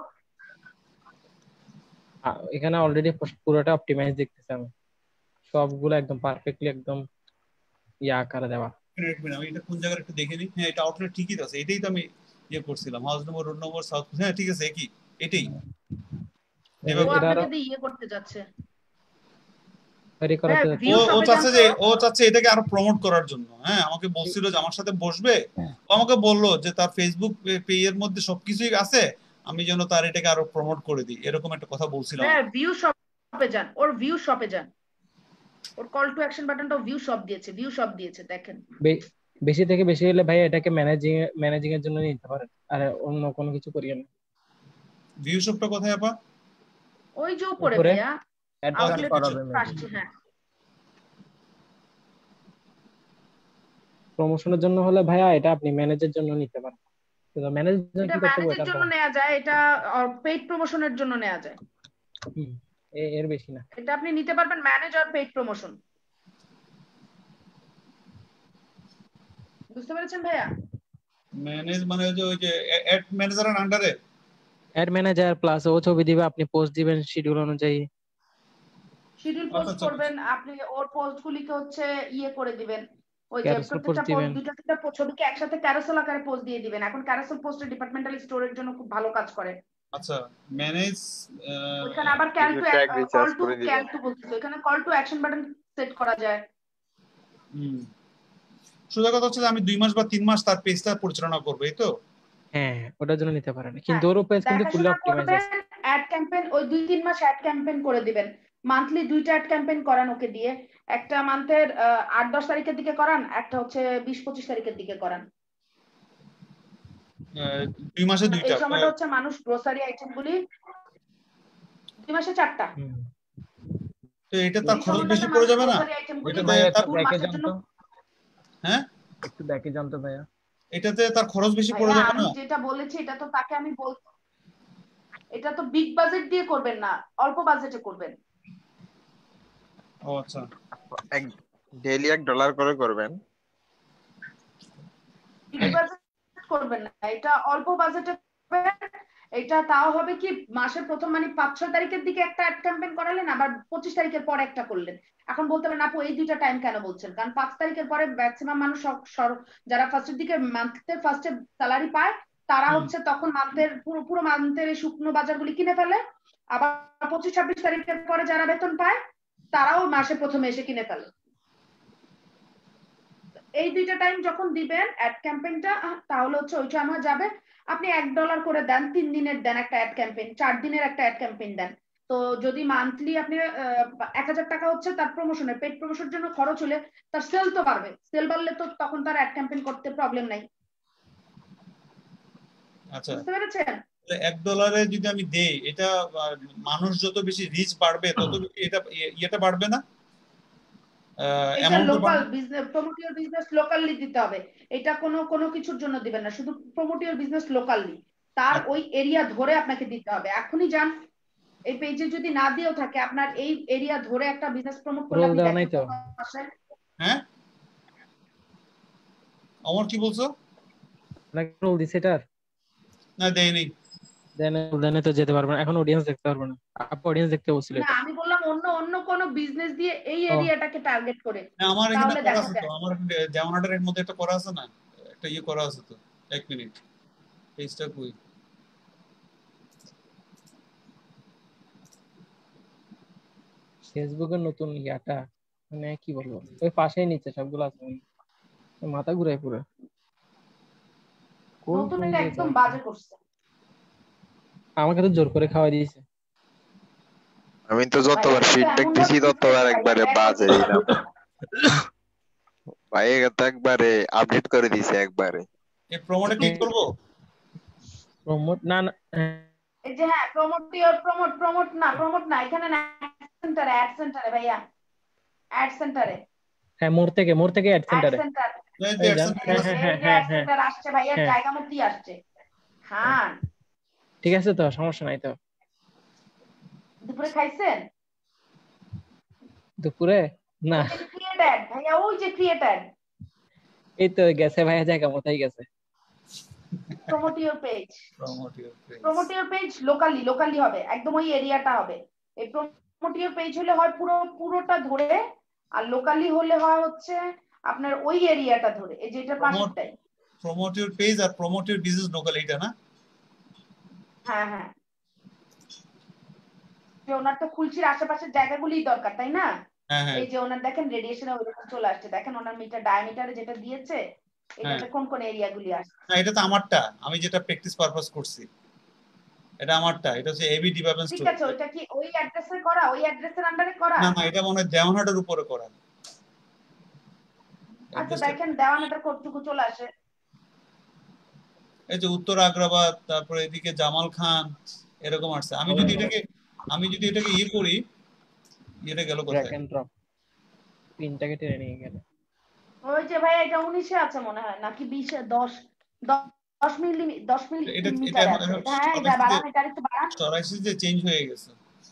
এখানে অলরেডি পুরোটা অপটিমাইজ দেখতেছি আমি, সবগুলো একদম পারফেক্টলি একদম ইয়া আকারে দেওয়া। আমি এটা কোন জায়গায় একটু দেখে নিই। হ্যাঁ, এটা আউটলেট ঠিকই আছে, এটাই তো আমি ইয়ে করছিলাম, house number, road number, south. হ্যাঁ, ঠিক আছে, একই, এটাই। ও আপনাকে দিয়ে ইয়ে করতে যাচ্ছে, ও চাচ্ছে এটাকে আরো প্রমোট করার জন্য। হ্যাঁ, আমাকে বলছিল যে আমার সাথে বসবে, ও আমাকে বললো যে তার ফেসবুক পেজের মধ্যে সবকিছুই আছে, আমি যেন তার এটাকে আরো প্রমোট করে দিই, এরকম একটা কথা বলছিলাম। হ্যাঁ, ভিউ শপে যান, ওর ভিউ শপে যান, ওর কল টু অ্যাকশন বাটনটা ভিউ শপ দিয়েছে, দেখেন। বেশি থেকে বেশি হলে ভাই এটাকে ম্যানেজিং এর জন্য নিতে পারেন, আর অন্য কোনো কিছু করিয়েন না। ভিউ শপটা কোথায় আপা? ওই যে উপরে ভাইয়া, আউটলেট আসছে। হ্যাঁ, প্রমোশনের জন্য হলে ভাইয়া এটা আপনি ম্যানেজের জন্য নিতে পারেন। কিন্তু ম্যানেজের কি করতে ম্যানেজের জন্য নেওয়া যায়, এটা পেইড প্রমোশনের জন্য নেওয়া যায়, এর বেশি না। এটা আপনি নিতে পারবেন ম্যানেজ আর পেইড প্রমোশন। বুঝতে পেরেছেন ভাইয়া? ম্যানেজ মানে ওই যে অ্যাড ম্যানেজারের আন্ডারে অ্যাড ম্যানেজার প্লাস ও ছবি দিবে, আপনি পোস্ট দিবেন শিডিউল অনুযায়ী, শিডিউল পোস্ট করবেন আপনি, ওর পোস্টগুলিকে হচ্ছে ইয়ে করে দিবেন, ওই যে প্রত্যেকটা পোস্ট দুটো তিনটা ছবিকে একসাথে ক্যারাসেল আকারে পোস্ট দিয়ে দিবেন। এখন ক্যারাসেল পোস্টের ডিপার্টমেন্টাল স্টোরের জন্য খুব ভালো কাজ করে। আচ্ছা, ম্যানেজ ওখানে আবার কল টু বলতেছে, এখানে call to action button set করা যায়। সোজা কথা হচ্ছে আমি 2 মাস বা 3 মাস তার পেজটা পরিচালনা করব, এই তো? হ্যাঁ, ওটার জন্য নিতে পারেন, কিন্তু ওর পেজ কিন্তু ফুল অপটিমাইজ আছে। অ্যাড ক্যাম্পেইন ওই 2-3 মাস অ্যাড ক্যাম্পেইন করে দিবেন, মান্থলি 2টা অ্যাড ক্যাম্পেইন করান ওকে দিয়ে, একটা মান্থের 8-10 তারিখের দিকে করান, একটা হচ্ছে 20-25 তারিখের দিকে করান। 2 মাসে 2টা। এই সময়টা হচ্ছে মানুষ গ্রোসারি আইটেমগুলি 2 মাসে 4টা। তো এটা তার খরচ বেশি পড়ে যাবে না? এটা ভাই একটু ব্যাকে জানতো। হ্যাঁ, একটু ব্যাকে জানতো ভাইয়া, এটাতে তার খরচ বেশি পড়ে যাবে না? আমি যেটা বলেছি এটা তো তাকে আমি বলছি, এটা তো বিগ বাজেট দিয়ে করবেন না, অল্প বাজেটে করবেন। ও আচ্ছা, ডেইলি $1 করে করবেন, বিগ বাজেট করবেন না, এটা অল্প বাজেটে করবেন। এটা তাও হবে কি মাসের প্রথম মানে 5-6 তারিখের দিকে একটা অ্যাড ক্যাম্পেইন করালেন, আবার 25 তারিখের পর একটা করলেন। এখন বলতে পারেন আপু এই দুইটা টাইম কেন বলছেন, কারণ 5 তারিখের পরে ম্যাক্সিমাম মানুষ যারা ফার্স্টের দিকে মান্থের ফার্স্টে স্যালারি পায়, তারা হচ্ছে তখন মান্থের পুরো মান্থের এই শুকনো বাজারগুলি কিনে ফেলে। আবার 25-26 তারিখের পরে যারা বেতন পায় তারাও মাসে প্রথমে এসে কিনে ফেলে। এই দুইটা টাইম যখন দিবেন অ্যাড ক্যাম্পেইনটা, তাহলে হচ্ছে ওইটা আমার যাবে। আপনি $1 করে দেন, 3 দিনের দেন একটা অ্যাড ক্যাম্পেইন, 4 দিনের একটা অ্যাড ক্যাম্পেইন দেন। তো যদি মান্থলি আপনি 1000 টাকা হচ্ছে তার প্রমোশনের পেইড প্রমোশনের জন্য খরচ হলে, তার সেল তো বাড়বে, সেল বাড়লে তো তখন তার অ্যাড ক্যাম্পেইন করতে প্রবলেম নাই। আচ্ছা, বুঝতে পেরেছেন? $1 যদি আমি দেই, এটা মানুষ যত বেশি রিচ বাড়বে তত এটা বাড়বে না? Local business, promote your business locally দিতে হবে। এটা কোনো কিছুর জন্য দিবেন না, শুধু প্রমোট ইওর বিজনেস লোকালি। তার ওই এরিয়া ধরে আপনাকে দিতে হবে। এখনই যান, এই পেজে যদি না দিয়েও থাকে আপনার এই এরিয়া ধরে একটা বিজনেস প্রমোট করলে রোল আপনি দেওয়া নাই দেখেন তো? কত আসে। হ্যাঁ আমার কি বলছো? নাকি রোল দিছে এটার? না দেয়নি। দেন তো যেতে পারবে না, এখন অডিয়েন্স দেখতে পারবে না। আপু অডিয়েন্স দেখতে বলছিল না এটা। আমি বললাম অন্য অন্য কোন বিজনেস দিয়ে এই ও এরিয়াটাকে টার্গেট করে, না আমার এখানে তাহলে করা দেখা আছে তো, যায়। আমার দেওয়ানাটার এর মধ্যে একটা করা আছে না, একটা ইয়ে করা আছে তো। এক মিনিট, পেজটা কই? ফেসবুকের নতুন ইয়াটা মানে কি বলবো, ওই পাশেই নিচে সবগুলো আছে, মাথা ঘুরায় পুরো। কোন নতুন কোন এটা দিয়ে একদম যায়? বাজে করছে। আমাকে তো জোর করে খাওয়াই দিয়েছে। আমি তো যতবার ভাইয়া ফিডব্যাক এমন দিছি ভাবে দিচ্ছে ততবার যে একবারে ভাইয়া বাজে ব্যাগ দিলাম। ভাই এটা তো একবারে আপডেট করে দিছে একবারে। এই প্রমোটে ক্লিক করব? প্রমোট না না, এই যে হ্যাঁ প্রমোট না এখানে না, অ্যাড সেন্টারে ভাইয়া, অ্যাড সেন্টারে, হ্যাঁ মোর থেকে অ্যাড অ্যাড সেন্টারে। সেন্টার। এই যে এই অ্যাড যান, সেন্টার হ্যাঁ আছে। হ্যাঁ এই যে হ্যাঁ অ্যাড হ্যাঁ সেন্টার আসছে ভাইয়া, হ্যাঁ, জায়গা মতোই আসছে। খান ঠিক আছে তো, সমস্যা নাই তো। দুপুরে খাইছেন? দুপুরে না, ওই যে ক্রিয়েট অ্যাড ভাইয়া, ওই যে ক্রিয়েট অ্যাড, এই তো গেছে ভাইয়া, জায়গা মতাই গেছে। Promote your page, promote your page, promote your page locally হবে, একদম ওই এরিয়াটা হবে। এই প্রমোট ইওর পেজ হলে হয় পুরোটা ধরে, আর লোকালি হলে হয় হচ্ছে আপনার ওই এরিয়াটা ধরে, এই যেটা পাশেরটাই। প্রমোট ইওর পেজ আর প্রমোট ইওর বিজনেস লোকাল, এটা না? হ্যাঁ হ্যাঁ, যে ওনার তো খুলছির আশেপাশের জায়গাগুলিই দরকার তাই না? হ্যাঁ হ্যাঁ এই যে ওনার দেখেন রেডিয়েশনে ওইরকম চলে আসছে, দেখেন ওনার মিটার ডায়ামিটারে যেটা দিয়েছে হ্যাঁ। এটাতে কোন কোন এরিয়াগুলি আসছে। না এটা তো আমারটা, আমি যেটা প্র্যাকটিস পারপাস করছি এটা আমারটা, এটা হচ্ছে এবি ডিপার্টমেন্ট ঠিক স্টোর। আছে, ওইটা কি ওই অ্যাড্রেসে করা, ওই অ্যাড্রেসের আন্ডারে করা? না না, এটা মনে হয় দেওয়ানহাটের উপরে করা। আচ্ছা দেখেন দেওয়ানাটার কতটুকু চলে আসে। এই যে উত্তর আগ্রাবাদ, তারপরে এদিকে জামাল খান, এরকম আসছে। আমি যদি এটাকে ইয়ে করি, এটা গেল ড্র্যাগ কোথায়? এন্ড ড্রপ, পিনটাকে টেনে নিয়ে গেল। ওই যে ভাই এটা 19-এ আছে মনে হয়, নাকি 20-এ, 10 মিলিমিটার আছে। হ্যাঁ এটা বাড়ান, এটা একটু বাড়ান। সরাসরি যে চেঞ্জ হয়ে গেছে।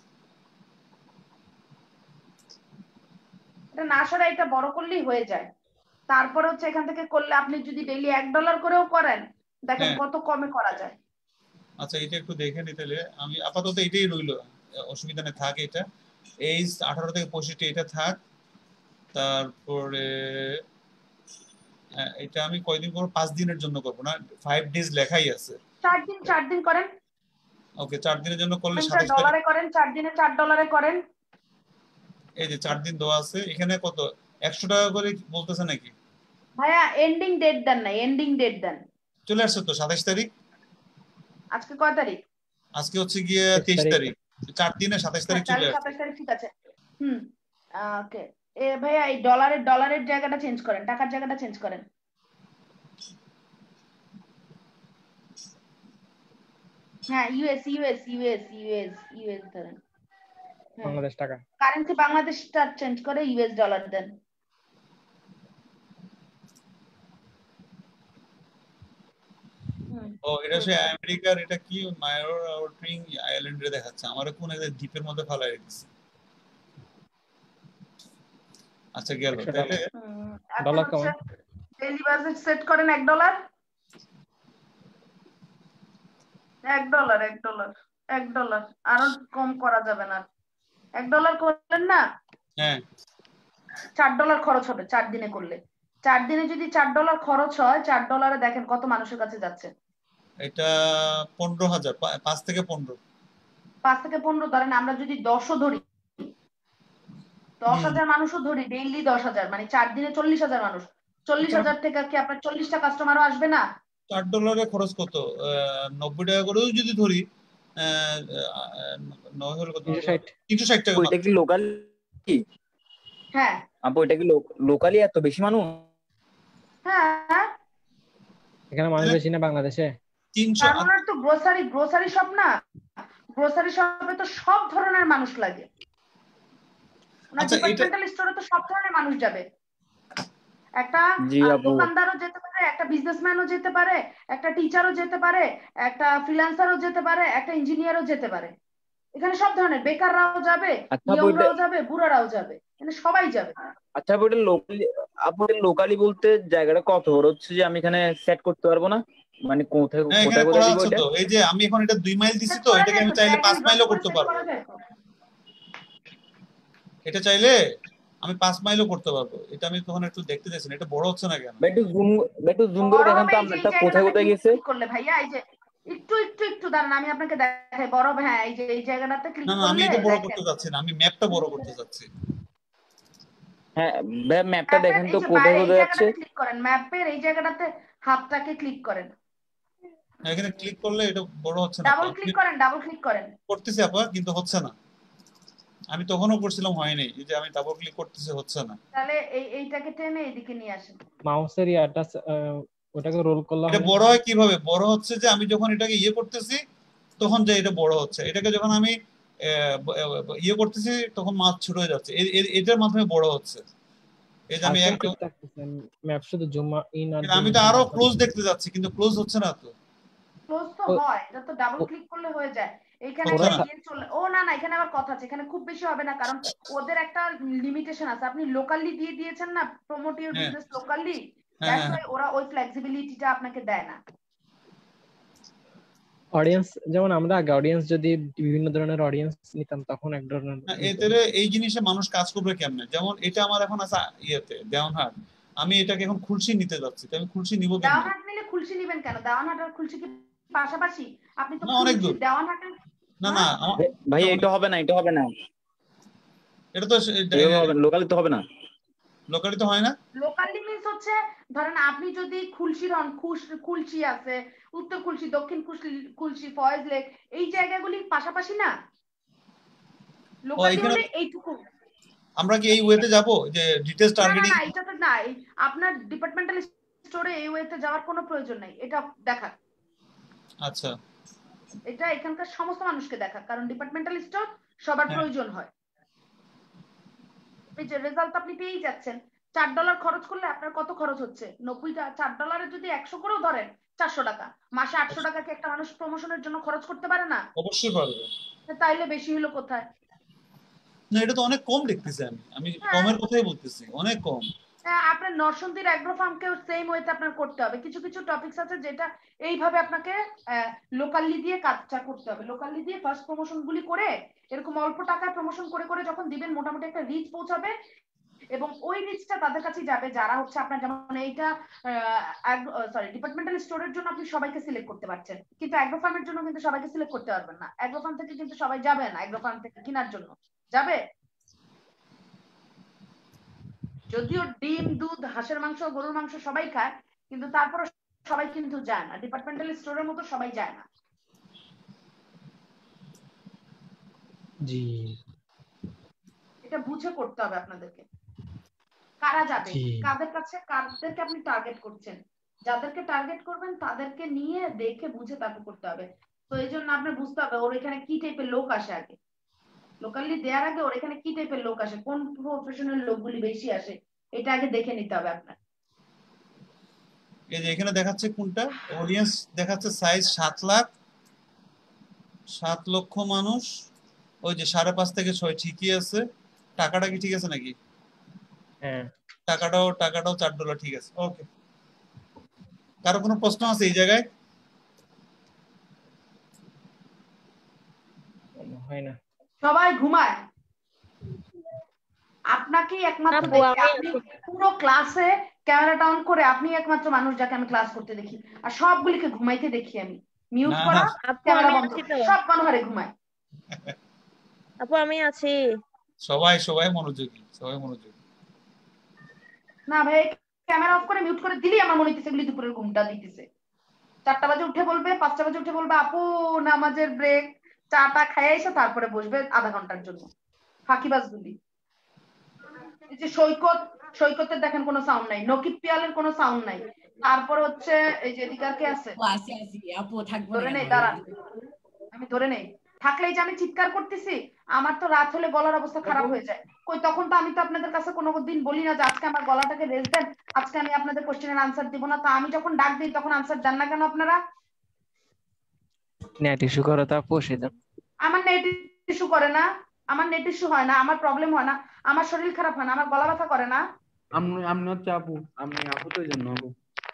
এটা না সরা, এটা বড় করলেই হয়ে যায়। তারপরে হচ্ছে এখান থেকে করলে আপনি যদি ডেইলি $1 করেও করেন, দেখেন কত কমে করা যায়। আচ্ছা এটা একটু দেখে নিতে হলে আমি আপাতত এটাই রইলো, অসুবিধা নেই, থাক এটা। এই 18 থেকে 65 এটা থাক। তারপরে এটা আমি কয়দিন করব? 5 দিনের জন্য করব না, 5 ডেজ লেখাই আছে। 4 দিন করেন। ওকে 4 দিনের জন্য করলে $27 করেন, 4 দিনে $4 করেন। এই যে 4 দিন দেওয়া আছে এখানে, কত 100 টাকা করে বলতেছে নাকি ভাইয়া? এন্ডিং ডেট দেন না, এন্ডিং ডেট দেন। চলে আসছে তো 27 তারিখ। আজকে কয় তারিখ? আজকে হচ্ছে গিয়ে 23 তারিখ, 4 দিনে 27 তারিখ চলে আসছে। 27 তারিখ ঠিক আছে। ওকে। এ ভাইয়া এই ডলারের জায়গাটা চেঞ্জ করেন, টাকার জায়গাটা চেঞ্জ করেন। হ্যাঁ ইউএস ধরেন। বাংলাদেশ টাকা, কারেন্সি বাংলাদেশটা চেঞ্জ করে ইউএস ডলার দেন। ও এটা সে আমেরিকার, এটা কি মায়োর আউটরিং আইল্যান্ডে দেখাচ্ছে, আমারে কোন একটা দ্বীপের মধ্যে ফালাই দিচ্ছে। আচ্ছা গেল তাহলে ডলার কেমন? ডেইলি বাজেট সেট করেন $1। $1 আরো কম করা যাবে না। $1 করলেন না? হ্যাঁ $4 খরচ হবে 4 দিনে করলে। 4 দিনে যদি $4 খরচ হয়, $4 দেখেন কত মানুষের কাছে যাচ্ছে। এটা 15,000, 5 থেকে 15। 5 থেকে 15 ধরেন, আমরা যদি 10ও ধরি, 10,000 মানুষও ধরি, ডেইলি 10,000 মানে 4 দিনে 40,000 মানুষ। 40,000 থেকে কি আপনার 40টা কাস্টমারও আসবে না? $4 খরচ কত? 90 টাকা করেও যদি ধরি, 9 হলো কত? 360 টাকা। ওইটা কি লোকাল? হ্যাঁ আপু এটা কি লোকালি এত বেশি মানুষ? হ্যাঁ এখানে মানুষ বেশি না বাংলাদেশে? 300 তো গ্রোসারি শপ না, গ্রোসারি শপে তো সব ধরনের মানুষ লাগে। ডিপার্টমেন্টাল স্টোরে তো সব ধরনের মানুষ যাবে। একটা জি আপু। দোকানদারও যেতে পারে, একটা বিজনেসম্যানও যেতে পারে, একটা টিচারও যেতে পারে, একটা ফ্রিল্যান্সারও যেতে পারে, একটা ইঞ্জিনিয়ারও যেতে পারে। এখানে সব ধরনের বেকাররাও যাবে, আচ্ছা আপু ইয়ংরাও যাবে, বুড়ারাও যাবে, এখানে সবাই যাবে। আচ্ছা আপু এটা লোকালি, আপু এটা লোকালি বলতে জায়গাটা কত বড় হচ্ছে যে আমি এখানে সেট করতে পারবো না? মানে কোথায় হ্যাঁ এখানে কোথায় করা কোথায় দিব আছে এটা? তো, এই যে আমি এখন এটা 2 মাইল দিছি সেট তো, করা এটাকে যায় আমি তো, চাইলে ড্র্যাগ 5 এন্ড ড্রপ মাইলও করে করতে সেট পারবো। করা যায় তো। এটা চাইলে আমি 5 মাইলও করতে পারবো। এটা আমি তখন একটু দেখতে চাইছি না, এটা বড় হচ্ছে না কেন? একটু জুম করে বড় দেখান হবে তো এই যে এই আপনারটা কোথায় জায়গাটাতে কোথায় গেছে। ক্লিক করলে ভাইয়া, এই যে একটু একটু একটু দাঁড়ান আমি আপনাকে দেখাই। বড় হবে, হ্যাঁ এই যে এই জায়গাটাতে না ক্লিক না, আমি করলে এটা বড় দেখেন করতে চাচ্ছি না, আমি ম্যাপটা বড় করতে চাচ্ছি। হ্যাঁ ভাই ম্যাপটা ম্যাপের দেখেন এই তো যে কোথায় এই কোথায় যাচ্ছে। জায়গাটাতে ক্লিক করেন, ম্যাপের এই জায়গাটাতে হাতটাকে ক্লিক করেন, এখানে ক্লিক করলে এটা বড় হচ্ছে না তো। ডাবল আমি ক্লিক করেন, ডাবল ক্লিক করেন। করতেছি আপা, কিন্তু হচ্ছে না। আমি তখনও করছিলাম হয়নি, এই যে আমি ডাবল ক্লিক করতেছি হচ্ছে না। তাহলে এইটাকে টেনে এইদিকে নিয়ে আসেন। মাউসের ইয়াটা ওটাকে রোল করলে এটা হয় বড় না? হয় কিভাবে? বড় হচ্ছে যে আমি যখন এটাকে ইয়ে করতেছি তখন যে এটা বড় হচ্ছে, এটাকে যখন আমি ইয়ে করতেছি তখন মাছ ছোট হয়ে যাচ্ছে, এটার মাধ্যমে বড় হচ্ছে। এই যে আমি আইকন এক, ঠিক থাকতেছে, ম্যাপ শুধু জুম ইন আর আমি তো আরো ক্লোজ দেখতে যাচ্ছি কিন্তু ক্লোজ হচ্ছে না তো। ক্লোজ তো হয়, এটা তো ডাবল ক্লিক করলে হয়ে যায়। এখানে হচ্ছে একটা না। ইয়ে চলে, ও না না এখানে আবার কথা আছে, এখানে খুব বেশি হবে না, কারণ ওদের একটা লিমিটেশন আছে। আপনি লোকালি দিয়ে দিয়েছেন না, প্রমোট ইউর হ্যাঁ বিজনেস লোকালি, হ্যাঁ দ্যাটস হ্যাঁ ওয়াই ওরা ওই ফ্লেক্সিবিলিটিটা আপনাকে দেয় না। অডিয়েন্স, যেমন আমরা আগে অডিয়েন্স যদি বিভিন্ন ধরনের অডিয়েন্স নিতাম তখন এক ধরনের না, নিতো। এতে এই জিনিসে মানুষ কাজ করবে কেমনে? যেমন এটা আমার এখন আছে ইয়েতে দেওয়ানহাট, আমি এটাকে এখন খুলশি নিতে যাচ্ছি, তো আমি খুলশি নিব কেমনে? দেওয়ানহাট নিলে খুলশি নিবেন কেন? দেওয়ানহাট আর খুলশি কি পাশাপাশি? আপনি তো না অনেক খুলশি দূর। দেওয়ানহাটের, না হ্যাঁ না ভাই এটা এটা হবে না, এটা হবে না, এটা তো এভাবে হবে না, লোকালি তো হবে না। লোকালি তো হয় না। লোকালি মিন্স হচ্ছে ধরেন আপনি যদি খুলশির হন, খুলশি আছে, উত্তর খুলশি, দক্ষিণ খুলশি, ফয়েজ লেক, এই জায়গাগুলি পাশাপাশি না। ও লোকালি এখানে হলে এইটুকু। আমরা কি এই ওয়েতে যাব যে ডিটেইলস না না টার্গেটিং? না, এটা তো না, আপনার ডিপার্টমেন্টাল স্টোরে এই ওয়েতে যাওয়ার কোনো প্রয়োজন নাই, এটা দেখা। আচ্ছা এটা এখানকার সমস্ত মানুষকে দেখা, কারণ ডিপার্টমেন্টাল স্টোর সবার হ্যাঁ প্রয়োজন হয়। এই যে রেজাল্ট আপনি পেয়েই যাচ্ছেন। $4 খরচ করলে আপনার কত খরচ হচ্ছে? $4 যদি 100 করেও ধরেন, 400 টাকা। মাসে 800 টাকা কি একটা মানুষ প্রমোশনের জন্য খরচ করতে পারে না? অবশ্যই পারবে। তাইলে বেশি হলো কোথায়? না এটা তো অনেক কম দেখতেছি, আমি হ্যাঁ কমের কথাই বলতেছি, অনেক কম। আপনার নরসিংদীর অ্যাগ্রো ফার্মকেও সেম ওয়েতে আপনার করতে হবে। কিছু কিছু টপিকস আছে যেটা এইভাবে আপনাকে লোকালি দিয়ে কাজটা করতে হবে। লোকালি দিয়ে ফার্স্ট প্রমোশন গুলি করে এরকম অল্প টাকায় প্রমোশন করে করে যখন দিবেন, মোটামুটি একটা রিচ পৌঁছাবে, এবং ওই রিচটা তাদের কাছে যাবে যারা হচ্ছে আপনার, যেমন এইটা ডিপার্টমেন্টাল স্টোরের জন্য আপনি সবাইকে সিলেক্ট করতে পারছেন, কিন্তু অ্যাগ্রো ফার্মের জন্য কিন্তু সবাইকে সিলেক্ট করতে পারবেন না। অ্যাগ্রো ফার্ম থেকে কিন্তু সবাই যাবে না, অ্যাগ্রো ফার্ম থেকে কেনার জন্য যাবে। যদিও ডিম, দুধ, হাঁসের মাংস, গরুর মাংস সবাই খায়, কিন্তু তারপরে সবাই কিন্তু যায় না, ডিপার্টমেন্টাল স্টোরের মতো সবাই যায় না। জি এটা বুঝে করতে হবে আপনাদেরকে, কারা যাবে, জি কাদের কাছে, কাদেরকে আপনি টার্গেট করছেন। যাদেরকে টার্গেট করবেন তাদেরকে নিয়ে দেখে বুঝে তারপর করতে হবে। তো এই জন্য আপনার বুঝতে হবে ওর এখানে কি টাইপের লোক আসে, আগে লোকালি দেওয়ার আগে ওর এখানে কি টাইপের লোক আসে, কোন প্রফেশনাল লোকগুলি বেশি আসে, এটা আগে দেখে নিতে হবে আপনার। এই যে এখানে দেখাচ্ছে কোনটা অডিয়েন্স দেখাচ্ছে, সাইজ 7 লক্ষ মানুষ, ওই যে 5.5 থেকে 6 ঠিকই আছে। টাকাটা কি ঠিক আছে নাকি? হ্যাঁ টাকাটাও $4 ঠিক আছে। ওকে, কারো কোনো প্রশ্ন আছে এই জায়গায়? হয় না। সবাই ঘুমায়, আপনাকেই একমাত্র আপু দেখি, আমি আপনি পুরো ক্লাসে ক্যামেরাটা অন করে আপনি একমাত্র মানুষ যাকে আমি ক্লাস করতে দেখি, আর সবগুলিকে ঘুমাইতে দেখি আমি। মিউট না করা, না আপু ক্যামেরা আমি বন্ধ, আছি তো, সব গণহারে ঘুমায়। আপু আমি আছি। সবাই মনোযোগী, সবাই মনোযোগী। না ভাই, ক্যামেরা অফ করে মিউট করে দিলেই আমার মনে হইতেছে এগুলি দুপুরের ঘুমটা দিতেছে। 4টা বাজে উঠে বলবে, 5টা বাজে উঠে বলবে আপু নামাজের ব্রেক, চাটা খাইয়ে এসে তারপরে বসবে আধা ঘন্টার জন্য। ফাঁকিবাজ গুলি। এই যে সৈকতের দেখেন কোনো সাউন্ড নাই, নকিব পিয়ালের কোনো সাউন্ড নাই, তারপর হচ্ছে এই যে এদিকে আর কে আছে, ও আসি আসি আপু থাকবো না ধরে কেন? নেই, দাঁড়ান আমি ধরে নেই, থাকলে এই যে আমি চিৎকার করতেছি, আমার তো রাত হলে গলার অবস্থা খারাপ হয়ে যায়। কই তখন তো আমি তো আপনাদের কাছে কোনো দিন বলি না যে আজকে আমার গলাটাকে রেস্ট দেন, আজকে আমি আপনাদের কোশ্চেনের আনসার দিব না। তা আমি যখন ডাক দিই তখন আনসার দেন না কেন আপনারা? নেট ইস্যু করে তা পৌঁছে দেন। আমার নেট ইস্যু করে না, আমার নেট ইস্যু হয় না, আমার প্রবলেম হয় না, আমার শরীর খারাপ হয় না, আমার গলা ব্যথা করে না। আপনি হচ্ছে আপু, আপনি আপু তো এই জন্য আপু।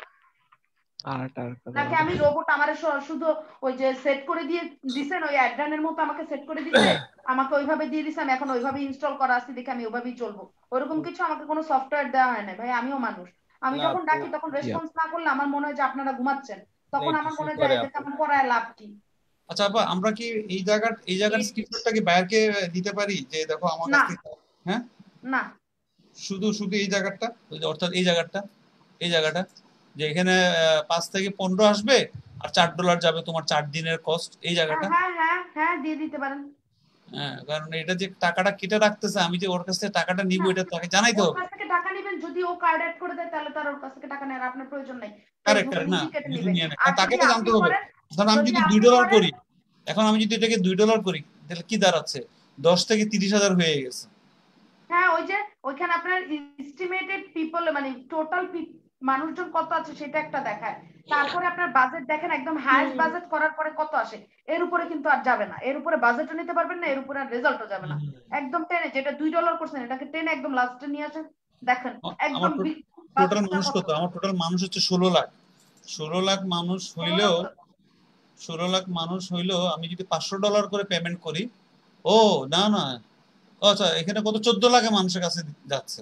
নাকি আমি রোবট? আমার শুধু ওই যে সেট করে দিয়ে দিছেন, ওই অ্যাড্রানের মতো আমাকে সেট করে দিছে, আমাকে ওইভাবে দিয়ে দিছে, আমি এখন ওইভাবে ইনস্টল করা আছে দেখে আমি ওইভাবেই চলবো। ওরকম কিছু আমাকে কোনো সফটওয়্যার দেওয়া হয় না ভাই, আমিও মানুষ। আমি যখন ডাকি তখন রেসপন্স না করলে আমার মনে হয় যে আপনারা ঘুমাচ্ছেন, তখন আমার মনে হয় যে এদেরকে আমার পড়ায় লাভ কি? আচ্ছা আপা, আমরা কি এই জায়গার স্ক্রিপ্টটা কি বাইরকে দিতে পারি যে দেখো আমার কাছ থেকে? হ্যাঁ না, শুধু এই জায়গাটা, অর্থাৎ এই জায়গাটা যে এখানে 5 থেকে 15 আসবে আর $4 যাবে তোমার 4 দিনের কস্ট, এই জায়গাটা। হ্যাঁ হ্যাঁ হ্যাঁ দিয়ে দিতে পারেন। হ্যাঁ, কারণ এটা যে টাকাটা কেটে রাখতেছে, আমি যে ওর কাছ থেকে টাকাটা নিব এটা তাকে জানাইতে ওর হবে। কাছ থেকে টাকা নেবেন, যদি ও কার্ড অ্যাড করে দেয় তাহলে তার ওর কাছ থেকে টাকা নেওয়ার আপনার প্রয়োজন নেই। কারেক্ট না, কেটে নেবে। আর তাকে তো জানতে হবে। ধরুন আমি যদি $2 করি, এখন আমি যদি এটাকে $2 করি তাহলে কি দাঁড়াচ্ছে? 10 থেকে 30,000 হয়ে গেছে। হ্যাঁ, ওই যে ওইখানে আপনার এস্টিমেটেড পিপল মানে টোটাল মানুষজন কত আছে সেটা একটা দেখায়। তারপরে আপনার বাজেট দেখেন, একদম হাইয়েস্ট বাজেট করার পরে কত আসে, এর উপরে কিন্তু আর যাবে না, এর উপরে বাজেটও নিতে পারবেন না, এর উপরে আর রেজাল্টও যাবে না। একদম টেনে, যেটা $2 করছেন এটাকে টেনে একদম লাস্টে নিয়ে আসেন, দেখেন একদম টোটাল মানুষ কত? আমার টোটাল মানুষ হচ্ছে 16 লাখ। 16 লাখ মানুষ হইলেও 16 লাখ মানুষ হইলেও আমি যদি $500 করে পেমেন্ট করি, ও না না, আচ্ছা এখানে কত 14 লাখ মানুষের কাছে যাচ্ছে।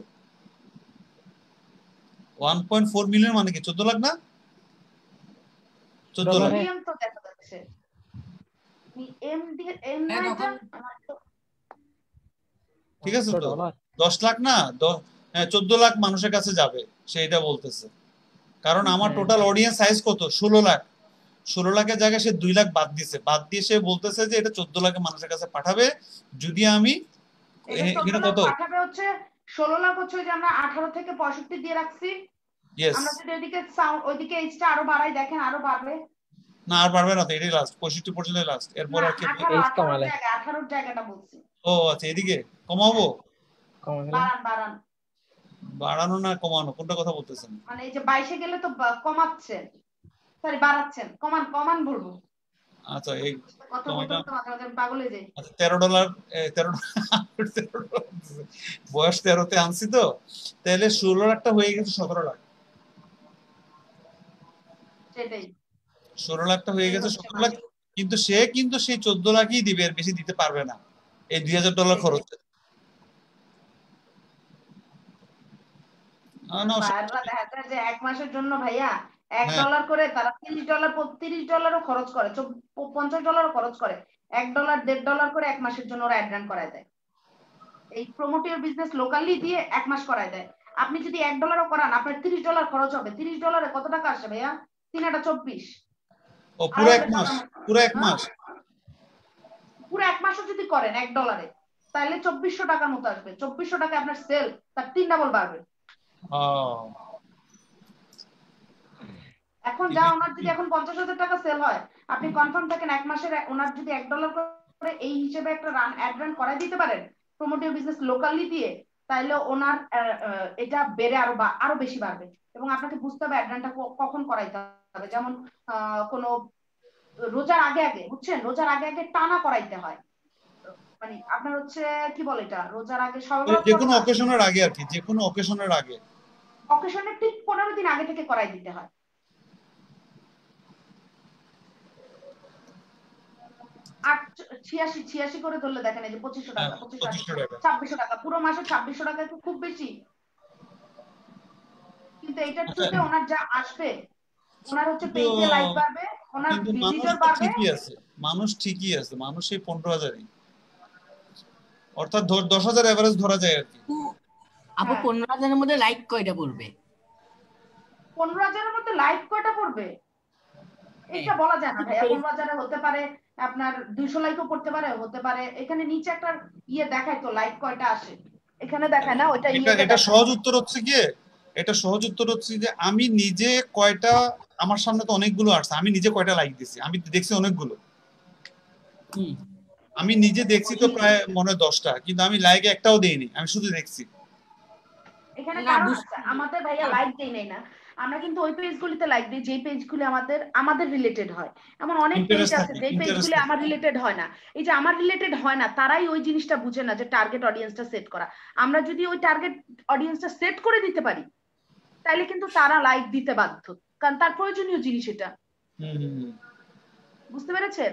1.4 মিলিয়ন মানে কি 14 লাখ না? 14 লাখ তো দেখা যাচ্ছে এমডি এম না, ঠিক আছে তো 10 লাখ না, 14 লাখ মানুষের কাছে যাবে, সেটা বলতেছে। কারণ আমার টোটাল অডিয়েন্স সাইজ কত? 16 লাখ। 16 লাখের জায়গায় সে 2 লাখ বাদ দিয়ে সে বলতেছে যে এটা 14 লাখ মানুষের কাছে পাঠাবে। যদি আমি এখানে কত পাঠাবে হচ্ছে 16 লাখ হচ্ছে যে আমরা 18 থেকে 65 দিয়ে রাখছি। আমরা যদি ওইদিকে এইচটা আরো বাড়াই, দেখেন আরো বাড়বে না? আর বাড়বে না তো, এটাই লাস্ট, 65 পর্যন্ত লাস্ট। এরপর আর কি 18 জায়গাটা বলছি। ও আচ্ছা, এদিকে কমাবো? বাড়ান বাড়ানো না কমানো, কোনটা কথা বলতেছেন? মানে এই যে 22 গেলে তো কমাচ্ছেন, সরি বাড়াচ্ছেন, কমান বলবো। আচ্ছা এই কথা বলতে মাঝে পাগল হয়ে যাই। আচ্ছা $13 বয়স 13তে আনছি তো, তাহলে 16 লাখটা হয়ে গেছে 17 লাখ। সেটাই 16 লাখটা হয়ে গেছে 17 লাখ, কিন্তু সে সেই 14 লাখই দিবে, এর বেশি দিতে পারবে না এই $2,000 খরচ। যে এক মাসের জন্য ভাইয়া $1 করে তারা $30 খরচ করে, $50 খরচ করে, $1 $1.5 করে এক মাসের জন্য ওরা অ্যাড রান করায় দেয়। এই প্রমোটিভ বিজনেস লোকালি দিয়ে এক মাস করায় দেয়। আপনি যদি $1 করান আপনার $30 খরচ হবে। $30 কত টাকা আসে ভাইয়া? 3/24। ও পুরো এক মাস, পুরো এক মাসও যদি করেন $1 তাহলে 2400 টাকার মতো আসবে। 2400 টাকা আপনার সেল তার 3 ডাবল বাড়বে। এখন যা ওনার যদি এখন 50,000 টাকা সেল হয়, আপনি কনফার্ম থাকেন এক মাসের ওনার যদি $1 করে এই হিসেবে একটা অ্যাড রান করাই দিতে পারেন প্রমোটিভ বিজনেস লোকালি দিয়ে, তাহলে ওনার এটা বেড়ে আরো বেশি বাড়বে। এবং আপনাকে বুঝতে হবে অ্যাড রানটা কখন করাইতে হবে। যেমন কোনো রোজার আগে বুঝছেন, রোজার আগে টানা করাইতে হয়। মানে আপনার হচ্ছে কি বলে এটা, রোজার আগে যে কোনো অকেশনের আগে আর কি, যে কোনো অকেশনের আগে, অকেশনের ঠিক 15 দিন আগে থেকে করাই দিতে হয়। আর 86 করে ধরলে দেখেন এই যে 2500 টাকা, 2600 টাকা, পুরো মাসে 2600 টাকা তো খুব বেশি। কিন্তু এইটার থ্রুতে ওনার যা আসবে, ওনার হচ্ছে পেজে লাইক বাড়বে, ওনার ভিজিটর বাড়বে। মানুষ ঠিকই আছে, মানুষ এই 15,000ই, অর্থাৎ 10,000 এভারেজ ধরা যায় আর কি। আপু 15,000 এর মধ্যে লাইক কয়টা পড়বে? 15,000 এর মধ্যে লাইক কয়টা পড়বে এটা বলা যায় না ভাইয়া। 15,000 হতে পারে আপনার 200 লাইকও করতে পারে, হতে পারে। এখানে নিচে একটা দেখায় তো লাইক কয়টা আসে, এখানে দেখায় না ওইটা। এটা সহজ উত্তর হচ্ছে কি, এটা সহজ উত্তর হচ্ছে যে আমি নিজে কয়টা, আমার সামনে তো অনেকগুলো আসছে, আমি নিজে কয়টা লাইক দিছি, আমি দেখছি অনেকগুলো। আমি নিজে দেখছি তো প্রায় মনে হয় 10টা, কিন্তু আমি লাইক একটাও দেইনি, আমি শুধু দেখছি। এখানে কারণ আছে, আমাদের ভাইয়া লাইক দেই নাই না, আমরা কিন্তু ওই পেজগুলিতে লাইক দিই যে পেজগুলি আমাদের রিলেটেড হয়। এমন অনেক পেজ ইন্টারেস্ট আছে থাকে, যে ইন্টারেস্ট পেজগুলি থাকে। আমার রিলেটেড হয় না। এই যে আমার রিলেটেড হয় না, তারাই ওই জিনিসটা বুঝে না যে টার্গেট অডিয়েন্সটা সেট করা। আমরা যদি ওই টার্গেট অডিয়েন্সটা সেট করে দিতে পারি, তাইলে কিন্তু তারা লাইক দিতে বাধ্য, কারণ তার প্রয়োজনীয় জিনিস এটা। বুঝতে পেরেছেন?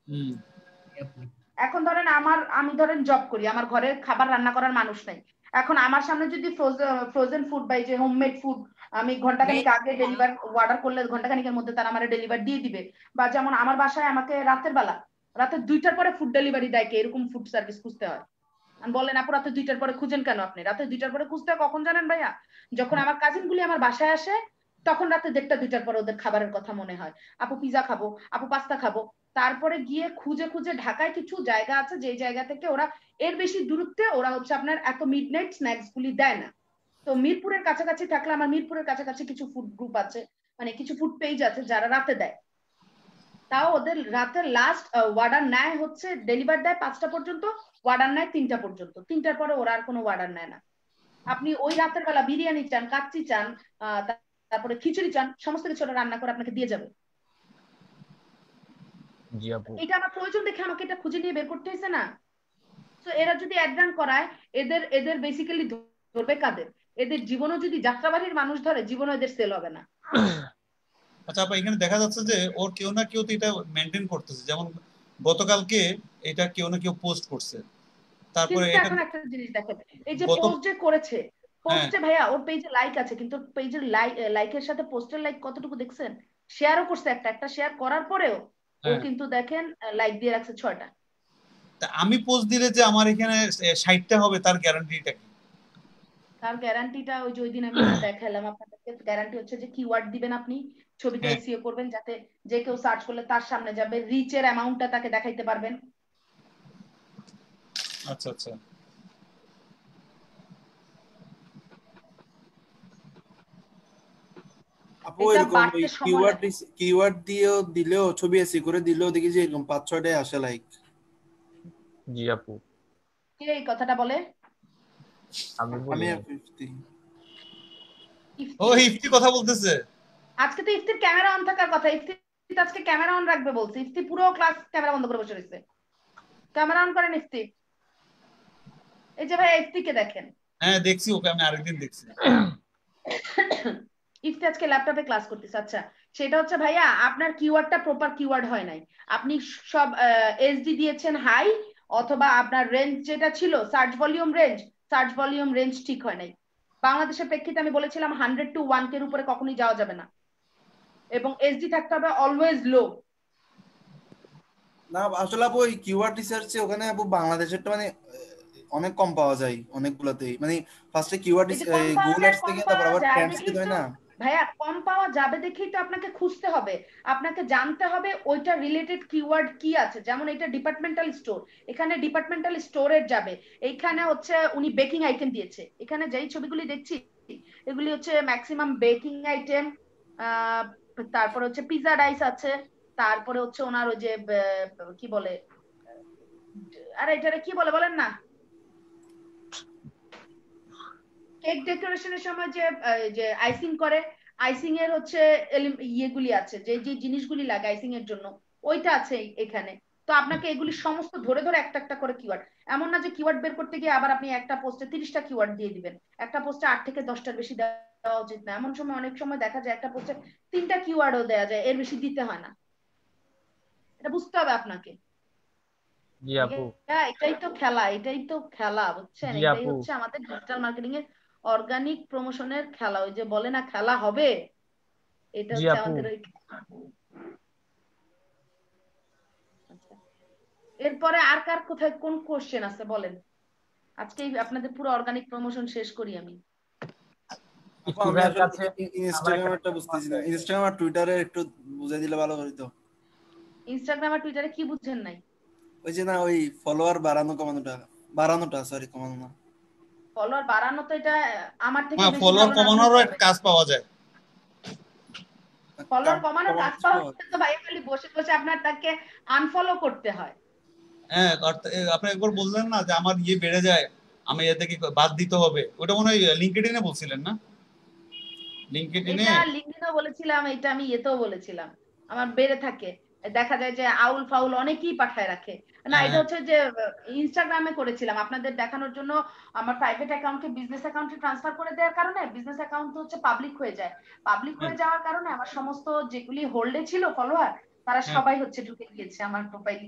এখন ধরেন আমি ধরেন জব করি, আমার ঘরে খাবার রান্না করার মানুষ নাই। এখন আমার সামনে যদি ফ্রোজেন ফুড বা যে হোমমেড ফুড আমি ঘন্টাখানিক আগে ডেলিভার অর্ডার করলে ঘন্টাখানিকের মধ্যে তারা আমার ডেলিভার দিয়ে দিবে। বা যেমন আমার বাসায় আমাকে রাতে 2টার পরে ফুড ডেলিভারি দেয়, কে এরকম ফুড সার্ভিস খুঁজতে হয়। বলেন আপু রাতে 2টার পরে খুঁজেন কেন? আপনি রাতে 2টার পরে খুঁজতে হয় কখন জানেন ভাইয়া? যখন আমার কাজিন গুলি আমার বাসায় আসে, তখন রাতে 1:30 2টার পরে ওদের খাবারের কথা মনে হয়, আপু পিজা খাবো, আপু পাস্তা খাবো। তারপরে গিয়ে খুঁজে খুঁজে ঢাকায় কিছু জায়গা আছে যে জায়গা থেকে ওরা এর বেশি দূরত্বে ওরা হচ্ছে আপনার এত মিডনাইট স্ন্যাক্স গুলি দেয় না। তো মিরপুরের কাছাকাছি থাকলে আমার মিরপুরের কাছাকাছি কিছু ফুড গ্রুপ আছে, মানে কিছু ফুড পেজ আছে যারা রাতে দেয়। তাও ওদের রাতের লাস্ট ওয়ার্ডার নেয় হচ্ছে ডেলিভার দেয় 5টা পর্যন্ত, ওয়ার্ডার নেয় 3টা পর্যন্ত। 3টার পরে ওরা আর কোনো ওয়ার্ডার নেয় না। আপনি ওই রাতের বেলা বিরিয়ানি চান, কাচ্চি চান, তারপরে খিচুড়ি চান, সমস্ত কিছু ওরা রান্না করে আপনাকে দিয়ে যাবে। জি আপু। এটা আমার প্রয়োজন দেখে আমাকে এটা খুঁজে নিয়ে বের করতে হয়েছে না? তো এরা যদি অ্যাড রান করায়, এদের বেসিক্যালি ধরবে কাদের? এদের জীবনও যদি যাত্রাবাড়ির মানুষ ধরে, জীবনও এদের সেল হবে না। আচ্ছা আপা, এখানে দেখা যাচ্ছে যে ওর কেউ না কেউ তো এটা মেনটেন করতেছে। যেমন গতকালকে এটা কেউ না কেউ পোস্ট করছে, তারপরে কিন্তু এটা এখন একটা জিনিস দেখেন, এই যে পোস্ট যে করেছে, পোস্টে ভাইয়া ওর পেজে লাইক আছে, কিন্তু পেজের লাইকের সাথে পোস্টের লাইক কতটুকু দেখছেন? শেয়ারও করছে, একটা শেয়ার করার পরেও ও কিন্তু দেখেন লাইক দিয়ে রাখছে 6টা। আমি পোস্ট দিলে যে আমার এখানে 60টা হবে, তার গ্যারান্টিটা কি? তার গ্যারান্টিটা ওই যে ওই দিন আমি দেখালাম আপনাদেরকে। গ্যারান্টি হচ্ছে যে কিওয়ার্ড দিবেন আপনি, ছবিতে এসইও করবেন যাতে যে কেউ সার্চ করলে তার সামনে যাবে, রিচের অ্যামাউন্টটা তাকে দেখাইতে পারবেন। আচ্ছা আচ্ছা। আপু এরকম ওই কিওয়ার্ড দিয়েও দিলেও ছবি এসি করে দিলেও দেখি যে এরকম 5-6টায় আসে লাইক। জি আপু। কে এই কথাটা বলে? আমি বলি। ও ইফতি কথা বলতেছে। আজকে তো ইফতির ক্যামেরা অন থাকার কথা, ইফতি আজকে ক্যামেরা অন রাখবে বলছে। ইফতি পুরো ক্লাস ক্যামেরা বন্ধ করে বসে রয়েছে। ক্যামেরা অন করেন ইফতি। এই যে ভাই ইফতিকে দেখেন। হ্যাঁ দেখছি, ওকে আমি আরেকদিন দেখছি। ইফতি আজকে ল্যাপটপে ক্লাস করতেছে। আচ্ছা সেটা হচ্ছে ভাইয়া আপনার কিওয়ার্ডটা প্রপার কিওয়ার্ড হয় নাই। আপনি সব এসডি দিয়েছেন হাই, অথবা আপনার রেঞ্জ যেটা ছিল সার্চ ভলিউম রেঞ্জ ঠিক হয় নাই। বাংলাদেশের প্রেক্ষিতে আমি বলেছিলাম 100 to 1K এর উপরে কখনোই যাওয়া যাবে না, এবং এসডি থাকতে হবে অলওয়েজ লো। না আসলে আপু ওই কিওয়ার্ড রিসার্চে ওখানে আপু বাংলাদেশেরটা মানে অনেক কম পাওয়া যায় অনেকগুলোতেই। মানে ফার্স্টে কিওয়ার্ড গুগল অ্যাডস থেকে তারপর আবার ট্রেন্ডস থেকে হয় না ভাইয়া, কম পাওয়া যাবে দেখেই তো আপনাকে খুঁজতে হবে, আপনাকে জানতে হবে ওইটা রিলেটেড কিওয়ার্ড কি আছে। যেমন এটা ডিপার্টমেন্টাল স্টোর, এখানে ডিপার্টমেন্টাল স্টোরের যাবে। এইখানে হচ্ছে উনি বেকিং আইটেম দিয়েছে, এখানে যেই ছবিগুলি দেখছি এগুলি হচ্ছে ম্যাক্সিমাম বেকিং আইটেম। তারপরে হচ্ছে পিজা ডাইস আছে, তারপরে হচ্ছে ওনার ওই যে কি বলে, আরে এটারে কি বলে বলেন না, কেক ডেকোরেশনের সময় যে আইসিং করে, আইসিং এর হচ্ছে ইয়েগুলি আছে, যে যে জিনিসগুলি লাগে আইসিং এর জন্য, ওইটা আছে এখানে। তো আপনাকে এগুলি সমস্ত ধরে ধরে একটা একটা করে কিওয়ার্ড, এমন না যে কিওয়ার্ড বের করতে গিয়ে আবার আপনি একটা পোস্টে 30টা কিওয়ার্ড দিয়ে দিবেন। একটা পোস্টে 8 থেকে 10টার বেশি দেওয়া উচিত না। এমন সময় অনেক সময় দেখা যায় একটা পোস্টে 3টা কিওয়ার্ডও দেওয়া যায়, এর বেশি দিতে হয় না। এটা বুঝতে হবে আপনাকে। জি আপু। এটাই তো খেলা, বুঝছেন? এটাই হচ্ছে আমাদের ডিজিটাল মার্কেটিং এর অর্গানিক প্রমোশনের খেলা। ওই যে বলে না খেলা হবে, এটা হচ্ছে আমাদের ওই। এরপরে আর কার কোথায় কোন কোশ্চেন আছে বলেন? আজকে আপনাদের পুরো অর্গানিক প্রমোশন শেষ করি আমি। ইনস্টাগ্রামটা বুঝতেছি না, ইনস্টাগ্রাম আর টুইটারে একটু বুঝাই দিলে ভালো হতো। ইনস্টাগ্রাম আর টুইটারে কি বুঝছেন নাই? ওই যে না ওই ফলোয়ার বাড়ানোটা সরি কমানো না। ফলোয়ার বাড়ানো তো এটা আমার থেকে বেশি ফলোয়ার কমানোরও একটা কাজ পাওয়া যায়। ফলোয়ার কমানোর কাজ পাওয়া তো ভাই খালি বসে বসে আপনার তাকে আনফলো করতে হয়। হ্যাঁ আপনি একবার বললেন না যে আমার ইয়ে বেড়ে যায়, আমি এ থেকে বাদ দিতে হবে, ওটা মনে হয় লিঙ্কডইনে বলছিলেন না? লিঙ্কডইনে এটা লিঙ্কডইনও বলেছিলাম, এটা আমি ইয়েতেও বলেছিলাম, আমার বেড়ে থাকে। দেখা যায় যে আউল ফাউল অনেকেই পাঠায় রাখে। না, এটা হচ্ছে যে ইনস্টাগ্রামে করেছিলাম আপনাদের দেখানোর জন্য। আমার প্রাইভেট অ্যাকাউন্টকে বিজনেস অ্যাকাউন্টে ট্রান্সফার করে দেওয়ার কারণে বিজনেস অ্যাকাউন্ট হচ্ছে পাবলিক হয়ে যায়। পাবলিক হয়ে যাওয়ার কারণে আমার সমস্ত যেগুলি হোল্ডে ছিল ফলোয়ার, তারা সবাই হচ্ছে ঢুকে গিয়েছে আমার প্রোফাইলে।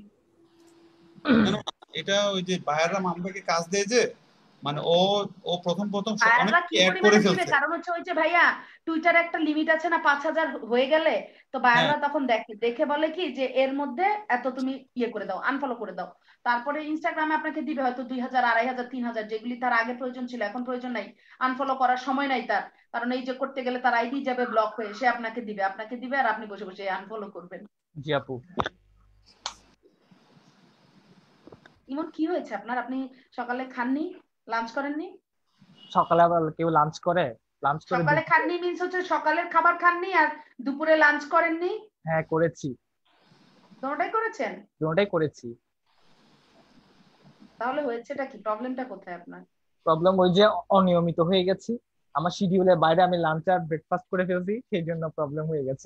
এটা ওই যে বায়াররা মামলাকে কাজ দেয় যে, মানে ও প্রথম অনেক বায়াররা কি অ্যাড করে পরিমাণে দিবে, ফেলছে। কারণ হচ্ছে ওই যে ভাইয়া টুইটারে একটা লিমিট আছে না, 5,000 হয়ে গেলে তো বায়াররা তখন দেখে বলে কি যে এর মধ্যে এত তুমি ইয়ে করে দাও, আনফলো করে দাও। তারপরে ইনস্টাগ্রামে আপনাকে দিবে হয়তো 2,000, 2,500, 3,000, যেগুলি তার আগে প্রয়োজন ছিল এখন প্রয়োজন নাই, আনফলো করার সময় নাই তার, কারণ এই যে করতে গেলে তার আইডি যাবে ব্লক হয়ে, সে আপনাকে দিবে আর আপনি বসে বসে আনফলো করবেন। জি আপু। ইমন কি হয়েছে আপনার? আপনি সকালে খাননি, লাঞ্চ করেননি? সকালে আবার কেউ লাঞ্চ করে? লাঞ্চ করে সকালে খাননি মিন্স হচ্ছে সকালের খাবার খাননি আর দুপুরে লাঞ্চ করেননি? হ্যাঁ করেছি। দুটোটাই করেছেন? দুটোটাই করেছি। তাহলে হয়েছেটা কি, প্রবলেমটা কোথায় আপনার? প্রবলেম ওই যে অনিয়মিত হয়ে গেছি, আমার শিডিউলের বাইরে আমি লাঞ্চ আর ব্রেকফাস্ট করে ফেলছি, সেই জন্য প্রবলেম হয়ে গেছে।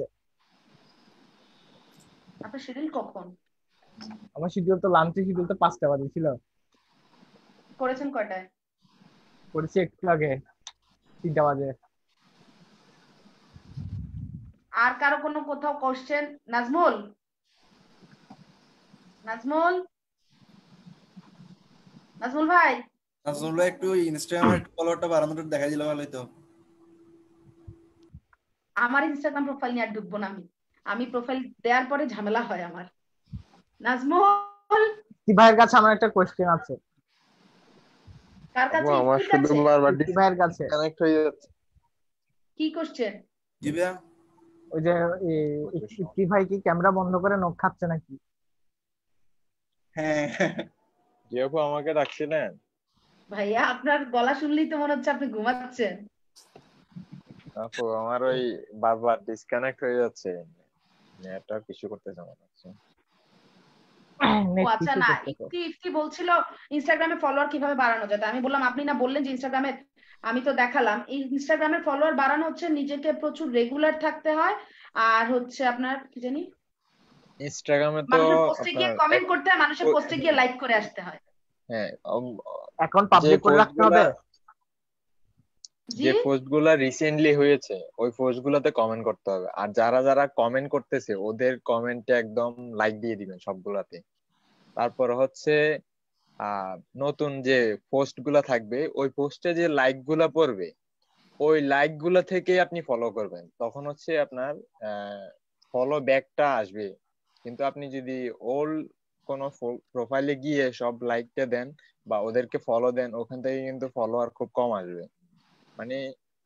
আপনার শিডিউল কখন? আমার শিডিউল তো লাঞ্চের শিডিউল তো 5টা বাজে ছিল। করেছেন কয়টায়? করেছি একটু আগে 3টা বাজে। আর কারো কোনো কোথাও কোশ্চেন? নাজমুল, নাজমুল, নাজমুল ভাই। নাজমুল ভাই একটু ইনস্টাগ্রামের ফলোয়ারটা বাড়ানোটা দেখা দিলে ভালো হতো। আমার ইনস্টাগ্রাম প্রোফাইল নিয়ে আর ঢুকবো না আমি প্রোফাইল দেওয়ার পরে ঝামেলা হয় আমার। নাজমুল ভাইয়ের কাছে আমার একটা কোশ্চেন আছে। কার কাছে? আমার শুধু বারবার ভাইয়ের কাছে কানেক্ট হয়ে যাচ্ছে। কি কোশ্চেন? জি ভাইয়া। ওই যে ইফতি ভাই কি ক্যামেরা বন্ধ করে নখ খাচ্ছে নাকি? হ্যাঁ জি আপু আমাকে ডাকছিলেন? ভাইয়া আপনার গলা শুনলেই তো মনে হচ্ছে আপনি ঘুমাচ্ছেন। আপু আমার ওই বারবার ডিসকানেক্ট হয়ে যাচ্ছে, নেটওয়ার্ক ইস্যু করতেছে মনে হচ্ছে। ও আচ্ছা, না ইফতি বলছিল ইনস্টাগ্রামে ফলোয়ার কিভাবে বাড়ানো যায়। আমি বললাম আপনি না বললেন যে ইনস্টাগ্রামে, আমি তো দেখালাম এই ইনস্টাগ্রামের ফলোয়ার বাড়ানো হচ্ছে নিজেকে প্রচুর রেগুলার থাকতে হয়, আর হচ্ছে আপনার কি জানি ইনস্টাগ্রামে তো মানুষের পোস্টে গিয়ে কমেন্ট করতে হয়, মানুষের পোস্টে গিয়ে লাইক করে আসতে হয়। হ্যাঁ এখন পাবলিক করে রাখতে হবে। যে পোস্টগুলো রিসেন্টলি হয়েছে ওই পোস্টগুলোতে কমেন্ট করতে হবে, আর যারা যারা কমেন্ট করতেছে ওদের কমেন্টে একদম লাইক দিয়ে দিবেন সবগুলাতে। তারপর হচ্ছে নতুন যে পোস্ট গুলা থাকবে ওই পোস্টে যে লাইক গুলা পড়বে ওই লাইক গুলা থেকে আপনি ফলো করবেন, তখন হচ্ছে আপনার ফলো ব্যাকটা আসবে। কিন্তু আপনি যদি ওল্ড কোন প্রোফাইলে গিয়ে সব লাইকটা দেন বা ওদেরকে ফলো দেন, ওখান থেকে কিন্তু ফলোয়ার খুব কম আসবে। মানে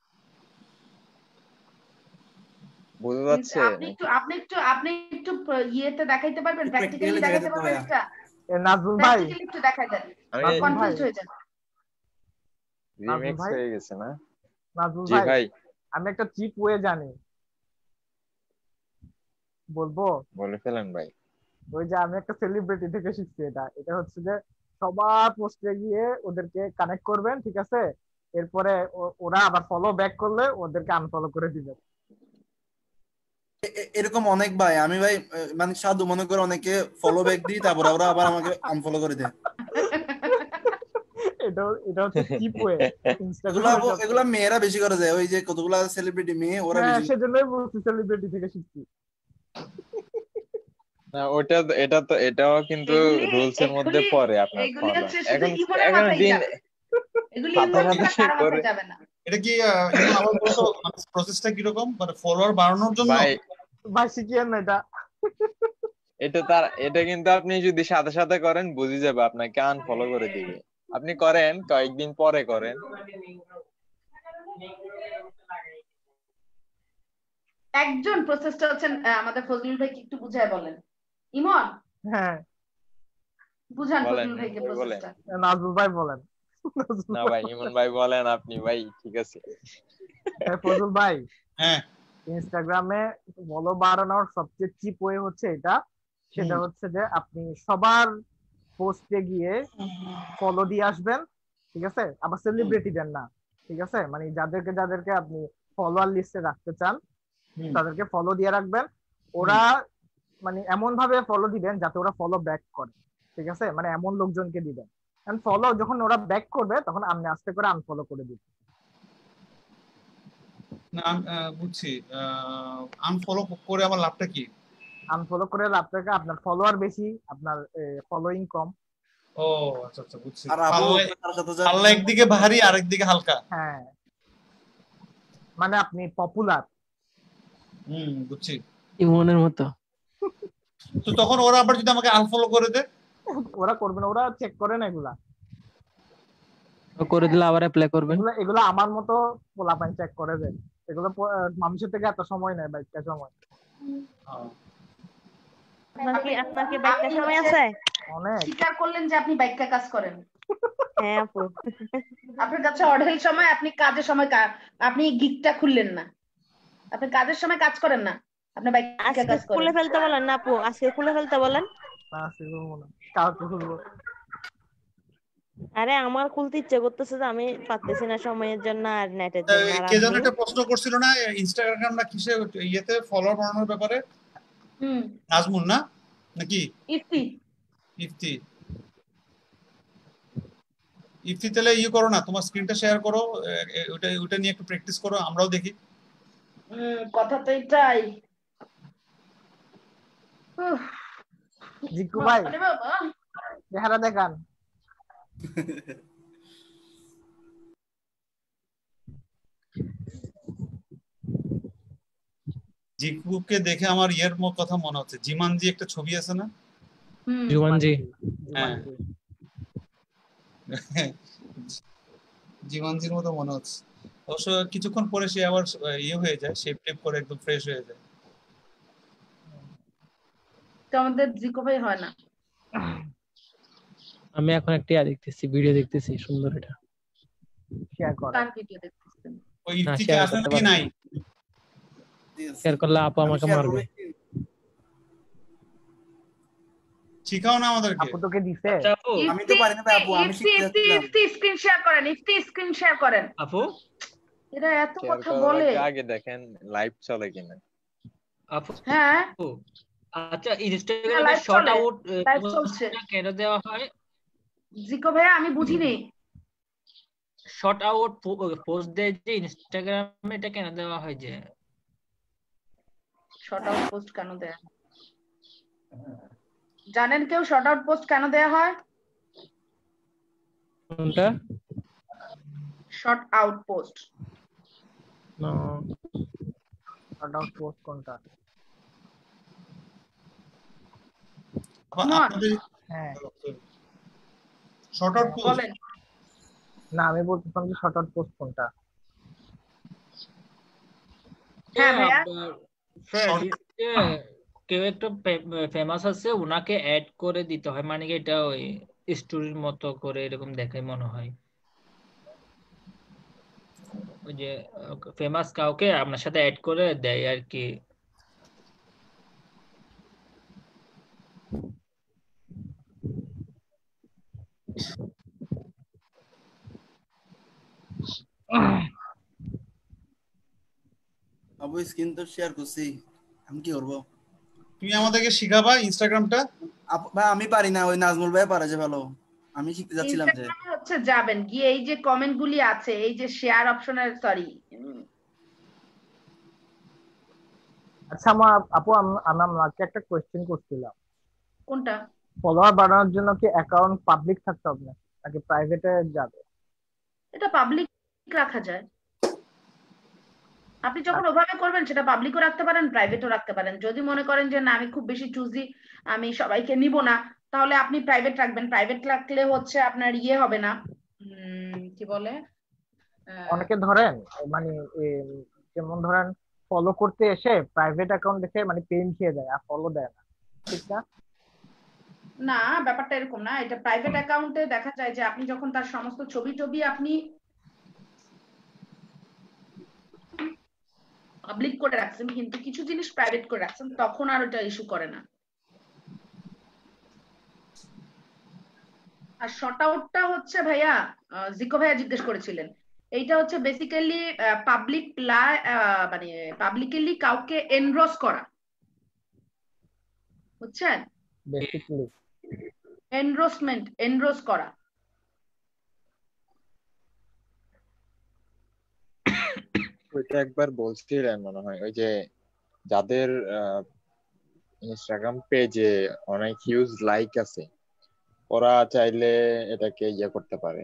বুঝা যাচ্ছে? আপনি একটু ইয়েতে দেখাইতে পারবেন, প্র্যাকটিক্যালি দেখাইতে পারবেন এটা? নাজমুল ভাই প্র্যাকটিক্যালি একটু দেখাই দেন, কনফিউজড হয়ে যান। রিমিক্স হয়ে গেছে না? নাজমুল জি ভাই, আমি একটা চিপ ওয়ে জানি, বলবো? বলে ফেলেন ভাই। ওই যে আমি একটা সেলিব্রিটি থেকে শিখছি এটা। এটা হচ্ছে যে সবার পোস্টে গিয়ে ওদেরকে কানেক্ট করবেন, ঠিক আছে? এরপরে ওরা আবার ফলো ব্যাক করলে ওদেরকে আনফলো করে দিবেন। এরকম অনেক ভাই, আমি ভাই মানে সাধু মনে করে অনেকে ফলো ব্যাক দিই, তারপর ওরা আবার আমাকে আনফলো করে দেয়। এটা হচ্ছে চিপ ওয়ে। এগুলা মেয়েরা বেশি করে যায়, ওই যে কতগুলা সেলিব্রিটি মেয়ে ওরা বেশি। সেজন্যই বলছি সেলিব্রিটি থেকে শিখছি। না এটাও কিন্তু রুলস এর মধ্যে পড়ে আপনার ফলো। এখন দিন এটা কি আবার বলতো প্রসেসটা কি রকম, মানে ফলোয়ার বাড়ানোর জন্য? ভাই শিখিয়েন না এটা। এটা কিন্তু আপনি যদি সাথে সাথে করেন বুঝে যাবে আপনাকে আনফলো করে দিবে। আপনি করেন কয়েকদিন পরে করেন। একজন প্রসেসটা হচ্ছেন আমাদের ফজলুল ভাই, একটু বুঝায় বলেন। ইমন, হ্যাঁ বুঝান ফজলুল ভাইকে প্রসেসটা। নাজমুল ভাই বলেন। না ভাই, ইমন ভাই বলেন আপনি ভাই, ঠিক আছে। ফজলুল ভাই, হ্যাঁ ইনস্টাগ্রামে ফলো বাড়ানোর সবচেয়ে চিপ ওয়ে হচ্ছে এটা। সেটা হচ্ছে যে আপনি সবার পোস্টে গিয়ে ফলো দিয়ে আসবেন, ঠিক আছে? আবার সেলিব্রিটিদের না, ঠিক আছে? মানে যাদেরকে যাদেরকে আপনি ফলোয়ার লিস্টে রাখতে চান তাদেরকে ফলো দিয়ে রাখবেন। ওরা মানে এমন ভাবে ফলো দিবেন যাতে ওরা ফলো ব্যাক করে, ঠিক আছে? মানে এমন লোকজনকে দিবেন, এন্ড ফলো যখন ওরা ব্যাক করবে তখন আপনি আস্তে করে আনফলো করে দিবেন। না বুঝছি। আনফলো করে আমার লাভটা কি? আনফলো করে লাভটাকে আপনার ফলোয়ার বেশি, আপনার ফলোইং কম। ও আচ্ছা আচ্ছা বুঝছি। আর আপু পাল্লা একদিকে ভারী আর একদিকে হালকা। হ্যাঁ, মানে আপনি পপুলার। বুঝছি। ইমনের মতো। তো তখন ওরা আবার যদি আমাকে আনফলো করে দেয়? ওরা করবে না, ওরা চেক করে না এগুলা। করে দিলে আবার অ্যাপ্লাই করবেন। এগুলো আমার মতো পোলাপান চেক করে দেয়। এগুলো মানুষের থেকে এত সময় নেয়, বাইকটা সময়। আপনার কি বাইকটা সময় আছে? অনেক। স্বীকার করলেন যে আপনি বাইকটা কাজ করেন। হ্যাঁ আপু। আপনার কাছে অঢেল সময়, আপনি কাজের সময় আপনি গিগটা খুললেন না। আপনি কাজের সময় কাজ করেন না, আপনি বাইকটা কাজ করেন। খুলে ফেলতে বলেন না আপু, আজকে খুলে ফেলতে বলেন। না আজকে খুলবো না, কালকে খুলবো। আরে আমার খুলতে ইচ্ছে করতেছে যে আমি পারতেছি না সময়ের জন্য আর নেটের জন্য। আর কে যেন একটা প্রশ্ন করছিল না ইনস্টাগ্রাম না কিসে ইয়েতে ফলোয়ার বাড়ানোর ব্যাপারে? নাজমুন না নাকি ইফতি? ইফতি তাহলে করো না, তোমার স্ক্রিনটা শেয়ার করো, ওটা নিয়ে একটু প্র্যাকটিস করো, আমরাও দেখি। কথা তো এটাই। জিকু ভাই চেহারা দেখান। জিকুকে দেখে আমার ইয়ের কথা মনে হচ্ছে, জিমানজি একটা ছবি আছে না? জুমানজি। হ্যাঁ জিমানজির মতো মনে হচ্ছে। অবশ্য কিছুক্ষণ পরে সে আবার ইয়ে হয়ে যায়, শেপ টেপ করে একদম ফ্রেশ হয়ে যায়। তো আমাদের জিকো ভাই হয় না। আমি এখন একটা দেখতেছি, ভিডিও দেখতেছি, সুন্দর। এটা শেয়ার করেন। কার ভিডিও দেখতেছেন? ওই ইফতিকে আছে নাকি নাই? শেয়ার করলে আপু আমাকে মারবে। শিখাও না আমাদেরকে। আপু তোকে দিছে? আমি তো পারি না ভাই আপু, আমি শিখতে যাচ্ছিলাম। ইফতি স্ক্রিন শেয়ার করেন, ইফতি স্ক্রিন শেয়ার করেন। আপু এরা এত কথা বলে। আগে দেখেন লাইভ চলে কিনা। আপু হ্যাঁ আচ্ছা, ইনস্টাগ্রামে শর্ট আউট কেন দেওয়া হয়? জিকো ভাইয়া আমি বুঝিনি। শর্ট আউট পোস্ট দেয় যে ইনস্টাগ্রামে, এটা কেন দেওয়া হয়? যে শর্ট আউট পোস্ট কেন দেয়া হয় জানেন কেউ? শর্ট আউট পোস্ট কেন দেয়া হয়? কোনটা? Short out post. না শর্ট আউট পোস্ট কোনটা? হ্যাঁ শর্ট আউট পোস্ট বলেন না, আমি বলতেছিলাম যে শর্ট আউট পোস্ট কোনটা? হ্যাঁ ভাইয়া কেউ একটা ফেমাস আছে, ওনাকে অ্যাড করে দিতে হয়, মানে কি এটা ওই স্টোরির মতো করে এরকম দেখায় মনে হয়। ওই যে ফেমাস কাউকে আপনার সাথে অ্যাড করে দেয় আর কি। আবু স্ক্রিন তো শেয়ার করছি, আমি কি করব? তুমি আমাদেরকে শিখাবা ইনস্টাগ্রামটা? ভাই আমি পারি না, ওই নাজমুল ভাই পারে যে ভালো। আমি শিখতে যাচ্ছিলাম যে হচ্ছে যাবেন গিয়ে এই যে কমেন্ট গুলি আছে, এই যে শেয়ার অপশনের সরি। আচ্ছা আপু আমি আপনাকে একটা কোশ্চেন করছিলাম। কোনটা? ফলোয়ার বাড়ানোর জন্য কি অ্যাকাউন্ট পাবলিক থাকতে হবে নাকি প্রাইভেটে যাবে? এটা পাবলিক রাখা যায়। আপনি যখন ওভাবে করবেন সেটা পাবলিকও রাখতে পারেন, প্রাইভেটও রাখতে পারেন। যদি মনে করেন যে না আমি খুব বেশি চুজি, আমি সবাইকে নিব না, তাহলে আপনি প্রাইভেট রাখবেন। প্রাইভেট রাখলে হচ্ছে আপনার ইয়ে হবে না, কি বলে, অনেকে ধরেন মানে যেমন ধরেন ফলো করতে এসে প্রাইভেট অ্যাকাউন্ট দেখে মানে পেন খেয়ে দেয় আর ফলো দেয় না, ঠিক না? না ব্যাপারটা এরকম না। এটা প্রাইভেট অ্যাকাউন্টে দেখা যায় যে আপনি যখন তার সমস্ত ছবি টবি আপনি পাবলিক করে রাখছেন, কিন্তু কিছু জিনিস প্রাইভেট করে রাখছেন, তখন আর ওটা ইস্যু করে না। আর শর্ট আউটটা হচ্ছে ভাইয়া, জিকো ভাইয়া জিজ্ঞেস করেছিলেন, এইটা হচ্ছে বেসিক্যালি পাবলিক মানে পাবলিকলি কাউকে এনরোস করা, বুঝছেন? বেসিক্যালি এনরোস করা। ওইটা একবার বলছিলেন মনে হয়, ওই যে যাদের ইনস্টাগ্রাম পেজে অনেক হিউজ লাইক আছে ওরা চাইলে এটাকে ইয়ে করতে পারে।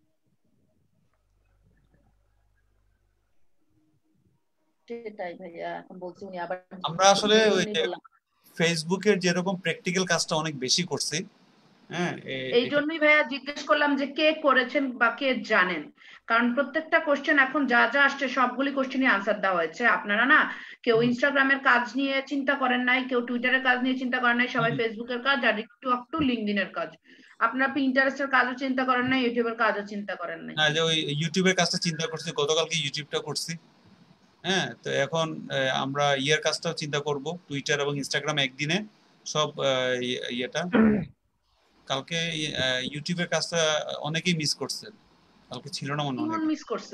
সেটাই ভাইয়া, এখন বলছি উনি আবার আমরা আসলে ওই ফেসবুকের যেরকম প্র্যাকটিক্যাল কাজটা অনেক বেশি করছি, হ্যাঁ এই জন্যই ভাইয়া জিজ্ঞেস করলাম যে কে করেছেন বা কে জানেন, কারণ প্রত্যেকটা কোশ্চেন এখন যা যা আসছে সবগুলি কোশ্চেনই আনসার দেওয়া হয়েছে। আপনারা না কেউ ইনস্টাগ্রামের কাজ নিয়ে চিন্তা করেন নাই, কেউ টুইটারের কাজ নিয়ে চিন্তা করেন নাই, সবাই ফেসবুকের কাজ আর একটু লিঙ্কডইনের কাজ। আপনারা পিন্টারেস্টের কাজও চিন্তা করেন নাই, ইউটিউবের কাজও চিন্তা করেন নাই। না, যে ওই ইউটিউবের কাজটা চিন্তা করছি, গতকালকে ইউটিউবটা করছি। হ্যাঁ, তো এখন আমরা ইয়ের কাজটাও চিন্তা করব, টুইটার এবং ইনস্টাগ্রাম একদিনে সব ইয়েটা। কালকে ইউটিউবের কাজটা অনেকেই মিস করছে, কালকে ছিল না মনে হয়, মিস করছে।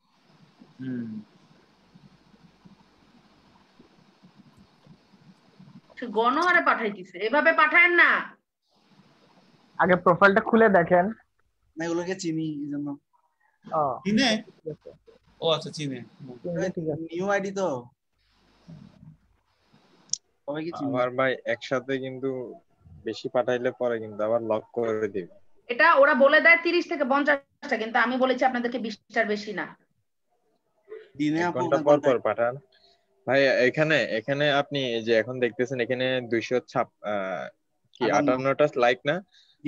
গণহারে পাঠাইতিছে, এভাবে পাঠায়েন না। আগে প্রোফাইলটা খুলে দেখেন। না, এগুলোকে চিনি এইজন্য। চিনে? ও আচ্ছা, চিনে। নিউ আইডি তো সবাইকে চিনি। আমার ভাই একসাথে কিন্তু বেশি পাঠাইলে পরে কিন্তু আবার লক করে দিবে। এটা ওরা বলে দেয় 30 থেকে 50টা, কিন্তু আমি বলেছি আপনাদেরকে 20টার বেশি না। দিনে ঘন্টা পর পর পাঠান ভাই। এখানে আপনি যে এখন দেখতেছেন এখানে 258টা লাইক না,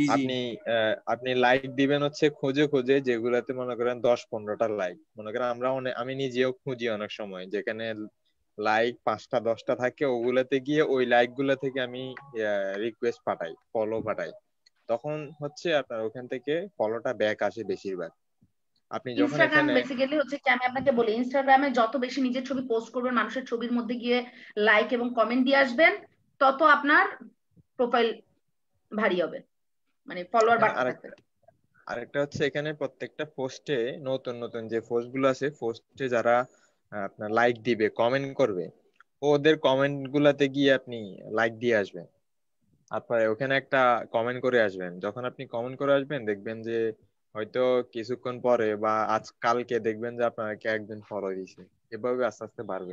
আপনি লাইক দিবেন হচ্ছে খুঁজে খুঁজে, যেগুলাতে মনে করেন 10-15টা লাইক। মনে করেন আমি নিজেও খুঁজি অনেক সময়, যেখানে লাইক 5টা 10টা থাকে, ওগুলাতে গিয়ে ওই লাইক গুলা থেকে আমি রিকোয়েস্ট পাঠাই, ফলো পাঠাই। তখন হচ্ছে আপনার ওখান থেকে ফলোটা ব্যাক আসে বেশিরভাগ। আপনি যখন ইনস্টাগ্রাম এখানে বেসিক্যালি হচ্ছে কি, আমি আপনাকে বলি, ইনস্টাগ্রামে যত বেশি নিজের ছবি পোস্ট করবেন, মানুষের ছবির মধ্যে গিয়ে লাইক এবং কমেন্ট দিয়ে আসবেন, তত আপনার প্রোফাইল ভারী হবে, মানে ফলোয়ার বাড়তে থাকবে। আরেকটা হচ্ছে এখানে প্রত্যেকটা পোস্টে নতুন নতুন যে পোস্ট গুলো আছে, পোস্টে যারা আপনার লাইক দিবে, কমেন্ট করবে, ওদের কমেন্ট গুলাতে গিয়ে আপনি লাইক দিয়ে আসবেন। তারপরে ওখানে একটা কমেন্ট করে আসবেন। যখন আপনি কমেন্ট করে আসবেন দেখবেন যে হয়তো কিছুক্ষণ পরে বা আজকালকে দেখবেন যে আপনাকে একজন ফলো দিয়েছে। এভাবে আস্তে আস্তে বাড়বে,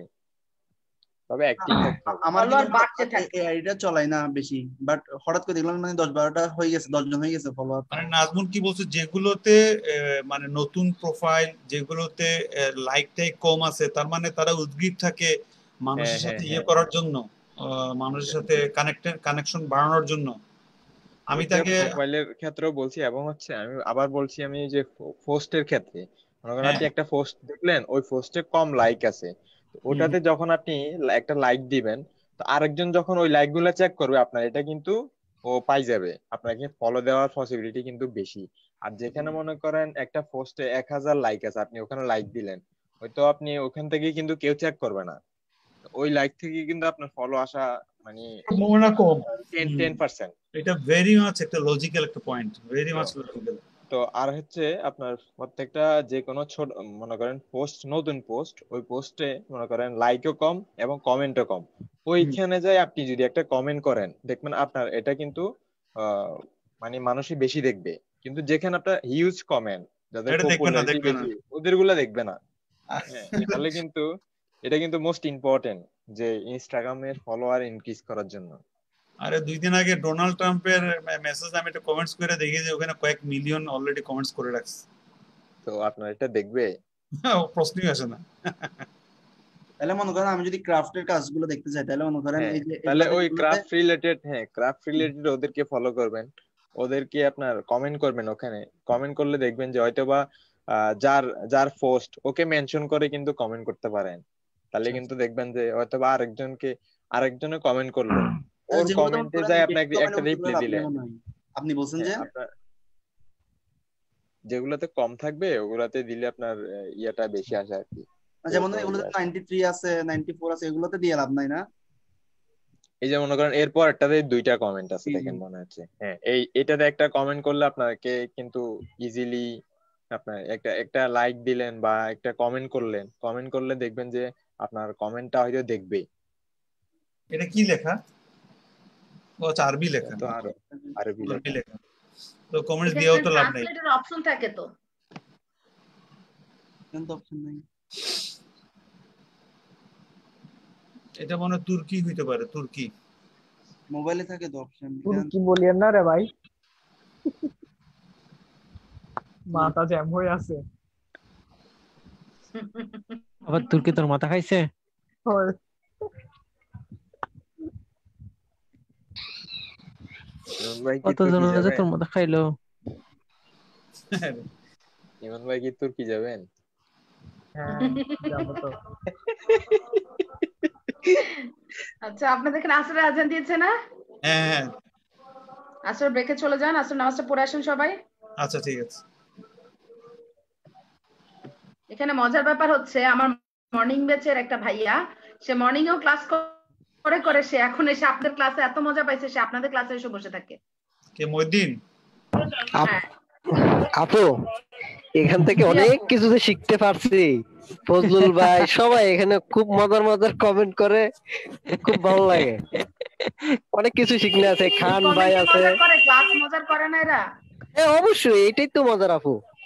তবে অ্যাক্টিভ থাকতে হবে। আমার এই আইডিটা চলাই না বেশি, বাট হঠাৎ করে দেখলাম মানে 10-12টা হয়ে গেছে, 10 জন হয়ে গেছে ফলোয়ার। মানে নাজমুল কি বলছে, যেগুলোতে মানে নতুন প্রোফাইল, যেগুলোতে লাইকটাই কম আছে, তার মানে তারা উদ্গ্রীব থাকে মানুষের সাথে ইয়ে করার জন্য, মানুষের সাথে কানেকশন বাড়ানোর জন্য। আমি তাকে প্রোফাইলের ক্ষেত্রেও বলছি, এবং হচ্ছে আমি আবার বলছি, আমি যে পোস্টের ক্ষেত্রে মনে করেন আপনি একটা পোস্ট দেখলেন, ওই পোস্টে কম লাইক আছে, ওটাতে যখন আপনি একটা লাইক দিবেন, তো আরেকজন যখন ওই লাইক গুলা চেক করবে আপনার, এটা কিন্তু ও পাই যাবে, আপনাকে ফলো দেওয়ার পসিবিলিটি কিন্তু বেশি। আর যেখানে মনে করেন একটা পোস্টে 1000 লাইক আছে, আপনি ওখানে লাইক দিলেন, হয়তো আপনি ওখান থেকে কিন্তু কেউ চেক করবে না, ওই লাইক থেকে কিন্তু আপনার ফলো আসা মানে সম্ভাবনা কম, 10%। এটা ভেরি মাচ একটা লজিক্যাল একটা পয়েন্ট, ভেরি মাচ লজিক্যাল। তো আর হচ্ছে আপনার প্রত্যেকটা যে কোনো ছোট মনে করেন পোস্ট, নতুন পোস্ট, ওই পোস্টে মনে করেন লাইকও কম এবং কমেন্টও কম। ওইখানে যাই আপনি যদি একটা কমেন্ট করেন, দেখবেন আপনার এটা কিন্তু মানে মানুষই বেশি দেখবে। কিন্তু যেখানে আপনার হিউজ কমেন্ট, যাদের পপুলারিটি বেশি, ওদেরগুলা দেখবে না। তাহলে কিন্তু এটা কিন্তু মোস্ট ইম্পর্টেন্ট যে ইনস্টাগ্রামের ফলোয়ার ইনক্রিজ করার জন্য। আরে 2 দিন আগে ডোনাল্ড ট্রাম্পের মেসেজ আমি একটা কমেন্টস করে দেখি যে ওখানে কয়েক মিলিয়ন অলরেডি কমেন্টস করে রাখছে। তো আপনার এটা দেখবে? প্রশ্নই আসে না। তাহলে মনে করেন আমি যদি ক্রাফটের কাজগুলো দেখতে চাই, তাহলে মনে করেন এই যে তাহলে ওই ক্রাফট রিলেটেড ওদেরকে ফলো করবেন, ওদেরকে আপনার কমেন্ট করবেন। ওখানে কমেন্ট করলে দেখবেন যে হয়তোবা যার পোস্ট ওকে মেনশন করে কিন্তু কমেন্ট করতে পারেন। তাহলে কিন্তু দেখবেন যে হয়তোবা আরেকজনে কমেন্ট করলো, ওর কমেন্টে যায় আপনাকে একটা রিপ্লাই দিলেন। আপনি বলছেন যে যেগুলোতে কম থাকবে ওগুলাতে দিলে আপনার ইয়াটা বেশি আসে আর কি। যেমন এগুলোতে 93 আছে, 94 আছে, এগুলোতে দিয়ে লাভ নাই না? এই যে মনে করেন এরপর একটাতে 2টা কমেন্ট আছে দেখেন মনে হচ্ছে, হ্যাঁ এটাতে একটা কমেন্ট করলে আপনাকে কিন্তু ইজিলি আপনার একটা লাইক দিলেন বা একটা কমেন্ট করলে দেখবেন যে আপনার কমেন্টটা হয়তো দেখবে। এটা কি লেখা? ও আচ্ছা, আরবি লেখা। তো আরবি লেখা। তো কমেন্টস দিয়েও তো লাভ নাই। ট্রান্সলেটের অপশন থাকে তো। কিন্তু অপশন নাই। এটা মনে হয় তুর্কি হইতে পারে, তুর্কি। মোবাইলে থাকে তো অপশন। তুর্কি বলিয়েন না রে ভাই, মাথা জ্যাম হয়ে আছে। আবার তুর্কি তোর মাথা খাইছে? কতজন আছে তোর মাথা খাইলো? ইমন ভাই কি তুর্কি যাবেন? আচ্ছা আপনাদের এখানে আসরের আজান দিয়েছে না? হ্যাঁ আসর ব্রেকে চলে যান, আসর নামাজটা পড়ে আসেন সবাই। আচ্ছা ঠিক আছে। এখানে মজার ব্যাপার হচ্ছে আমার মর্নিং ব্যাচের একটা ভাইয়া, সে মর্নিং এও ক্লাস করে সে এখন এসে আপনাদের ক্লাসে এত মজা পাইছে, সে আপনাদের ক্লাসে এসে বসে থাকে। কে মইদিন? আপু এখান থেকে অনেক কিছু শিখতে পারছি। ফজলুল ভাই সবাই এখানে খুব মজার কমেন্ট করে, খুব ভালো লাগে। অনেক কিছু শিখতে আছে। খান ভাই আছে। ক্লাস মজার করে না এরা? হ্যাঁ অবশ্যই, এটাই তো মজার আপু।